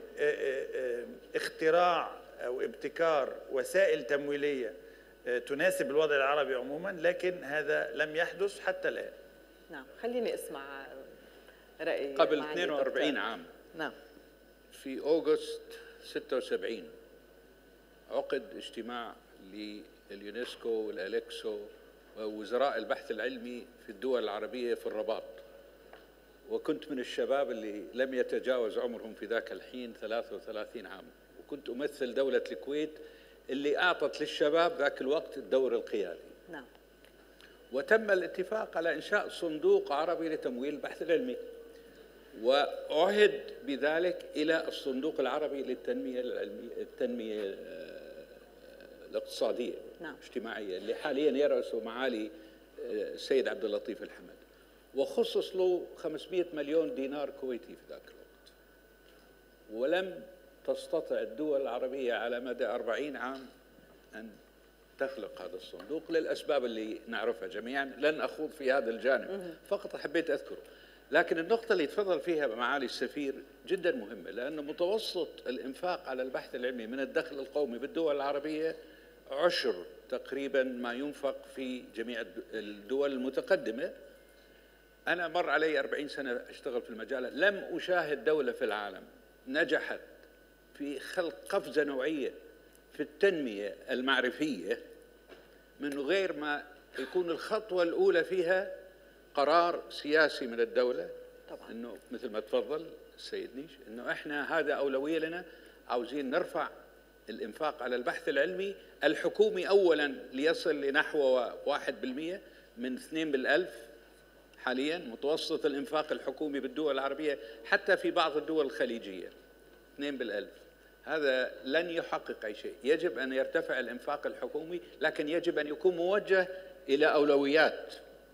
اختراع أو ابتكار وسائل تمويلية تناسب الوضع العربي عموما، لكن هذا لم يحدث حتى الآن. نعم، خليني اسمع رأي قبل اثنين وأربعين عام. نعم. في أغسطس ستة وسبعين عقد اجتماع لليونسكو والأليكسو ووزراء البحث العلمي في الدول العربية في الرباط، وكنت من الشباب اللي لم يتجاوز عمرهم في ذاك الحين ثلاثة وثلاثين عام، وكنت أمثل دولة الكويت اللي أعطت للشباب ذاك الوقت الدور القيادي. نعم. وتم الاتفاق على إنشاء صندوق عربي لتمويل البحث العلمي، وعهد بذلك إلى الصندوق العربي للتنمية العلمية التنمية الاقتصادية نعم. الاجتماعية اللي حاليا يرأسه معالي السيد عبد اللطيف الحمد، وخصص له خمسمئة مليون دينار كويتي في ذاك الوقت. ولم تستطع الدول العربية على مدى أربعين عام أن تخلق هذا الصندوق للأسباب اللي نعرفها جميعا، لن أخوض في هذا الجانب، فقط حبيت أذكره. لكن النقطة اللي تفضل فيها معالي السفير جدا مهمة، لأن متوسط الإنفاق على البحث العلمي من الدخل القومي بالدول العربية عشر تقريبا ما ينفق في جميع الدول المتقدمة. أنا مر علي أربعين سنة أشتغل في المجال، لم أشاهد دولة في العالم نجحت في خلق قفزة نوعية في التنمية المعرفية من غير ما يكون الخطوة الأولى فيها قرار سياسي من الدولة. طبعا. إنه مثل ما تفضل السيد نيش، إنه إحنا هذا أولوية لنا، عاوزين نرفع الإنفاق على البحث العلمي الحكومي أولا ليصل لنحو واحد بالمئة من اثنين بالألف. حاليا متوسط الإنفاق الحكومي بالدول العربية حتى في بعض الدول الخليجية اثنين بالألف. هذا لن يحقق أي شيء. يجب أن يرتفع الإنفاق الحكومي، لكن يجب أن يكون موجه إلى أولويات،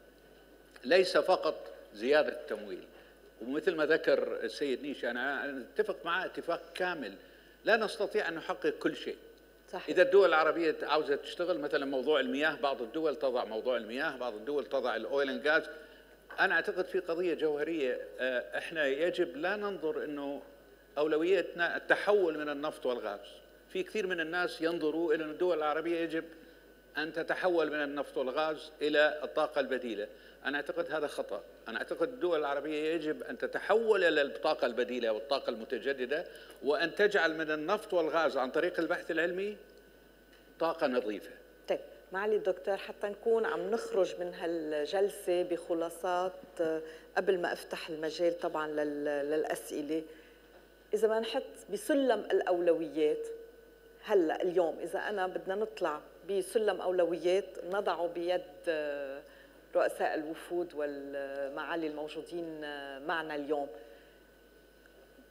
ليس فقط زيادة التمويل. ومثل ما ذكر السيد نيش، أنا أتفق معه اتفاق كامل، لا نستطيع أن نحقق كل شيء. صحيح. إذا الدول العربية عاوزة تشتغل مثلا موضوع المياه، بعض الدول تضع موضوع المياه، بعض الدول تضع الأويل اند غاز. أنا أعتقد في قضية جوهرية، إحنا يجب لا ننظر أنه أولويتنا التحول من النفط والغاز. في كثير من الناس ينظروا إلى أن الدول العربية يجب أن تتحول من النفط والغاز إلى الطاقة البديلة. أنا أعتقد هذا خطأ. أنا أعتقد الدول العربية يجب أن تتحول إلى الطاقة البديلة والطاقة المتجددة، وأن تجعل من النفط والغاز عن طريق البحث العلمي طاقة نظيفة. طيب معالي الدكتور، حتى نكون عم نخرج من هالجلسة بخلاصات قبل ما أفتح المجال طبعا للأسئلة، إذا ما نحط بسلم الأولويات هلأ اليوم، إذا أنا بدنا نطلع بسلم أولويات نضعه بيد رؤساء الوفود والمعالي الموجودين معنا اليوم،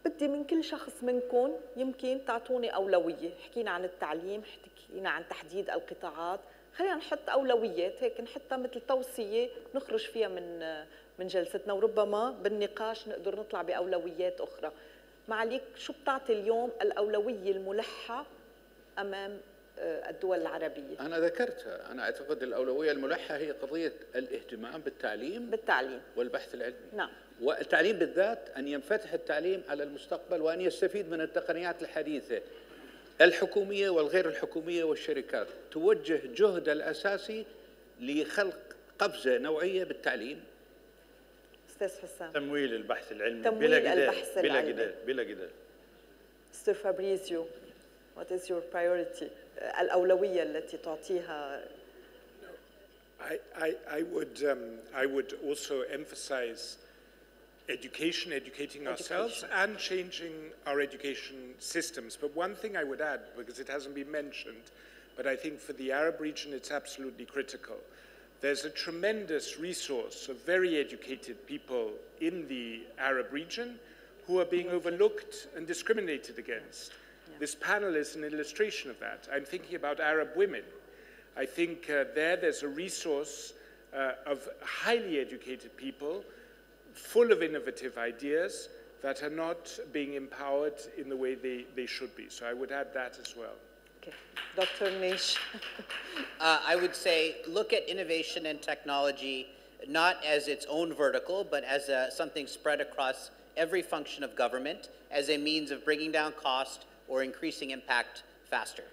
بدي من كل شخص منكم يمكن تعطوني أولوية. حكينا عن التعليم، حكينا عن تحديد القطاعات، خلينا نحط أولويات هيك، نحطها مثل توصية نخرج فيها من من جلستنا، وربما بالنقاش نقدر نطلع بأولويات أخرى. معاليك شو بتعطي اليوم الأولوية الملحة أمام الدول العربية؟ أنا ذكرتها، أنا أعتقد الأولوية الملحة هي قضية الاهتمام بالتعليم بالتعليم والبحث العلمي. نعم. والتعليم بالذات أن ينفتح التعليم على المستقبل وأن يستفيد من التقنيات الحديثة الحكومية والغير الحكومية، والشركات توجه جهد الأساسي لخلق قفزة نوعية بالتعليم. أستاذ حسام. تمويل البحث العلمي تمويل بلا جدال البحث بلا العلمي. جدال بلا جدال. أستاذ فابريزيو، what is your priority؟ الأولوية التي تعطيها. I, I, I would um, I would also emphasize education, educating ourselves, Education. and changing our education systems. But one thing I would add, because it hasn't been mentioned, but I think for the Arab region it's absolutely critical. There's a tremendous resource of very educated people in the Arab region who are being overlooked and discriminated against. Yeah. This panel is an illustration of that. I'm thinking about Arab women. I think uh, there there's a resource uh, of highly educated people full of innovative ideas that are not being empowered in the way they, they should be. So I would add that as well. Okay. Doctor Nish. uh, I would say look at innovation and technology not as its own vertical, but as a, something spread across every function of government as a means of bringing down cost or increasing impact faster.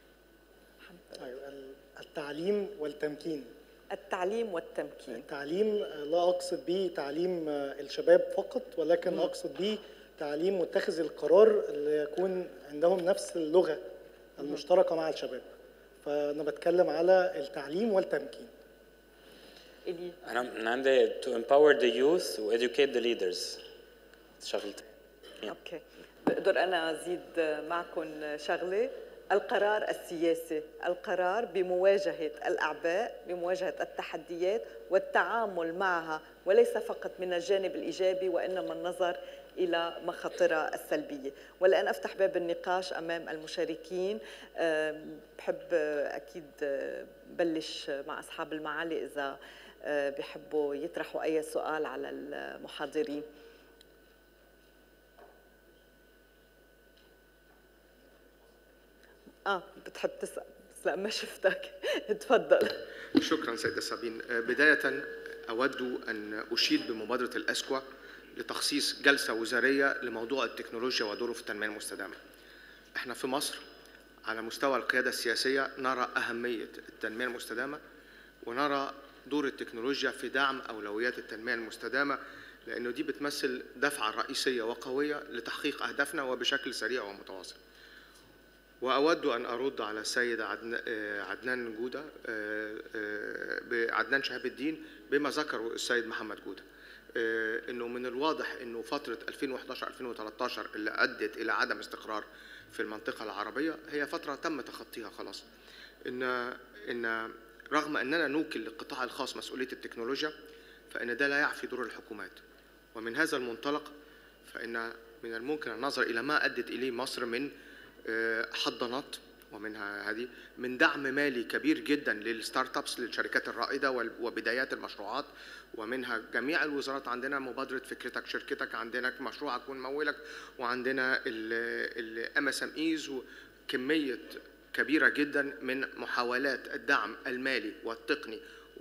التعليم والتمكين. التعليم والتمكين. التعليم لا أقصد به تعليم الشباب فقط، ولكن م. أقصد به تعليم متخذ القرار اللي يكون عندهم نفس اللغة المشتركة مع الشباب. فأنا بتكلم على التعليم والتمكين. إلي. أنا من عندي to empower the youth و educate the leaders. شغلتي. أوكي. بقدر أنا أزيد معكم شغلة. القرار السياسي، القرار بمواجهة الأعباء، بمواجهة التحديات والتعامل معها، وليس فقط من الجانب الإيجابي وإنما النظر إلى مخاطرها السلبية. والآن أفتح باب النقاش أمام المشاركين. بحب أكيد بلش مع أصحاب المعالي إذا بحبوا يطرحوا أي سؤال على المحاضرين. اه بتحب تسأل بس لا ما شفتك. تفضل. شكرا سيدة سابين. بداية أود أن أشيد بمبادرة الأسكوا لتخصيص جلسة وزارية لموضوع التكنولوجيا ودوره في التنمية المستدامة. احنا في مصر على مستوى القيادة السياسية نرى أهمية التنمية المستدامة ونرى دور التكنولوجيا في دعم أولويات التنمية المستدامة، لأنه دي بتمثل دفعة رئيسية وقوية لتحقيق أهدافنا وبشكل سريع ومتواصل. وأود أن أرد على السيد عدنان جودة عدنان شهاب الدين بما ذكره السيد محمد جودة، إنه من الواضح إنه فترة ألفين وإحدى عشر ألفين وثلاثة عشر اللي أدت إلى عدم استقرار في المنطقة العربية هي فترة تم تخطيها خلاص. إن إن رغم أننا نوكل للقطاع الخاص مسؤولية التكنولوجيا، فإن ده لا يعفي دور الحكومات. ومن هذا المنطلق فإن من الممكن النظر إلى ما أدت إليه مصر من حضانات، ومنها هذه من دعم مالي كبير جدا للستارت ابس للشركات الرائده وبدايات المشروعات، ومنها جميع الوزارات. عندنا مبادره فكرتك شركتك، عندنا مشروعك ونمولك، وعندنا الام اس ام ايز، وكميه كبيره جدا من محاولات الدعم المالي والتقني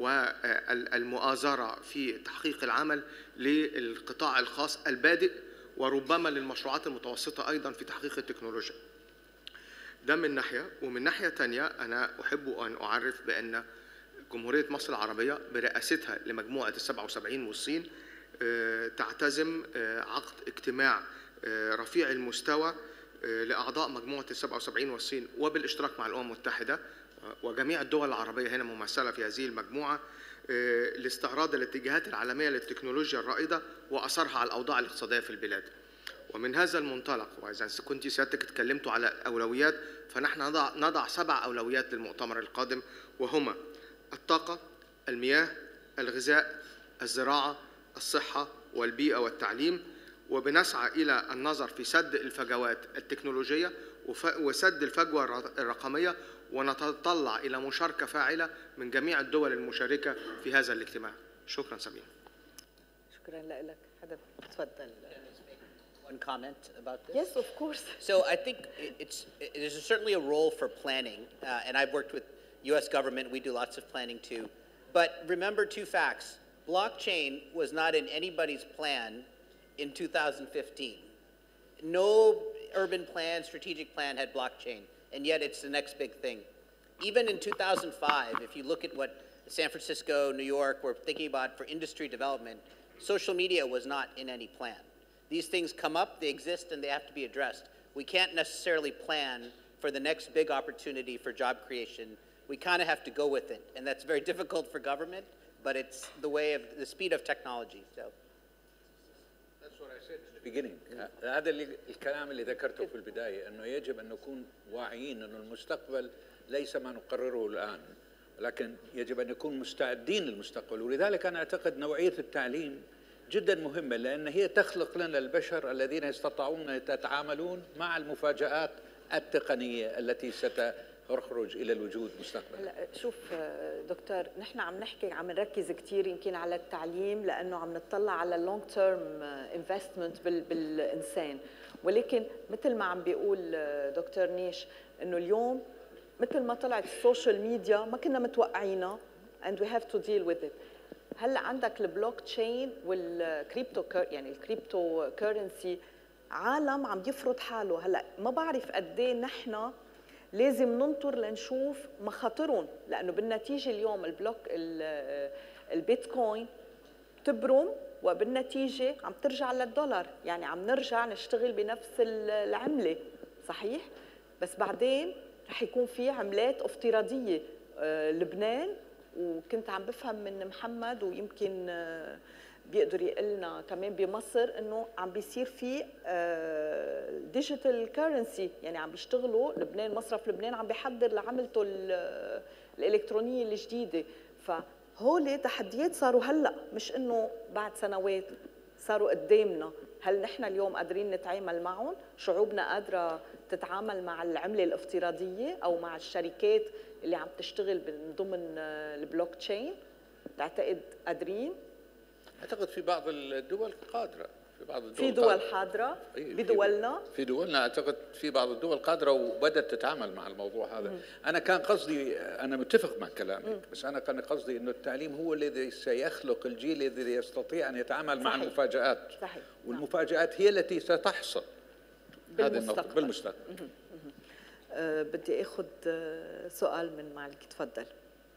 والمؤازره في تحقيق العمل للقطاع الخاص البادئ، وربما للمشروعات المتوسطه ايضا في تحقيق التكنولوجيا. ده من ناحية. ومن ناحية تانية أنا أحب أن أعرف بأن جمهورية مصر العربية برئاستها لمجموعة السبعة وسبعين والصين تعتزم عقد اجتماع رفيع المستوى لأعضاء مجموعة السبعة وسبعين والصين وبالاشتراك مع الأمم المتحدة وجميع الدول العربية هنا ممثلة في هذه المجموعة لاستعراض الاتجاهات العالمية للتكنولوجيا الرائدة وأثرها على الأوضاع الاقتصادية في البلاد. ومن هذا المنطلق، وإذا كنت سيادتك اتكلمتوا على أولويات، فنحن نضع, نضع سبع أولويات للمؤتمر القادم، وهما الطاقة، المياه، الغذاء، الزراعة، الصحة والبيئة والتعليم. وبنسعى إلى النظر في سد الفجوات التكنولوجية وسد الفجوة الرقمية، ونتطلع إلى مشاركة فاعلة من جميع الدول المشاركة في هذا الاجتماع. شكرا سمير. شكرا لك. حدا تفضل. One comment about this? Yes, of course. So I think it's, there's certainly a role for planning, uh, and I've worked with U S government. We do lots of planning too. But remember two facts. Blockchain was not in anybody's plan in two thousand fifteen. No urban plan, strategic plan had blockchain, and yet it's the next big thing. Even in two thousand five, if you look at what San Francisco, New York were thinking about for industry development, social media was not in any plan. These things come up, they exist, and they have to be addressed. We can't necessarily plan for the next big opportunity for job creation. We kind of have to go with it, and that's very difficult for government, but it's the way of the speed of technology. So. That's what I said in the beginning. هذا الكلام اللي ذكرته في البداية، أنه يجب أن نكون واعيين أنه المستقبل ليس ما نقرره الآن، ولكن يجب أن نكون مستعدين للمستقبل. ولذلك أنا أعتقد نوعية التعليم جدا مهمة، لأن هي تخلق لنا البشر الذين يستطيعون أن يتعاملون مع المفاجآت التقنية التي ستخرج إلى الوجود مستقبلا. هلا شوف دكتور، نحن عم نحكي عم نركز كثير يمكن على التعليم لأنه عم نطلع على اللونج تيرم انفستمنت بالإنسان، ولكن مثل ما عم بيقول دكتور نيش إنه اليوم مثل ما طلعت السوشيال ميديا ما كنا متوقعينها and we have to deal with it. هلا عندك البلوك تشين والكريبتو يعني الكريبتو كورنسي، عالم عم يفرض حاله. هلا ما بعرف قد ايه نحن لازم ننطر لنشوف مخاطرهم، لانه بالنتيجه اليوم البلوك البيتكوين تبرم وبالنتيجه عم ترجع للدولار، يعني عم نرجع نشتغل بنفس العمله صحيح، بس بعدين رح يكون في عملات افتراضيه. لبنان، وكنت عم بفهم من محمد ويمكن بيقدر يقلنا كمان بمصر انه عم بيصير في ديجيتال كرنسي، يعني عم بيشتغلوا لبنان، مصرف لبنان عم بيحضر لعملته الالكترونيه الجديده. فهول تحديات صاروا هلا، مش انه بعد سنوات، صاروا قدامنا. هل نحن اليوم قادرين نتعامل معهم؟ شعوبنا قادره تتعامل مع العمله الافتراضيه او مع الشركات اللي عم تشتغل من ضمن البلوك تشين؟ تعتقد قادرين؟ اعتقد في بعض الدول قادره، في بعض الدول في دول حاضره بدولنا، في دولنا اعتقد في بعض الدول قادره وبدات تتعامل مع الموضوع هذا. مم. انا كان قصدي، انا متفق مع كلامك، مم. بس انا كان قصدي انه التعليم هو الذي سيخلق الجيل الذي يستطيع ان يتعامل صحيح. مع المفاجآت. صحيح. والمفاجآت هي التي ستحصل بالمستقبل. بالمستقبل. أه بدي اخذ سؤال من مالك، تفضل.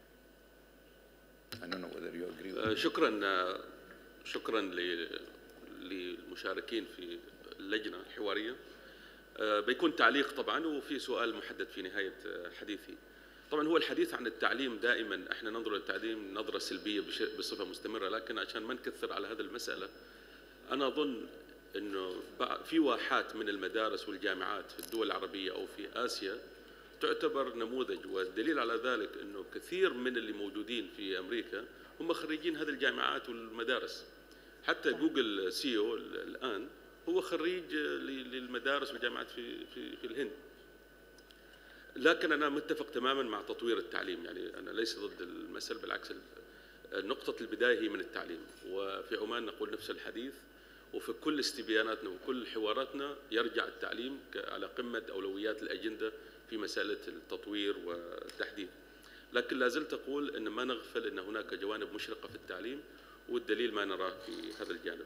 شكرا شكرا للمشاركين في اللجنه الحواريه. بيكون تعليق طبعا وفي سؤال محدد في نهايه حديثي. طبعا هو الحديث عن التعليم دائما احنا ننظر للتعليم نظره سلبيه بصفه مستمره، لكن عشان ما نكثر على هذه المساله، انا اظن انه في واحات من المدارس والجامعات في الدول العربيه او في اسيا تعتبر نموذج، والدليل على ذلك انه كثير من اللي موجودين في امريكا هم خريجين هذه الجامعات والمدارس. حتى جوجل سي او الان هو خريج للمدارس والجامعات في في في الهند. لكن انا متفق تماما مع تطوير التعليم، يعني انا ليس ضد المسألة، بالعكس نقطة البداية هي من التعليم، وفي عمان نقول نفس الحديث، وفي كل استبياناتنا وكل حواراتنا يرجع التعليم على قمة أولويات الأجندة في مسألة التطوير والتحديث. لكن لا زلت أقول أن ما نغفل أن هناك جوانب مشرقة في التعليم، والدليل ما نراه في هذا الجانب.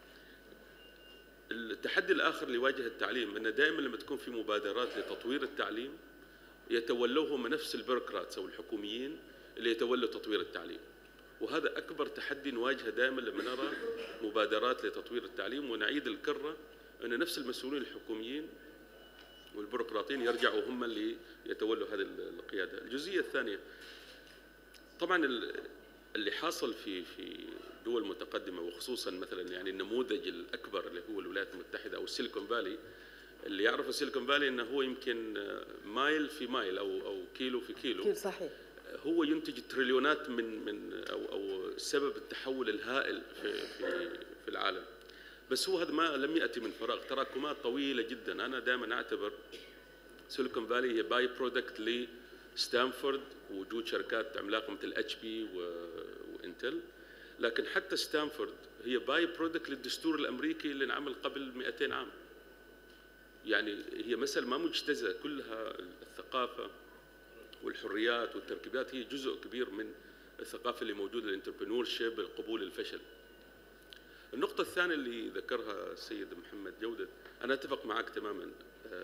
التحدي الآخر اللي يواجه التعليم أن دائما لما تكون في مبادرات لتطوير التعليم يتولوهم نفس البيروقراطس أو الحكوميين اللي يتولوا تطوير التعليم، وهذا أكبر تحدي نواجهه دائما لما نرى مبادرات لتطوير التعليم، ونعيد الكرة أن نفس المسؤولين الحكوميين والبيروقراطيين يرجعوا هم اللي يتولوا هذه القيادة. الجزئية الثانية طبعا اللي حاصل في في دول متقدمة، وخصوصا مثلا يعني النموذج الأكبر اللي هو الولايات المتحدة أو السيليكون فالي. اللي يعرف السيليكون فالي أنه هو يمكن مايل في مايل أو أو كيلو في كيلو. صحيح. هو ينتج تريليونات من من او او سبب التحول الهائل في في في العالم. بس هو هذا ما لم يأتي من فراغ، تراكمات طويلة جدا. أنا دائما أعتبر سيليكون فالي هي باي برودكت لستانفورد ووجود شركات عملاقة مثل اتش بي وانتل، لكن حتى ستانفورد هي باي برودكت للدستور الأمريكي اللي انعمل قبل مئتين عام. يعني هي مسألة ما مجتزأة، كلها الثقافة والحريات والتركيبات هي جزء كبير من الثقافة اللي موجودة، الانتربرنور شيب، قبول الفشل. النقطة الثانية اللي ذكرها السيد محمد جودة، أنا أتفق معك تماما.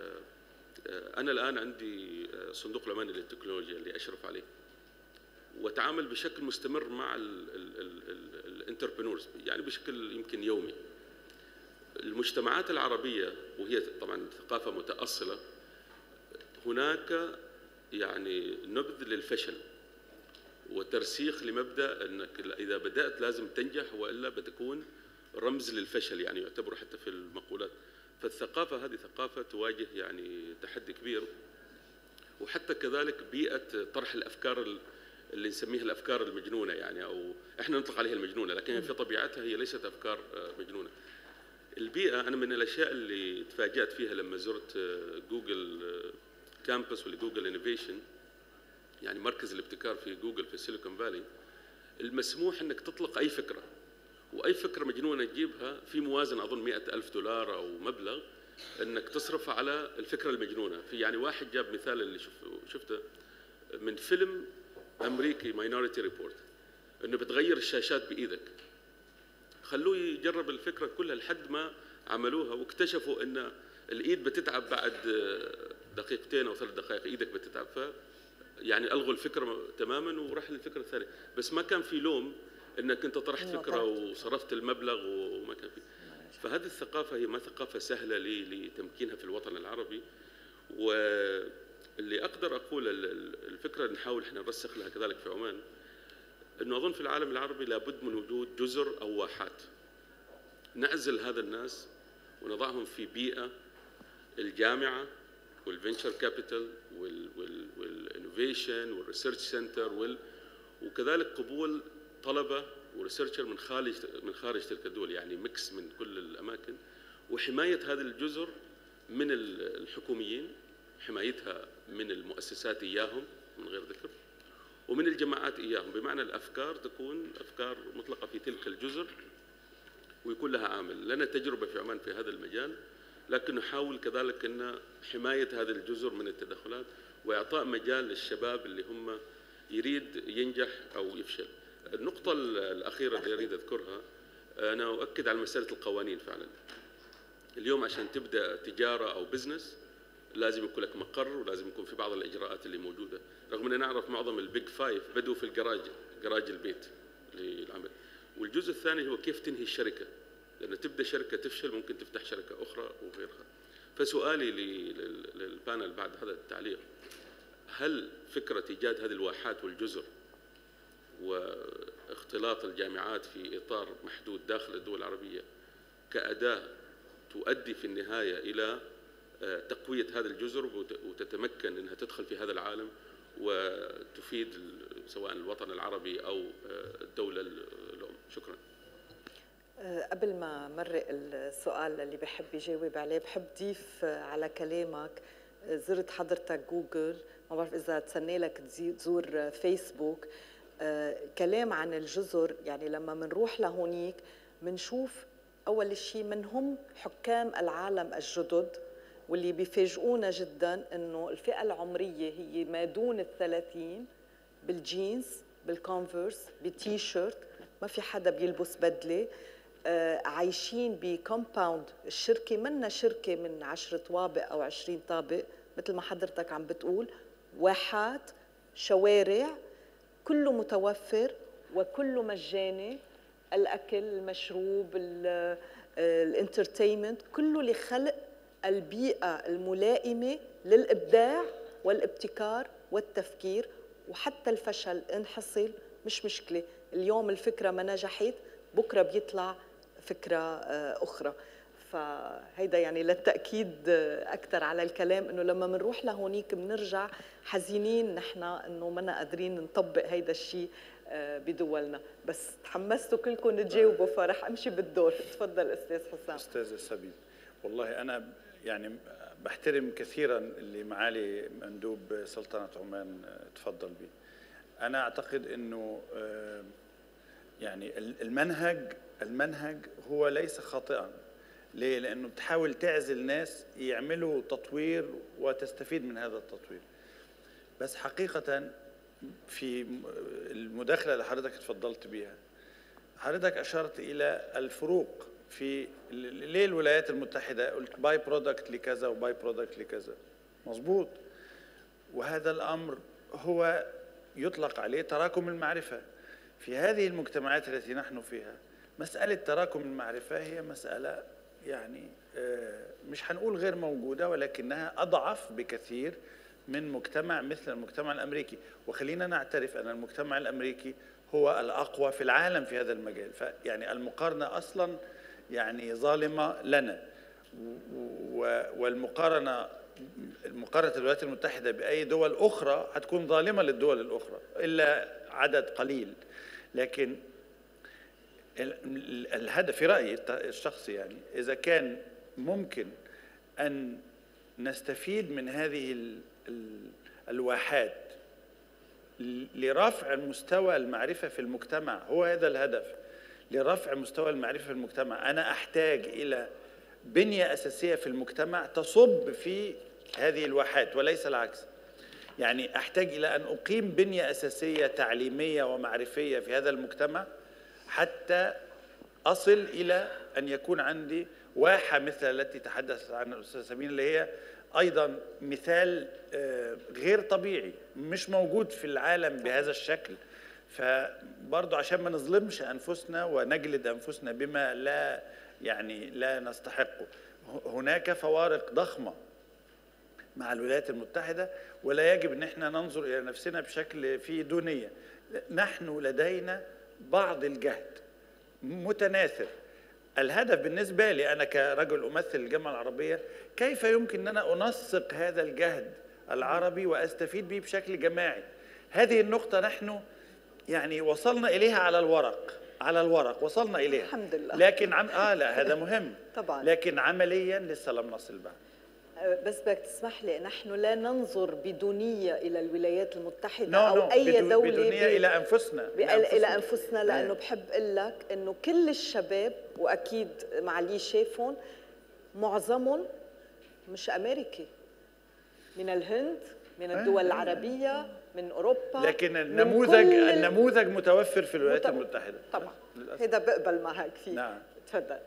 أنا الآن عندي صندوق الأمان للتكنولوجيا اللي أشرف عليه، وأتعامل بشكل مستمر مع الانتربرنورز، يعني بشكل يمكن يومي. المجتمعات العربية وهي طبعا ثقافة متأصلة، هناك يعني نبذ للفشل وترسيخ لمبدأ أنك إذا بدأت لازم تنجح وإلا بتكون رمز للفشل، يعني يعتبر حتى في المقولات. فالثقافة هذه ثقافة تواجه يعني تحدي كبير، وحتى كذلك بيئة طرح الأفكار اللي نسميها الأفكار المجنونة، يعني أو إحنا نطلق عليها المجنونة، لكن في طبيعتها هي ليست أفكار مجنونة. البيئة، أنا من الأشياء اللي تفاجأت فيها لما زرت جوجل كامبس ولا جوجل انوفيشن، يعني مركز الابتكار في جوجل في السيليكون فالي، المسموح أنك تطلق أي فكرة، وأي فكرة مجنونة تجيبها في موازنة أظن مئة ألف دولار أو مبلغ أنك تصرفها على الفكرة المجنونة. في يعني واحد جاب مثال اللي شفته من فيلم أمريكي ماينورتي ريبورت، أنه بتغير الشاشات بإيدك. خلوه يجرب الفكرة كلها لحد ما عملوها، واكتشفوا أن الإيد بتتعب بعد دقيقتين أو ثلاث دقائق، إيدك بتتعب. ف يعني ألغوا الفكرة تماما وراح للفكرة الثانية، بس ما كان في لوم انك انت طرحت فكره وصرفت المبلغ وما كان في. فهذه الثقافه هي ما ثقافه سهله لتمكينها في الوطن العربي. واللي اقدر اقول الفكره اللي نحاول احنا نرسخ لها كذلك في عمان، انه اظن في العالم العربي لابد من وجود جزر او واحات نعزل هذا الناس ونضعهم في بيئه الجامعه والفينشر كابيتال والانوفيشن والريسيرش سنتر، وكذلك قبول طلبة وريسيرشر من خارج من خارج تلك الدول، يعني ميكس من كل الأماكن، وحماية هذه الجزر من الحكوميين، حمايتها من المؤسسات إياهم من غير ذكر، ومن الجماعات إياهم، بمعنى الأفكار تكون أفكار مطلقة في تلك الجزر ويكون لها عامل. لنا تجربة في عمان في هذا المجال، لكن نحاول كذلك أن حماية هذه الجزر من التدخلات وإعطاء مجال للشباب اللي هم يريد ينجح أو يفشل. النقطة الأخيرة اللي أريد أذكرها، أنا أؤكد على مسألة القوانين. فعلا اليوم عشان تبدأ تجارة أو بزنس لازم يكون لك مقر، ولازم يكون في بعض الإجراءات اللي موجودة، رغم أن نعرف معظم البيج فايف بدوا في الجراج، جراج البيت للعمل. والجزء الثاني هو كيف تنهي الشركة، لأن تبدأ شركة تفشل ممكن تفتح شركة أخرى وغيرها. فسؤالي للبانل بعد هذا التعليق، هل فكرة إيجاد هذه الواحات والجزر واختلاط الجامعات في إطار محدود داخل الدول العربية كأداة تؤدي في النهاية إلى تقوية هذه الجزر وتتمكن أنها تدخل في هذا العالم وتفيد سواء الوطن العربي أو الدولة الأم؟ شكرا. قبل ما مرق السؤال اللي بحب يجاوب عليه، بحب ضيف على كلامك. زرت حضرتك جوجل، ما بعرف إذا تسنى لك تزور فيسبوك. آه، كلام عن الجزر، يعني لما منروح لهونيك منشوف أول شيء من هم حكام العالم الجدد، واللي بيفاجئونا جدا إنه الفئة العمرية هي ما دون الثلاثين، بالجينز بالكونفرس بالتي شيرت، ما في حدا بيلبس بدلة، آه، عايشين بكومباوند. الشركة منا شركة من عشرة طوابق أو عشرين طابق مثل ما حضرتك عم بتقول، واحات، شوارع، كله متوفر وكله مجاني، الأكل، المشروب، الانترتينمنت، كله لخلق البيئة الملائمة للإبداع والابتكار والتفكير. وحتى الفشل إن حصل مش مشكلة، اليوم الفكرة ما نجحت، بكرة بيطلع فكرة أخرى. فهيدا يعني للتأكيد أكثر على الكلام، إنه لما منروح لهونيك بنرجع حزينين نحن إنه منا قادرين نطبق هيدا الشيء بدولنا. بس تحمستوا كلكم تجاوبوا فرح امشي بالدور. تفضل استاذ حسام. استاذ سبيل، والله انا يعني بحترم كثيرا اللي معالي مندوب سلطنة عمان تفضل به. انا اعتقد انه يعني المنهج المنهج هو ليس خاطئا. ليه؟ لانه بتحاول تعزل ناس يعملوا تطوير وتستفيد من هذا التطوير. بس حقيقة في المداخلة اللي حضرتك تفضلت بها، حضرتك أشرت إلى الفروق في ليه الولايات المتحدة قلت باي برودكت لكذا وباي برودكت لكذا، مظبوط. وهذا الأمر هو يطلق عليه تراكم المعرفة. في هذه المجتمعات التي نحن فيها مسألة تراكم المعرفة هي مسألة يعني مش هنقول غير موجودة، ولكنها أضعف بكثير من مجتمع مثل المجتمع الأمريكي. وخلينا نعترف أن المجتمع الأمريكي هو الأقوى في العالم في هذا المجال، فيعني المقارنة أصلا يعني ظالمة لنا. والمقارنة مقارنة الولايات المتحدة بأي دول أخرى هتكون ظالمة للدول الأخرى إلا عدد قليل. لكن الهدف في رأيي الشخصي يعني إذا كان ممكن أن نستفيد من هذه الواحات لرفع مستوى المعرفة في المجتمع، هو هذا الهدف، لرفع مستوى المعرفة في المجتمع. أنا أحتاج إلى بنية أساسية في المجتمع تصب في هذه الواحات وليس العكس. يعني أحتاج إلى أن أقيم بنية أساسية تعليمية ومعرفية في هذا المجتمع حتى أصل إلى أن يكون عندي واحة مثل التي تحدث عنها الأستاذ سمين، اللي هي أيضا مثال غير طبيعي مش موجود في العالم بهذا الشكل. فبرضه عشان ما نظلمش أنفسنا ونجلد أنفسنا بما لا يعني لا نستحقه، هناك فوارق ضخمة مع الولايات المتحدة ولا يجب أن احنا ننظر إلى نفسنا بشكل فيه دونية. نحن لدينا بعض الجهد متناثر. الهدف بالنسبة لي أنا كرجل أمثل الجامعة العربية كيف يمكن أن أنا أنسق هذا الجهد العربي وأستفيد به بشكل جماعي. هذه النقطة نحن يعني وصلنا إليها على الورق على الورق وصلنا إليها الحمد لله. لكن عم آه لا هذا مهم طبعا، لكن عمليا لسه لم نصل بعد. بس بدك تسمح لي، نحن لا ننظر بدونية إلى الولايات المتحدة no, أو no. أي بدو دولة بدونية إلى أنفسنا إلى أنفسنا لأنه بحب أقول لك إنه كل الشباب وأكيد معلي شافهم معظمهم مش أمريكي، من الهند، من الدول العربية، من أوروبا، لكن النموذج النموذج متوفر في الولايات مت... المتحدة طبعا. هذا بقبل معك فيه. نعم. تفضل.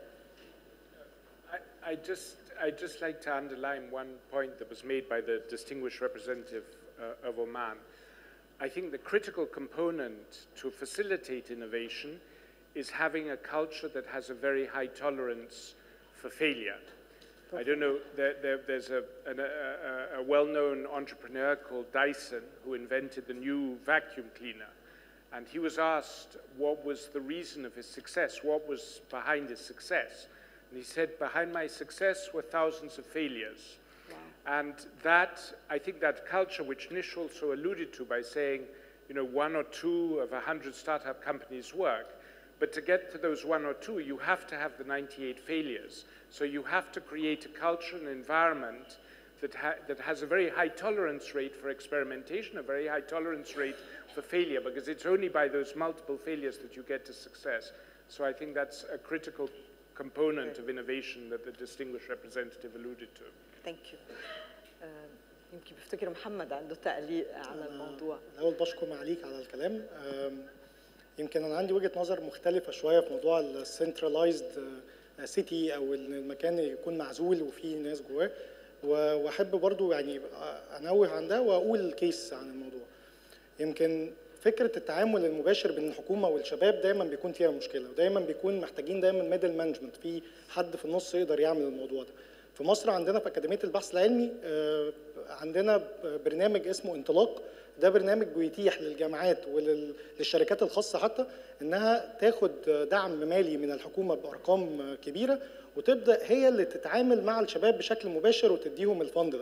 I just I'd just like to underline one point that was made by the distinguished representative uh, of Oman. I think the critical component to facilitate innovation is having a culture that has a very high tolerance for failure. I don't know, there, there, there's a, a, a, a well-known entrepreneur called Dyson who invented the new vacuum cleaner. And he was asked what was the reason of his success, what was behind his success. And he said, behind my success were thousands of failures. Wow. And that, I think that culture, which Nish also alluded to by saying, you know, one or two of a hundred startup companies work. But to get to those one or two, you have to have the ninety-eight failures. So you have to create a culture and environment that, ha that has a very high tolerance rate for experimentation, a very high tolerance rate for failure, because it's only by those multiple failures that you get to success. So I think that's a critical component of innovation that the distinguished representative alluded to. Thank you. يمكن بفتكر محمد عنده تعليق على الموضوع. الأول بشكر معاليك على الكلام. يمكن أنا عندي وجهة نظر مختلفة شوية في موضوع السنترلايزد سيتي أو المكان يكون معزول وفيه ناس جواه، وأحب برضو يعني أنوه عن ده وأقول كيس عن الموضوع. يمكن فكرة التعامل المباشر بين الحكومة والشباب دايما بيكون فيها مشكلة، ودايما بيكون محتاجين دايما ميدل مانجمنت، في حد في النص يقدر يعمل الموضوع ده. في مصر عندنا في أكاديمية البحث العلمي عندنا برنامج اسمه انطلاق. ده برنامج بيتيح للجامعات وللشركات الخاصة حتى إنها تاخد دعم مالي من الحكومة بأرقام كبيرة، وتبدأ هي اللي تتعامل مع الشباب بشكل مباشر وتديهم الفند ده.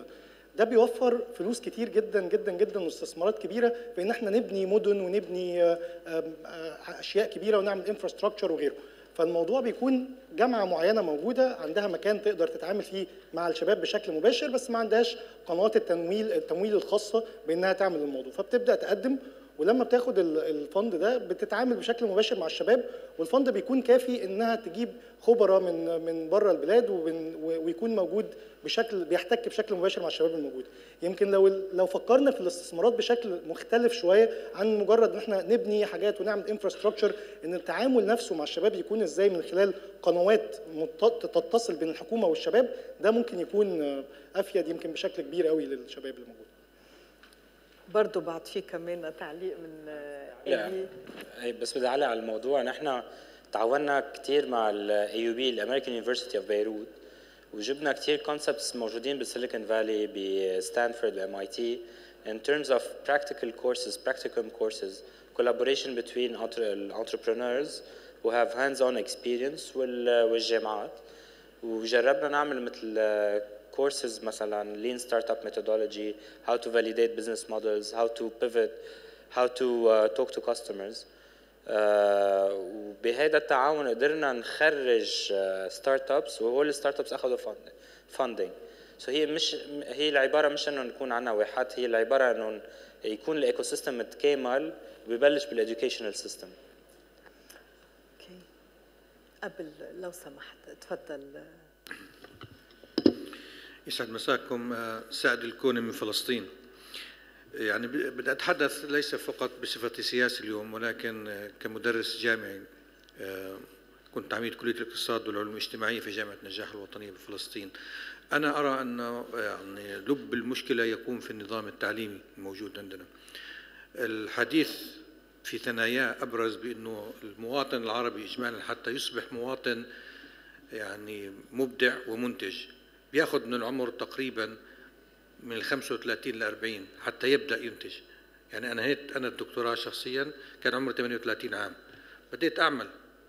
ده بيوفر فلوس كتير جدا جدا جدا واستثمارات كبيره في ان احنا نبني مدن ونبني اشياء كبيره ونعمل انفراستراكشر وغيره. فالموضوع بيكون جامعه معينه موجوده عندها مكان تقدر تتعامل فيه مع الشباب بشكل مباشر، بس ما عندهاش قنوات التمويل التمويل الخاصه بانها تعمل الموضوع، فبتبدا تقدم، ولما بتاخد الفند ده بتتعامل بشكل مباشر مع الشباب، والفند بيكون كافي انها تجيب خبراء من من بره البلاد ويكون موجود بشكل بيحتك بشكل مباشر مع الشباب الموجود. يمكن لو لو فكرنا في الاستثمارات بشكل مختلف شويه عن مجرد ان احنا نبني حاجات ونعمل انفراستراكشر، ان التعامل نفسه مع الشباب يكون ازاي من خلال قنوات تتصل بين الحكومه والشباب، ده ممكن يكون افيد يمكن بشكل كبير قوي للشباب الموجود. برضه بعد في كمان تعليق من اي بس بدي اعلق على الموضوع. نحن تعاوننا كثير مع الاي يو بي الامريكان يونيفرسيتي اوف بيروت، وجبنا كثير كونسبتس موجودين بالسيليكون فالي بستانفورد وام اي تي in terms of practical courses, practicum courses, collaboration between entrepreneurs who have hands-on experience والجامعات. وجربنا نعمل مثل courses مثلا lean startup methodology, how to validate business models, how to pivot, how to uh, talk to customers. uh, وبهذا التعاون قدرنا نخرج ستارت ابس، وهول الستارت ابس اخذوا funding. so هي مش هي العباره مش انه نكون عنا واحات، هي العباره انه يكون الايكو سيستم متكامل ويبلش بالاديوكيشنال سيستم. اوكي قبل لو سمحت تفضل. يسعد مساكم. سعد الكوني من فلسطين. يعني بدي أتحدث ليس فقط بصفتي سياسي اليوم، ولكن كمدرس جامعي. كنت عميد كلية الاقتصاد والعلوم الاجتماعية في جامعة نجاح الوطنية بفلسطين. أنا أرى أن يعني لب المشكلة يكون في النظام التعليمي الموجود عندنا. الحديث في ثناياه أبرز بأنه المواطن العربي إجمالا حتى يصبح مواطن يعني مبدع ومنتج بياخذ من العمر تقريبا من ال خمسة وثلاثين ل أربعين حتى يبدا ينتج. يعني انا هيك انا الدكتوراه شخصيا كان عمري ثمانية وثلاثين عام، بديت اعمل.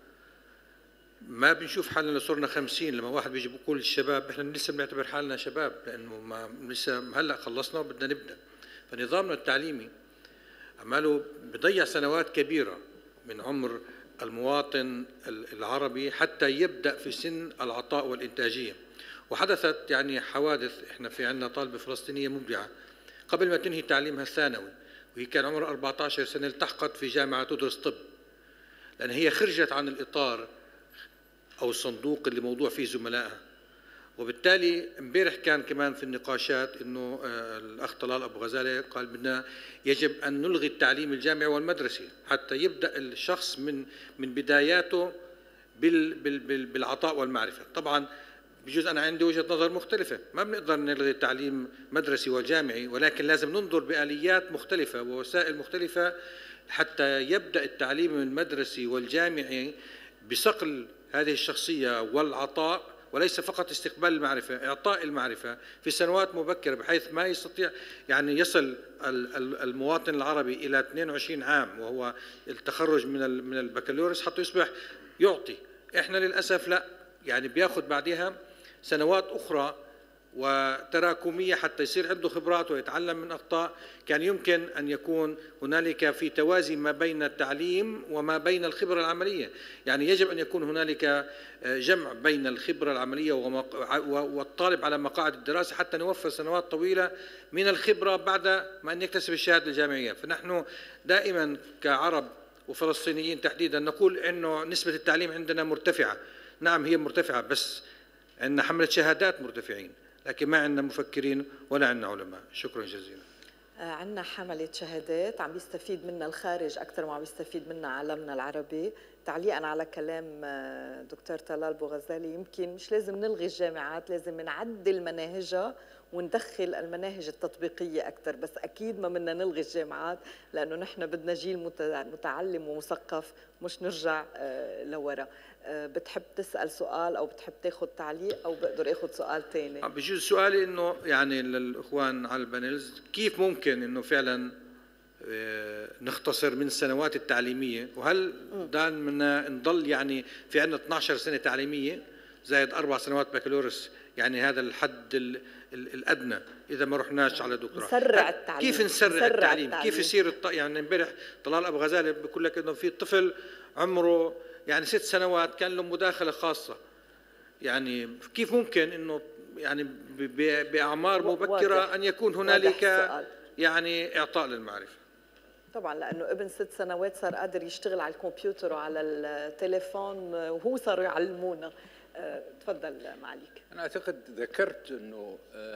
ما بنشوف حالنا صرنا خمسين لما واحد بيجي بيقول الشباب، احنا لسه بنعتبر حالنا شباب لانه ما لسه هلا خلصنا وبدنا نبدا. فنظامنا التعليمي عماله بضيع سنوات كبيره من عمر المواطن العربي حتى يبدا في سن العطاء والانتاجيه. وحدثت يعني حوادث. احنا في عندنا طالبه فلسطينيه مبدعه قبل ما تنهي تعليمها الثانوي وهي كان عمرها أربعة عشر سنه التحقت في جامعه تدرس طب، لان هي خرجت عن الاطار او الصندوق اللي موضوع فيه زملائها. وبالتالي امبارح كان كمان في النقاشات انه الاخ طلال ابو غزاله قال بدنا يجب ان نلغي التعليم الجامعي والمدرسي حتى يبدا الشخص من من بداياته بالعطاء والمعرفه. طبعا بجوز أنا عندي وجهة نظر مختلفة، ما بنقدر نلغي التعليم مدرسي وجامعي، ولكن لازم ننظر بآليات مختلفة ووسائل مختلفة حتى يبدأ التعليم المدرسي والجامعي بصقل هذه الشخصية والعطاء، وليس فقط استقبال المعرفة، إعطاء المعرفة في سنوات مبكرة بحيث ما يستطيع يعني يصل المواطن العربي إلى اثنين وعشرين عام وهو التخرج من من البكالوريوس حتى يصبح يعطي. إحنا للأسف لا، يعني بياخذ بعدها سنوات أخرى وتراكمية حتى يصير عنده خبرات ويتعلم من أخطاء. كان يمكن أن يكون هنالك في توازي ما بين التعليم وما بين الخبرة العملية. يعني يجب أن يكون هنالك جمع بين الخبرة العملية والطالب على مقاعد الدراسة حتى نوفر سنوات طويلة من الخبرة بعد ما أن يكتسب الشهادة الجامعية. فنحن دائما كعرب وفلسطينيين تحديدا نقول أنه نسبة التعليم عندنا مرتفعة. نعم هي مرتفعة، بس عندنا حملة شهادات مرتفعين، لكن ما عندنا مفكرين ولا عندنا علماء. شكرا جزيلا. عندنا حملة شهادات عم بيستفيد منها الخارج أكثر ما عم بيستفيد منها عالمنا العربي. تعليقا على كلام دكتور طلال بوغزالي، يمكن مش لازم نلغي الجامعات، لازم نعدل مناهجها وندخل المناهج التطبيقية أكثر، بس أكيد ما بدنا نلغي الجامعات لأنه نحن بدنا جيل متعلم ومثقف، مش نرجع لورا. بتحب تسأل سؤال أو بتحب تاخذ تعليق أو بقدر آخذ سؤال ثاني؟ بجوز سؤالي إنه يعني للإخوان على البانيلز، كيف ممكن إنه فعلا نختصر من السنوات التعليمية؟ وهل دائما نضل يعني في عندنا اثنعش سنة تعليمية زائد أربع سنوات بكالوريوس، يعني هذا الحد ال ال الأدنى إذا ما رحناش على دكتوراه. نسرع التعليم. كيف نسرع, نسرع التعليم؟ التعليم كيف يصير الط... يعني امبارح طلال أبو غزالة بيقول لك إنه في طفل عمره يعني ست سنوات كان له مداخلة خاصة، يعني كيف ممكن إنه يعني بأعمار مبكرة أن يكون هنالك يعني إعطاء للمعرفة؟ طبعا لأنه ابن ست سنوات صار قادر يشتغل على الكمبيوتر وعلى التليفون وهو صاروا يعلمونا. أه، تفضل معاليك. أنا أعتقد ذكرت أنه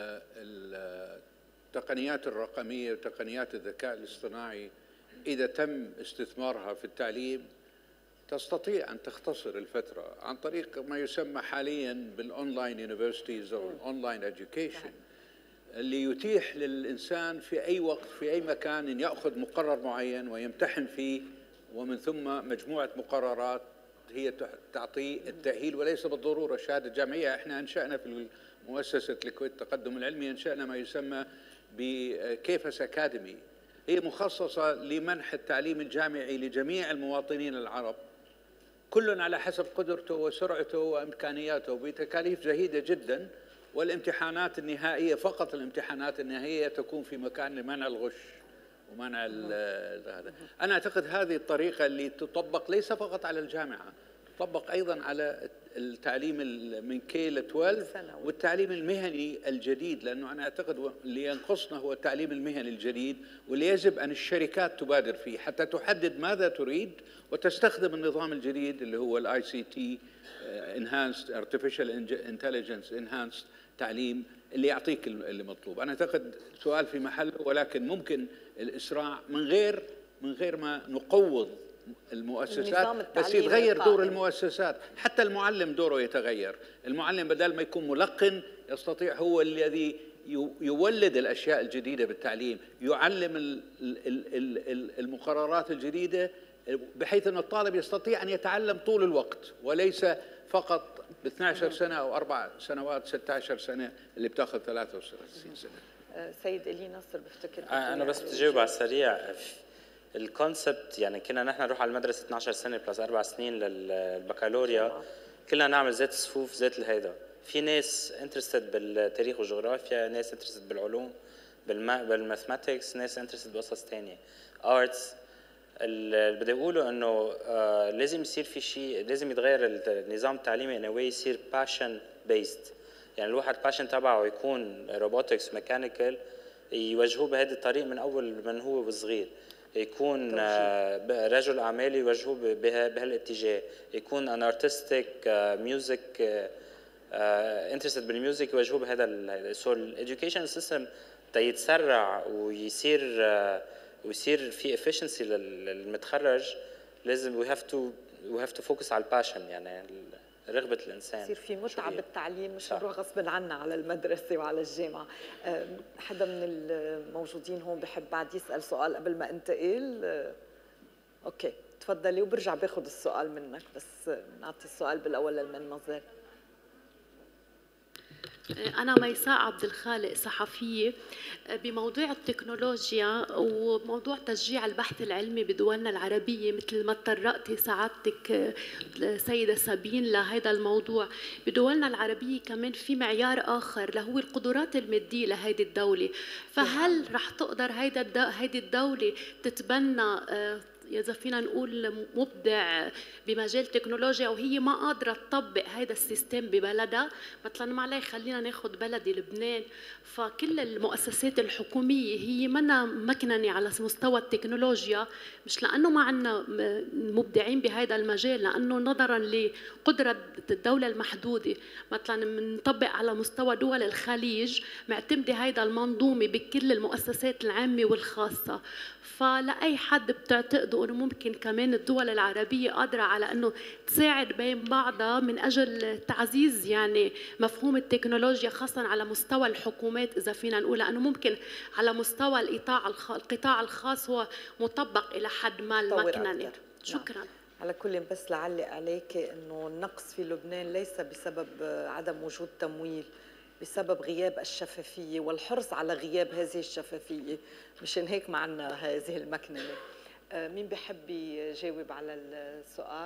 التقنيات الرقمية وتقنيات الذكاء الاصطناعي إذا تم استثمارها في التعليم تستطيع أن تختصر الفترة عن طريق ما يسمى حاليا بالأونلاين يونيفرسيتيز أو الأونلاين إديوكيشن، اللي يتيح للإنسان في أي وقت في أي مكان أن يأخذ مقرر معين ويمتحن فيه، ومن ثم مجموعة مقررات هي تعطي التأهيل وليس بالضرورة الشهادة الجامعية. احنا أنشأنا في مؤسسة الكويت التقدم العلمي أنشأنا ما يسمى بكيفس أكاديمي، هي مخصصة لمنح التعليم الجامعي لجميع المواطنين العرب، كل على حسب قدرته وسرعته وإمكانياته بتكاليف زهيدة جدا، والامتحانات النهائية فقط الامتحانات النهائية تكون في مكان لمنع الغش ومنع هذا. أنا أعتقد هذه الطريقة اللي تطبق ليس فقط على الجامعة، تطبق أيضا على التعليم من كي ل اثناشر والتعليم المهني الجديد، لأنه أنا أعتقد اللي ينقصنا هو التعليم المهني الجديد، واللي يجب أن الشركات تبادر فيه حتى تحدد ماذا تريد وتستخدم النظام الجديد اللي هو الاي سي تي Enhanced Artificial Intelligence Enhanced تعليم اللي يعطيك اللي مطلوب. أنا أعتقد سؤال في محله، ولكن ممكن الإسراع من غير من غير ما نقوض المؤسسات، بس يتغير دور المؤسسات، حتى المعلم دوره يتغير. المعلم بدل ما يكون ملقن يستطيع هو الذي يولد الأشياء الجديدة بالتعليم، يعلم المقررات الجديدة بحيث أن الطالب يستطيع أن يتعلم طول الوقت وليس فقط ب اثناشر سنة أو أربع سنوات ستة عشر سنة اللي بتاخذ ثلاثة وثلاثين سنة. سيد إلي ناصر بفتكر أنا بس بتجاوب على السريع. الكونسبت يعني كنا نحن نروح على المدرسة اثناشر سنة بلس أربع سنين للبكالوريا، كلنا نعمل زيت الصفوف زيت الهيدا. في ناس انترستد بالتاريخ والجغرافيا، ناس انترستد بالعلوم بالماثماتكس، ناس انترستد بقصص ثانية ارتس. اللي بدي اقوله انه آه لازم يصير في شيء، لازم يتغير النظام التعليمي انه يصير باشن بيست، يعني الواحد باشن تبعه يكون روبوتكس ميكانيكال يوجهوه بهذه الطريق من اول من هو صغير، يكون آه رجل اعمال يوجهوه بهالاتجاه، يكون ان ارتستيك ميوزك انترستد بالميوزك يوجهوه بهذا. سو الاديوكيشن سيستم تيتسرع ويصير آه ويصير في efficiency للمتخرج، لازم we have to we have to focus على الباشن، يعني رغبة الإنسان. يصير في متعة بالتعليم، مش نروح غصب عنا على المدرسة وعلى الجامعة. حدا من الموجودين هون بحب بعد يسأل سؤال قبل ما انتقل؟ أوكي تفضلي، وبرجع باخذ السؤال منك، بس نعطي السؤال بالأول للمنمزل. أنا ميساء عبد الخالق، صحفية. بموضوع التكنولوجيا وموضوع تشجيع البحث العلمي بدولنا العربية، مثل ما تطرقتي سعادتك سيدة سابين لهذا الموضوع، بدولنا العربية كمان في معيار آخر اللي هو القدرات المادية لهذه الدولة. فهل رح تقدر هذه الدولة تتبنى إذا فينا نقول مبدع بمجال التكنولوجيا وهي ما قادرة تطبق هذا السيستم ببلدها؟ مثلا معلي خلينا ناخذ بلدي لبنان، فكل المؤسسات الحكومية هي منا مكننة على مستوى التكنولوجيا، مش لأنه ما عندنا مبدعين بهذا المجال، لأنه نظرا لقدرة الدولة المحدودة. مثلا بنطبق على مستوى دول الخليج معتمدة هذا المنظومة بكل المؤسسات العامة والخاصة. فلأي حد بتعتقدوا أنه ممكن كمان الدول العربية قادرة على أنه تساعد بين بعضها من أجل تعزيز يعني مفهوم التكنولوجيا، خاصة على مستوى الحكومات إذا فينا نقول، لأنه ممكن على مستوى القطاع القطاع الخاص هو مطبق إلى حد ما المكننة. شكرا. نعم. على كل بس لعلق عليك أنه النقص في لبنان ليس بسبب عدم وجود تمويل، بسبب غياب الشفافية والحرص على غياب هذه الشفافية، مشان هيك ما عندنا هذه المكننة. مين بحب يجاوب على السؤال؟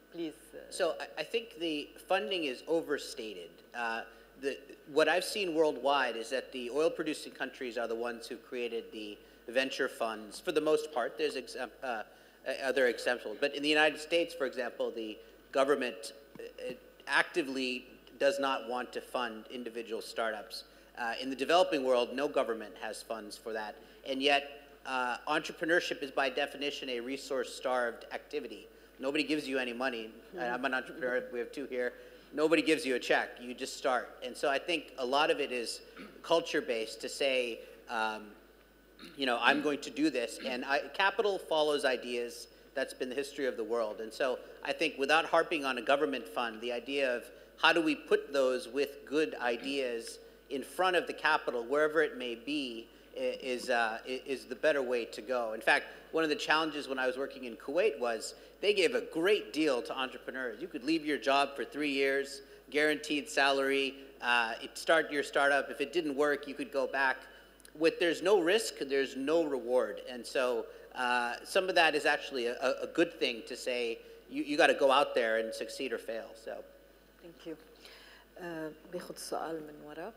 please. So I, I think the funding is overstated. Uh, the, what I've seen worldwide is that the oil-producing countries are the ones who created the venture funds for the most part. There's exemp uh, other exceptions, but in the United States, for example, the government actively does not want to fund individual startups. Uh, in the developing world, no government has funds for that, and yet uh, entrepreneurship is by definition a resource-starved activity. Nobody gives you any money. Mm-hmm. I'm an entrepreneur, we have two here. Nobody gives you a check, you just start. And so I think a lot of it is culture-based to say, um, you know, I'm going to do this, and I, capital follows ideas. That's been the history of the world. And so I think without harping on a government fund, the idea of how do we put those with good ideas in front of the capital, wherever it may be, is, uh, is the better way to go. In fact, one of the challenges when I was working in Kuwait was they gave a great deal to entrepreneurs. You could leave your job for three years, guaranteed salary, uh, start your startup. If it didn't work, you could go back. With there's no risk, there's no reward. And so uh, some of that is actually a, a good thing to say, you, you got to go out there and succeed or fail. So. Thank you. باخد السؤال من وراء.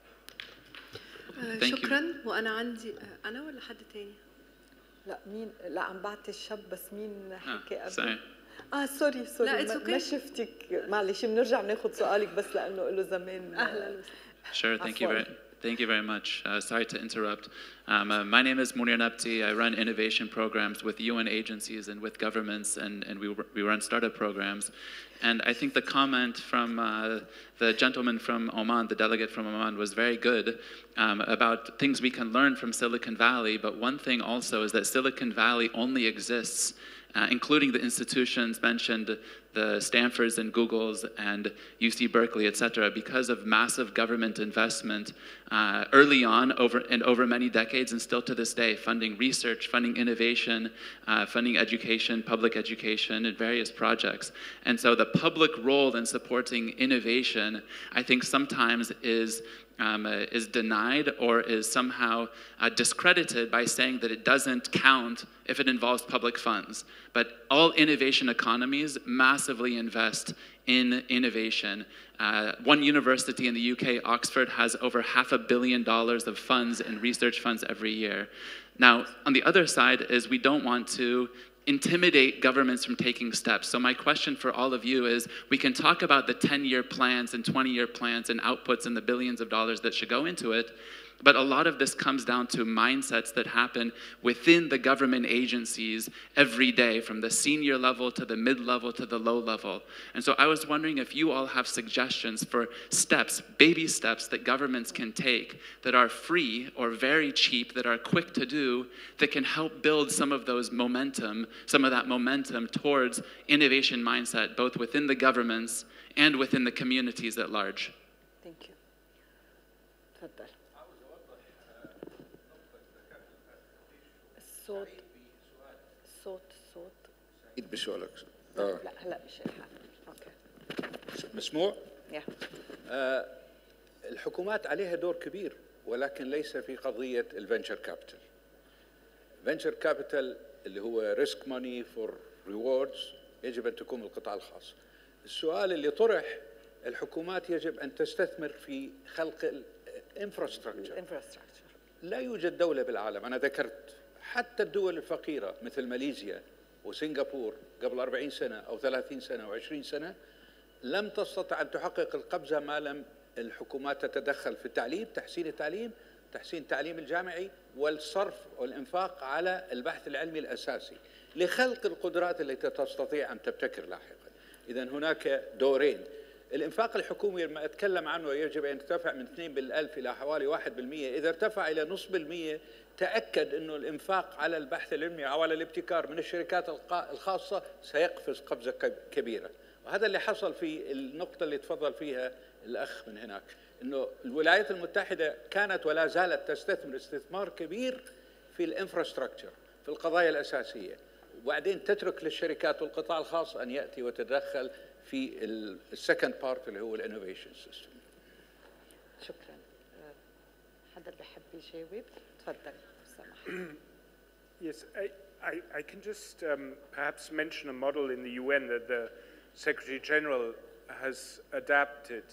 شكرا. وانا عندي انا ولا حد تاني؟ لا مين لا عم بعطي الشاب بس مين حكي قبل؟ sorry. اه سوري سوري لا ما, ما شفتك معلش بنرجع بناخد سؤالك بس لانه له زمان. اهلا وسهلا. Sure, thank you very Thank you very much. Uh, sorry to interrupt. Um, uh, my name is Munir Nabti. I run innovation programs with U N agencies and with governments, and, and we, we run startup programs. And I think the comment from uh, the gentleman from Oman, the delegate from Oman, was very good um, about things we can learn from Silicon Valley. But one thing also is that Silicon Valley only exists, uh, including the institutions mentioned, the Stanfords and Googles and U C Berkeley, et cetera, because of massive government investment uh, early on over and over many decades, and still to this day, funding research, funding innovation, uh, funding education, public education, and various projects. And so the public role in supporting innovation, I think sometimes is Um, uh, is denied or is somehow uh, discredited by saying that it doesn't count if it involves public funds. But all innovation economies massively invest in innovation. Uh, one university in the U K, Oxford, has over half a billion dollars of funds and research funds every year. Now, on the other side is we don't want to intimidate governments from taking steps. So my question for all of you is, we can talk about the ten-year plans and twenty-year plans and outputs and the billions of dollars that should go into it, but a lot of this comes down to mindsets that happen within the government agencies every day, from the senior level to the mid-level to the low level. And so I was wondering if you all have suggestions for steps, baby steps that governments can take that are free or very cheap, that are quick to do, that can help build some of those momentum, some of that momentum towards innovation mindset, both within the governments and within the communities at large. Thank you. تفضل. صوت صوت صوت اكيد بسؤالك اه لا هلا مش الحال. اوكي مسموع؟ yeah. آه الحكومات عليها دور كبير، ولكن ليس في قضيه الفنتشر كابيتال. فنتشر كابيتال اللي هو ريسك ماني فور ريوردز يجب ان تكون القطاع الخاص. السؤال اللي طرح، الحكومات يجب ان تستثمر في خلق الانفراستراكشر. لا يوجد دوله بالعالم، انا ذكرت حتى الدول الفقيرة مثل ماليزيا وسنغافور قبل أربعين سنة أو ثلاثين سنة أو عشرين سنة لم تستطع أن تحقق القفزة ما لم الحكومات تتدخل في التعليم، تحسين التعليم، تحسين التعليم الجامعي، والصرف والإنفاق على البحث العلمي الأساسي لخلق القدرات التي تستطيع أن تبتكر لاحقا. إذن هناك دورين. الإنفاق الحكومي لما أتكلم عنه يجب أن يرتفع من اثنين بالألف إلى حوالي واحد بالمئة. إذا ارتفع إلى نصف بالمئة تأكد أنه الإنفاق على البحث العلمي أو على الابتكار من الشركات الخاصة سيقفز قفزة كبيرة. وهذا اللي حصل في النقطة اللي تفضل فيها الأخ من هناك، أنه الولايات المتحدة كانت ولا زالت تستثمر استثمار كبير في الانفراستراكشر، في القضايا الأساسية، وبعدين تترك للشركات والقطاع الخاص أن يأتي وتتدخل في السكند بارت اللي هو الانوفيشن سيستم. شكرا. حدا بيحب يجاوب؟ تفضل سمح. Yes, I, I, I can just um, perhaps mention a model in the U N that the Secretary General has adapted.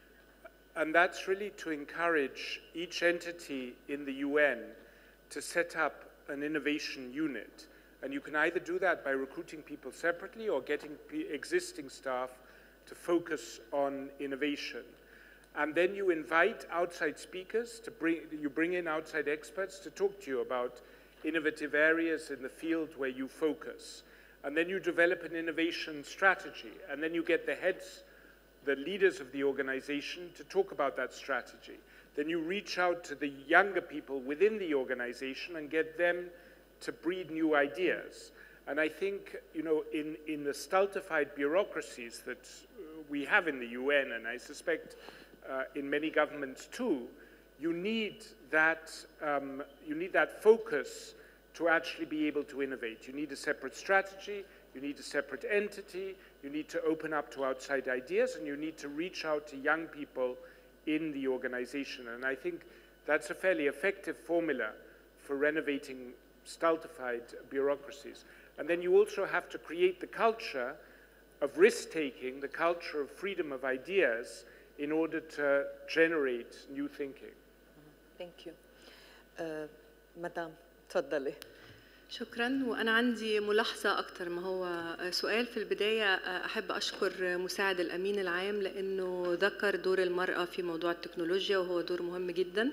And that's really to encourage each entity in the U N to set up an innovation unit. And you can either do that by recruiting people separately or getting existing staff to focus on innovation. And then you invite outside speakers to bring, you bring in outside experts to talk to you about innovative areas in the field where you focus. And then you develop an innovation strategy. And then you get the heads, the leaders of the organization to talk about that strategy. Then you reach out to the younger people within the organization and get them to breed new ideas. And I think, you know, in, in the stultified bureaucracies that we have in the U N, and I suspect uh, in many governments too, you need that, um, you need that focus to actually be able to innovate. You need a separate strategy, you need a separate entity, you need to open up to outside ideas, and you need to reach out to young people in the organization. And I think that's a fairly effective formula for renovating stultified bureaucracies. And then you also have to create the culture of risk-taking, the culture of freedom of ideas in order to generate new thinking. Thank you. Uh, Madam, تفضلي. شكرا. وأنا عندي ملاحظة أكتر ما هو سؤال. في البداية أحب أشكر مساعد الأمين العام لأنه ذكر دور المرأة في موضوع التكنولوجيا وهو دور مهم جدا.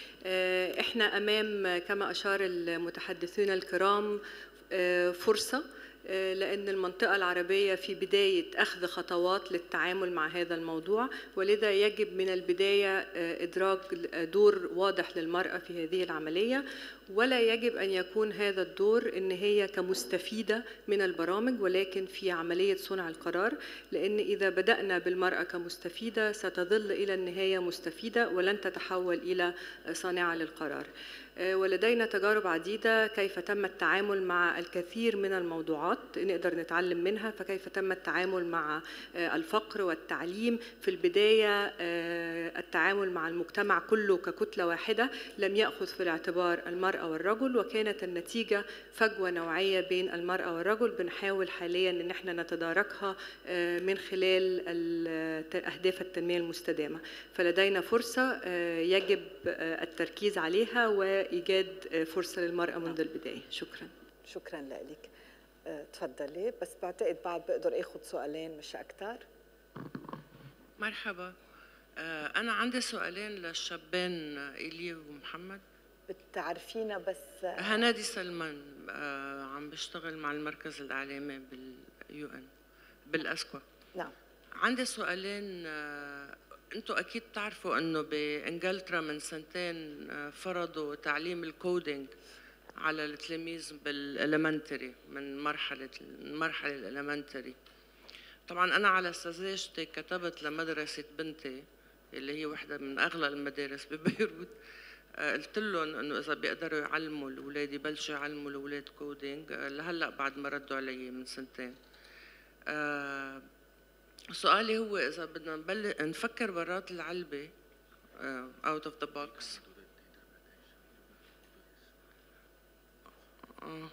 إحنا أمام كما أشار المتحدثون الكرام فرصة، لأن المنطقة العربية في بداية أخذ خطوات للتعامل مع هذا الموضوع، ولذا يجب من البداية إدراك دور واضح للمرأة في هذه العملية، ولا يجب أن يكون هذا الدور إن هي كمستفيدة من البرامج ولكن في عملية صنع القرار، لأن إذا بدأنا بالمرأة كمستفيدة ستظل إلى النهاية مستفيدة ولن تتحول إلى صانعة للقرار. ولدينا تجارب عديدة كيف تم التعامل مع الكثير من الموضوعات نقدر نتعلم منها، فكيف تم التعامل مع الفقر والتعليم. في البداية التعامل مع المجتمع كله ككتلة واحدة لم يأخذ في الاعتبار المرأة والرجل، وكانت النتيجة فجوة نوعية بين المرأة والرجل بنحاول حاليا ان احنا نتداركها من خلال أهداف التنمية المستدامة. فلدينا فرصة يجب التركيز عليها وإيجاد فرصة للمرأة منذ البداية. شكرا. شكرا لك. تفضلي. بس بعتقد بعد بقدر اخذ سؤالين مش اكثر. مرحبا. أنا عندي سؤالين للشابين إيلي ومحمد. بتعرفينا بس؟ هنادي سلمان عم بشتغل مع المركز الإعلامي باليو إن بالأسكوا. نعم. عندي سؤالين. أنتوا أكيد بتعرفوا إنه بإنجلترا من سنتين فرضوا تعليم الكودينج على التلاميذ بالإلمنتري من مرحلة المرحلة الإلمنتري. طبعاً أنا على سذاجتي كتبت لمدرسة بنتي اللي هي واحدة من أغلى المدارس ببيروت، قلت لهم إنه إذا بيقدروا يعلموا الأولاد يبلشوا يعلموا الأولاد كودينج لهلا بعد ما ردوا علي من سنتين. أه سؤالي هو إذا بدنا نبلش نفكر برات العلبة أه out of the box. أه.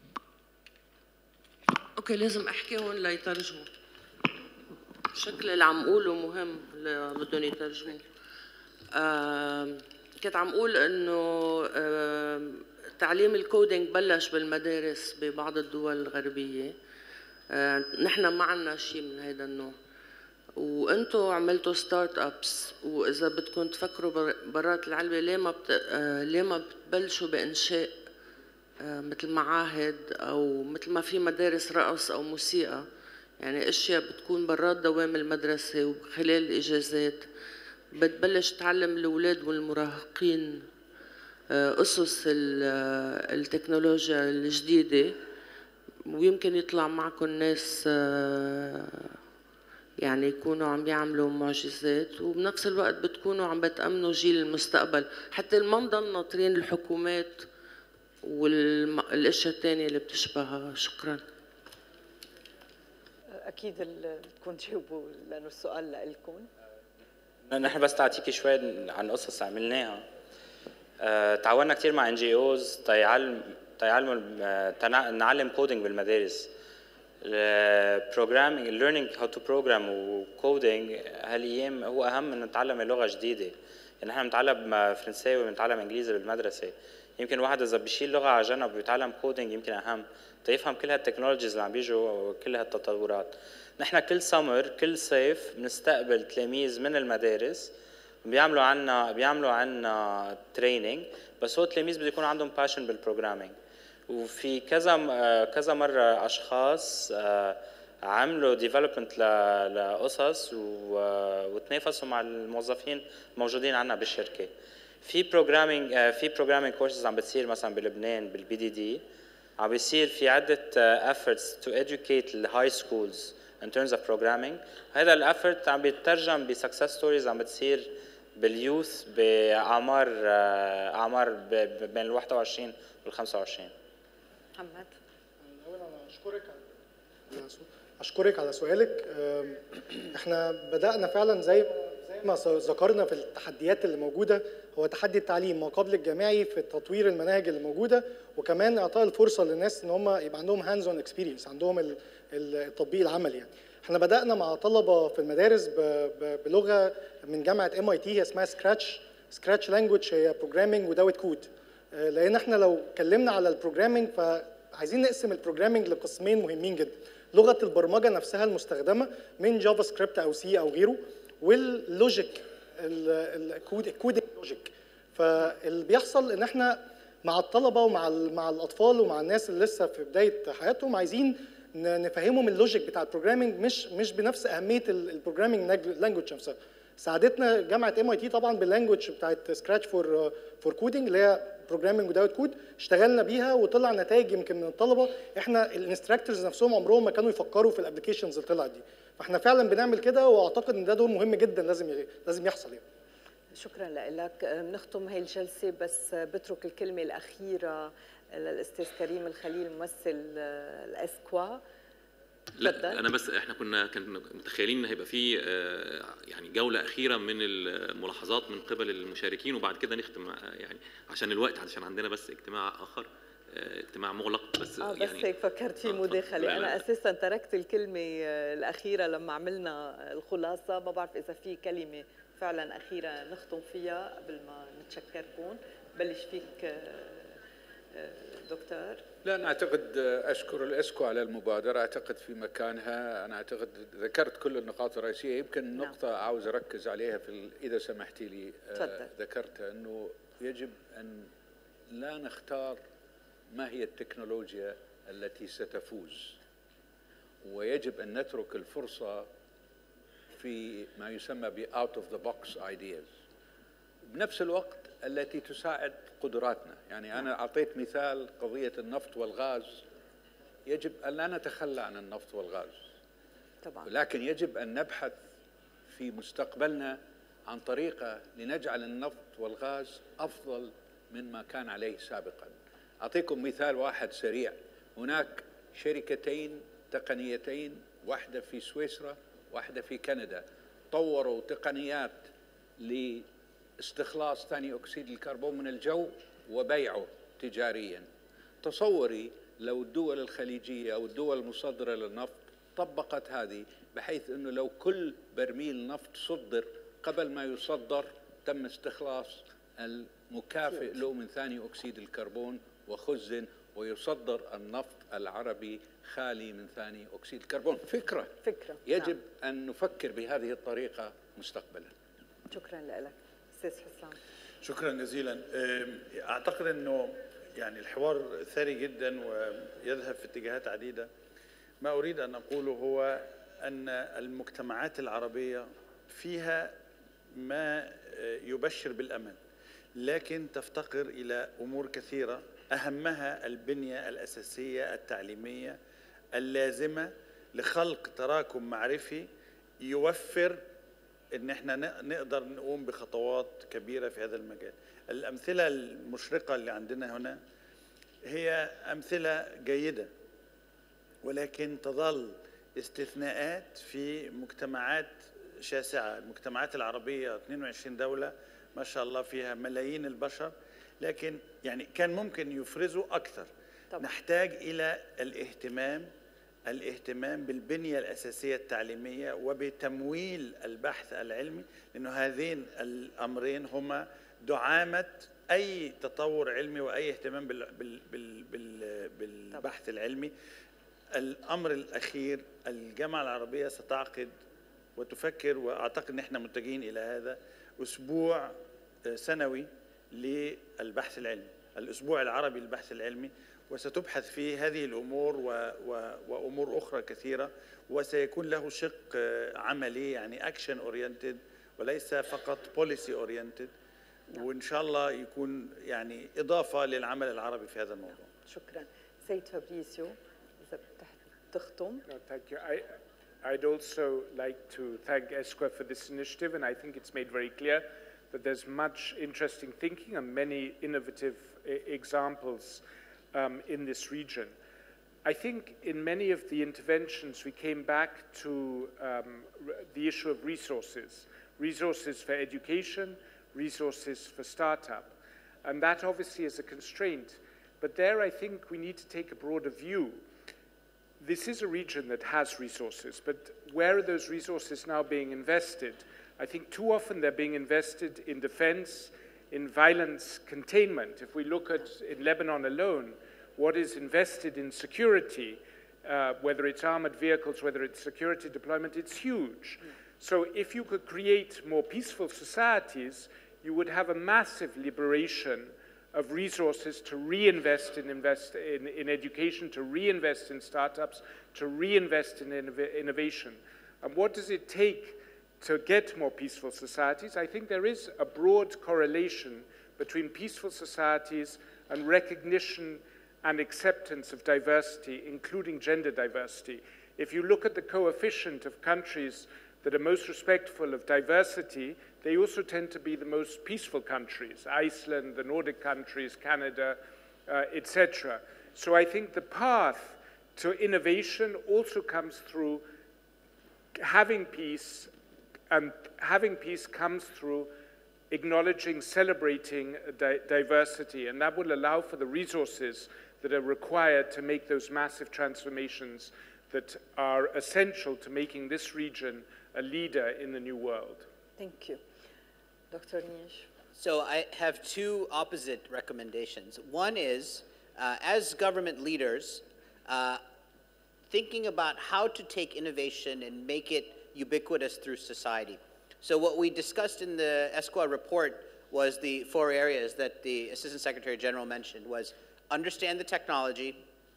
أوكي لازم أحكي هون ليترجموا. شكل اللي عم قوله مهم اللي بدهم يترجموا. أه كنت عم قول إنه أه تعليم الكودينج بلش بالمدارس ببعض الدول الغربية. أه نحن ما عنا شيء من هذا النوع، وانتم عملتوا ستارت ابس، واذا بدكم تفكروا برات العلبه ليه ما بت... أه ليه ما بتبلشوا بانشاء أه مثل معاهد او مثل ما في مدارس رقص او موسيقى، يعني اشياء بتكون برات دوام المدرسه وخلال الاجازات بتبلش تعلم الاولاد والمراهقين أه اسس التكنولوجيا الجديده، ويمكن يطلع معكم ناس أه يعني يكونوا عم يعملوا معجزات، وبنفس الوقت بتكونوا عم بتأمنوا جيل المستقبل، حتى ما نضل ناطرين الحكومات والاشياء الثانيه اللي بتشبهها. شكرا. اكيد بدكم تجاوبوا لانه السؤال لكم. نحن بس تعطيكي شوي عن قصص عملناها. أه، تعاوننا كثير مع ان جي اوز تيعلم تيعلموا نعلم كودينج بالمدارس. البروجرامينج learning how to program وكودينج هالايام هو اهم من نتعلم لغه جديده. يعني احنا بنتعلم فرنساوي وبنتعلم انجليزي بالمدرسه، يمكن الواحد اذا بيشيل لغه على جنب وبيتعلم كودينج يمكن اهم تيفهم كل هالتكنولوجيز اللي عم بيجوا وكل هالتطورات. نحن كل سمر كل صيف بنستقبل تلاميذ من المدارس بيعملوا عنا بيعملوا عنا تريننج، بس هو التلاميذ بده يكون عندهم باشن بالبروجرامينج. وفي كذا كذا مره اشخاص عملوا ديفلوبمنت لقصص وتنافسوا مع الموظفين الموجودين عندنا بالشركه. في بروجرامينج في بروجرامينج كورسز عم بتصير مثلا بلبنان بالبي دي دي، عم بيصير في عده efforts to educate the high schools in terms of programming. هذا الافورت عم بيترجم بسكسس ستوريز عم بتصير باليوث باعمار اعمار بين ال واحد وعشرين وال خمسة وعشرين. محمد، اولا انا اشكرك على اشكرك على سؤالك. احنا بدانا فعلا زي زي ما ذكرنا في التحديات اللي موجوده، هو تحدي التعليم ما قبل الجامعي في تطوير المناهج اللي موجوده، وكمان اعطاء الفرصه للناس ان هم يبقى عندهم هاندز اون اكسبيرينس، عندهم التطبيق العملي. يعني احنا بدانا مع طلبه في المدارس بلغه من جامعه ام اي تي هي اسمها سكراتش سكراتش لانجويج، هي بروجرامينج وداوت كود. لان احنا لو اتكلمنا على البروجرامينج فعايزين نقسم البروجرامينج لقسمين مهمين جدا، لغه البرمجه نفسها المستخدمه من جافا سكريبت او سي او غيره، واللوجيك الكود الكودينج لوجيك. فاللي بيحصل ان احنا مع الطلبه ومع مع الاطفال ومع الناس اللي لسه في بدايه حياتهم عايزين نفهمهم اللوجيك بتاع البروجرامينج مش مش بنفس اهميه البروجرامينج لانجويج نفسها. ساعدتنا جامعه ام اي تي طبعا باللانجويج بتاعت سكراتش فور فور كودينج اللي هي بروجرامينج وداوت كود، اشتغلنا بيها وطلع نتائج يمكن من الطلبه احنا الانستراكتورز نفسهم عمرهم ما كانوا يفكروا في الابلكيشنز اللي طلعت دي. فاحنا فعلا بنعمل كده، واعتقد ان ده دور مهم جدا لازم لازم يحصل يعني. شكرا لك. بنختم هي الجلسه، بس بترك الكلمه الاخيره للاستاذ كريم الخليل ممثل الاسكوا. لا انا بس احنا كنا كنا متخيلين ان هيبقى في يعني جوله اخيره من الملاحظات من قبل المشاركين، وبعد كده نختم يعني عشان الوقت، عشان عندنا بس اجتماع اخر، اجتماع مغلق. بس اه بس يعني هيك فكرت في مداخله. انا اساسا تركت الكلمه الاخيره لما عملنا الخلاصه، ما بعرف اذا في كلمه فعلا اخيره نختم فيها قبل ما نتشكركم. بلش فيك دكتور. لا أنا أعتقد أشكر الإسكو على المبادرة، أعتقد في مكانها. أنا أعتقد ذكرت كل النقاط الرئيسية، يمكن نعم. نقطة عاوز أركز عليها في إذا سمحتي لي. تفضل. ذكرتها أنه يجب أن لا نختار ما هي التكنولوجيا التي ستفوز، ويجب أن نترك الفرصة في ما يسمى ب out of the box ideas، بنفس الوقت التي تساعد قدراتنا. يعني أنا أعطيت مثال قضية النفط والغاز، يجب أن لا نتخلى عن النفط والغاز طبعا، ولكن يجب أن نبحث في مستقبلنا عن طريقة لنجعل النفط والغاز أفضل مما كان عليه سابقا. أعطيكم مثال واحد سريع. هناك شركتين تقنيتين، واحدة في سويسرا واحدة في كندا، طوروا تقنيات لاستخلاص ثاني أكسيد الكربون من الجو وبيعه تجاريا. تصوري لو الدول الخليجية أو الدول المصدرة للنفط طبقت هذه، بحيث أنه لو كل برميل نفط صدر قبل ما يصدر تم استخلاص المكافئ له من ثاني أكسيد الكربون وخزن، ويصدر النفط العربي خالي من ثاني أكسيد الكربون. فكرة فكرة يجب نعم. أن نفكر بهذه الطريقة مستقبلا. شكرا لك أستاذ حسام. شكرا جزيلا. أعتقد أنه يعني الحوار ثري جدا ويذهب في اتجاهات عديدة. ما أريد أن أقوله هو أن المجتمعات العربية فيها ما يبشر بالأمل، لكن تفتقر إلى أمور كثيرة، أهمها البنية الأساسية التعليمية اللازمة لخلق تراكم معرفي يوفر إن احنا نقدر نقوم بخطوات كبيرة في هذا المجال. الأمثلة المشرقة اللي عندنا هنا هي أمثلة جيدة، ولكن تظل استثناءات في مجتمعات شاسعة. المجتمعات العربية اثنين وعشرين دولة ما شاء الله فيها ملايين البشر، لكن يعني كان ممكن يفرزوا أكثر. طبعا. نحتاج إلى الاهتمام الاهتمام بالبنية الأساسية التعليمية وبتمويل البحث العلمي، لأنه هذين الأمرين هما دعامة أي تطور علمي وأي اهتمام بال بال بال بال بالبحث العلمي. الأمر الأخير، الجامعة العربية ستعقد وتفكر، وأعتقد نحن متجهين إلى هذا، أسبوع سنوي للبحث عملي، الأسبوع العربي للبحث العلمي، وستبحث فيه هذه الأمور و و وأمور أخرى كثيرة، وسيكون له شق عملي يعني أكشن أورينتد وليس فقط بوليسي أورينتد، وإن شاء الله يكون يعني إضافة للعمل العربي في هذا الموضوع. شكرا. سيد فابريسيو إذا تختم. No, thank you. I, I'd also like to thank ESCWA for this initiative, and I think it's made very clear that there's much interesting thinking and many innovative examples um, in this region. I think in many of the interventions we came back to um, the issue of resources, resources for education, resources for startup, and that obviously is a constraint. But there I think we need to take a broader view. This is a region that has resources, but where are those resources now being invested? I think too often they're being invested in defense, in violence containment. If we look at in Lebanon alone, what is invested in security, uh, whether it's armored vehicles, whether it's security deployment, it's huge. So if you could create more peaceful societies, you would have a massive liberation of resources to reinvest in, invest in, in education, to reinvest in startups, to reinvest in innov innovation. And what does it take to get more peaceful societies? I think there is a broad correlation between peaceful societies and recognition and acceptance of diversity, including gender diversity. If you look at the coefficient of countries that are most respectful of diversity, they also tend to be the most peaceful countries, Iceland, the Nordic countries, Canada, uh, et cetera. So I think the path to innovation also comes through having peace, and having peace comes through acknowledging, celebrating di diversity, and that will allow for the resources that are required to make those massive transformations that are essential to making this region a leader in the new world. Thank you. Doctor Nish. So I have two opposite recommendations. One is, uh, as government leaders, uh, thinking about how to take innovation and make it ubiquitous through society. So what we discussed in the ESCWA report was the four areas that the Assistant Secretary General mentioned, was understand the technology,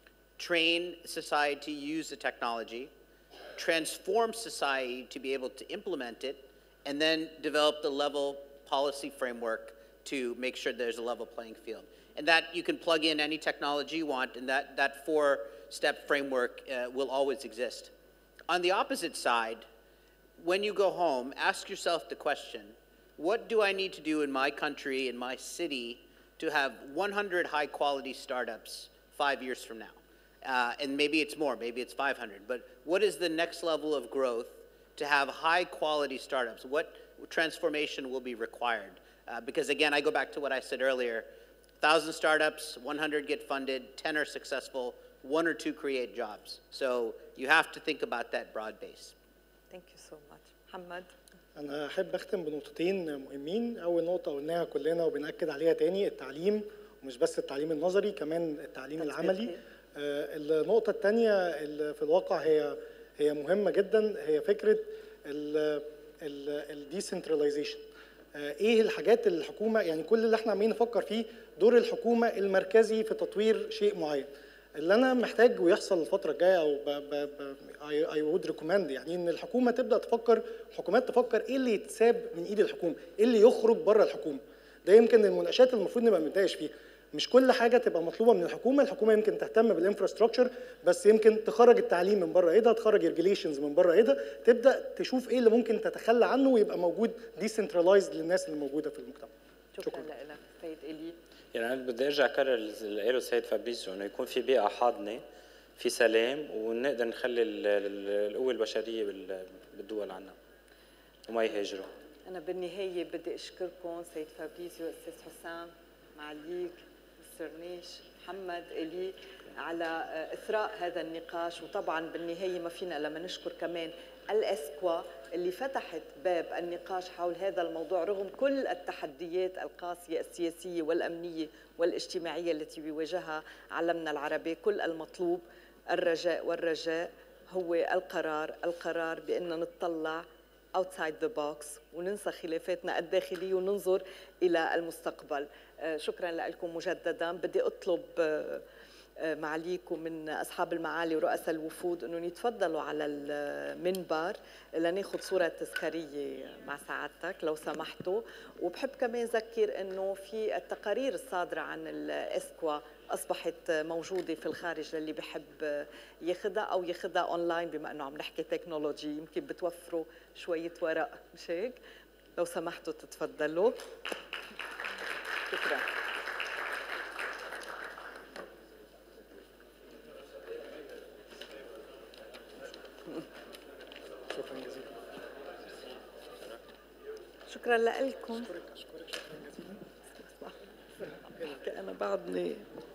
train society to use the technology, transform society to be able to implement it, and then develop the level policy framework to make sure there's a level playing field. And that you can plug in any technology you want, and that, that four-step framework uh, will always exist. On the opposite side, when you go home, ask yourself the question, what do I need to do in my country, in my city, to have one hundred high-quality startups five years from now? Uh, and maybe it's more, maybe it's five hundred, but what is the next level of growth to have high-quality startups? What transformation will be required? Uh, because again, I go back to what I said earlier, one thousand startups, one hundred get funded, ten are successful, one or two create jobs. So you have to think about that broad base. Thank you so much. محمد. أنا أحب أختم بنقطتين مهمين. أول نقطة قلناها كلنا وبنأكد عليها تاني، التعليم، ومش بس التعليم النظري، كمان التعليم العملي. النقطة الثانية اللي في الواقع هي هي مهمة جدا، هي فكرة الديسنتراليزيشن. ايه الحاجات اللي الحكومة، يعني كل اللي احنا عمالين نفكر فيه دور الحكومة المركزي في تطوير شيء معين. اللي انا محتاج ويحصل الفترة الجاية او اي وود ريكومند يعني ان الحكومة تبدأ تفكر، الحكومات تفكر ايه اللي يتساب من ايد الحكومة، ايه اللي يخرج بره الحكومة. ده يمكن المناقشات اللي المفروض نبقى بنتناقش فيها. مش كل حاجه تبقى مطلوبه من الحكومه، الحكومه يمكن تهتم بالانفراستراكشر، بس يمكن تخرج التعليم من بره ايدها، تخرج ريجوليشنز من بره ايدها، تبدا تشوف ايه اللي ممكن تتخلى عنه ويبقى موجود ديسنترلايزد للناس اللي موجوده في المجتمع. شكرا, شكرا لك سيد إلي. يعني انا بدي ارجع اكرر اللي قاله السيد فابريسيو، انه يكون في بيئه حاضنه، في سلام، ونقدر نخلي القوه البشريه بالدول عنا وما يهاجروا. انا بالنهايه بدي اشكركم سيد فابريسيو، استاذ حسام، معاليك، خسرناش محمد إلي على إثراء هذا النقاش، وطبعا بالنهاية ما فينا لما نشكر كمان الإسكوا اللي فتحت باب النقاش حول هذا الموضوع رغم كل التحديات القاسية السياسية والأمنية والاجتماعية التي بيواجهها عالمنا العربي. كل المطلوب الرجاء، والرجاء هو القرار، القرار بأن نتطلع outside the box وننسى خلافاتنا الداخلية وننظر إلى المستقبل. شكرا لكم مجددا. بدي أطلب معاليكم من أصحاب المعالي ورؤساء الوفود أنهم يتفضلوا على المنبر لناخذ صورة تذكارية مع سعادتك لو سمحتوا. وبحب كمان أذكر أنه في التقارير الصادرة عن الإسكوا أصبحت موجودة في الخارج للي بحب ياخدها أو ياخدها أونلاين، بما أنه عم نحكي تكنولوجي يمكن بتوفروا شوية ورق، مش هيك؟ لو سمحتوا تتفضلوا. شكرا. شكرا جزيلا. شكرا لكم. أنا بعدني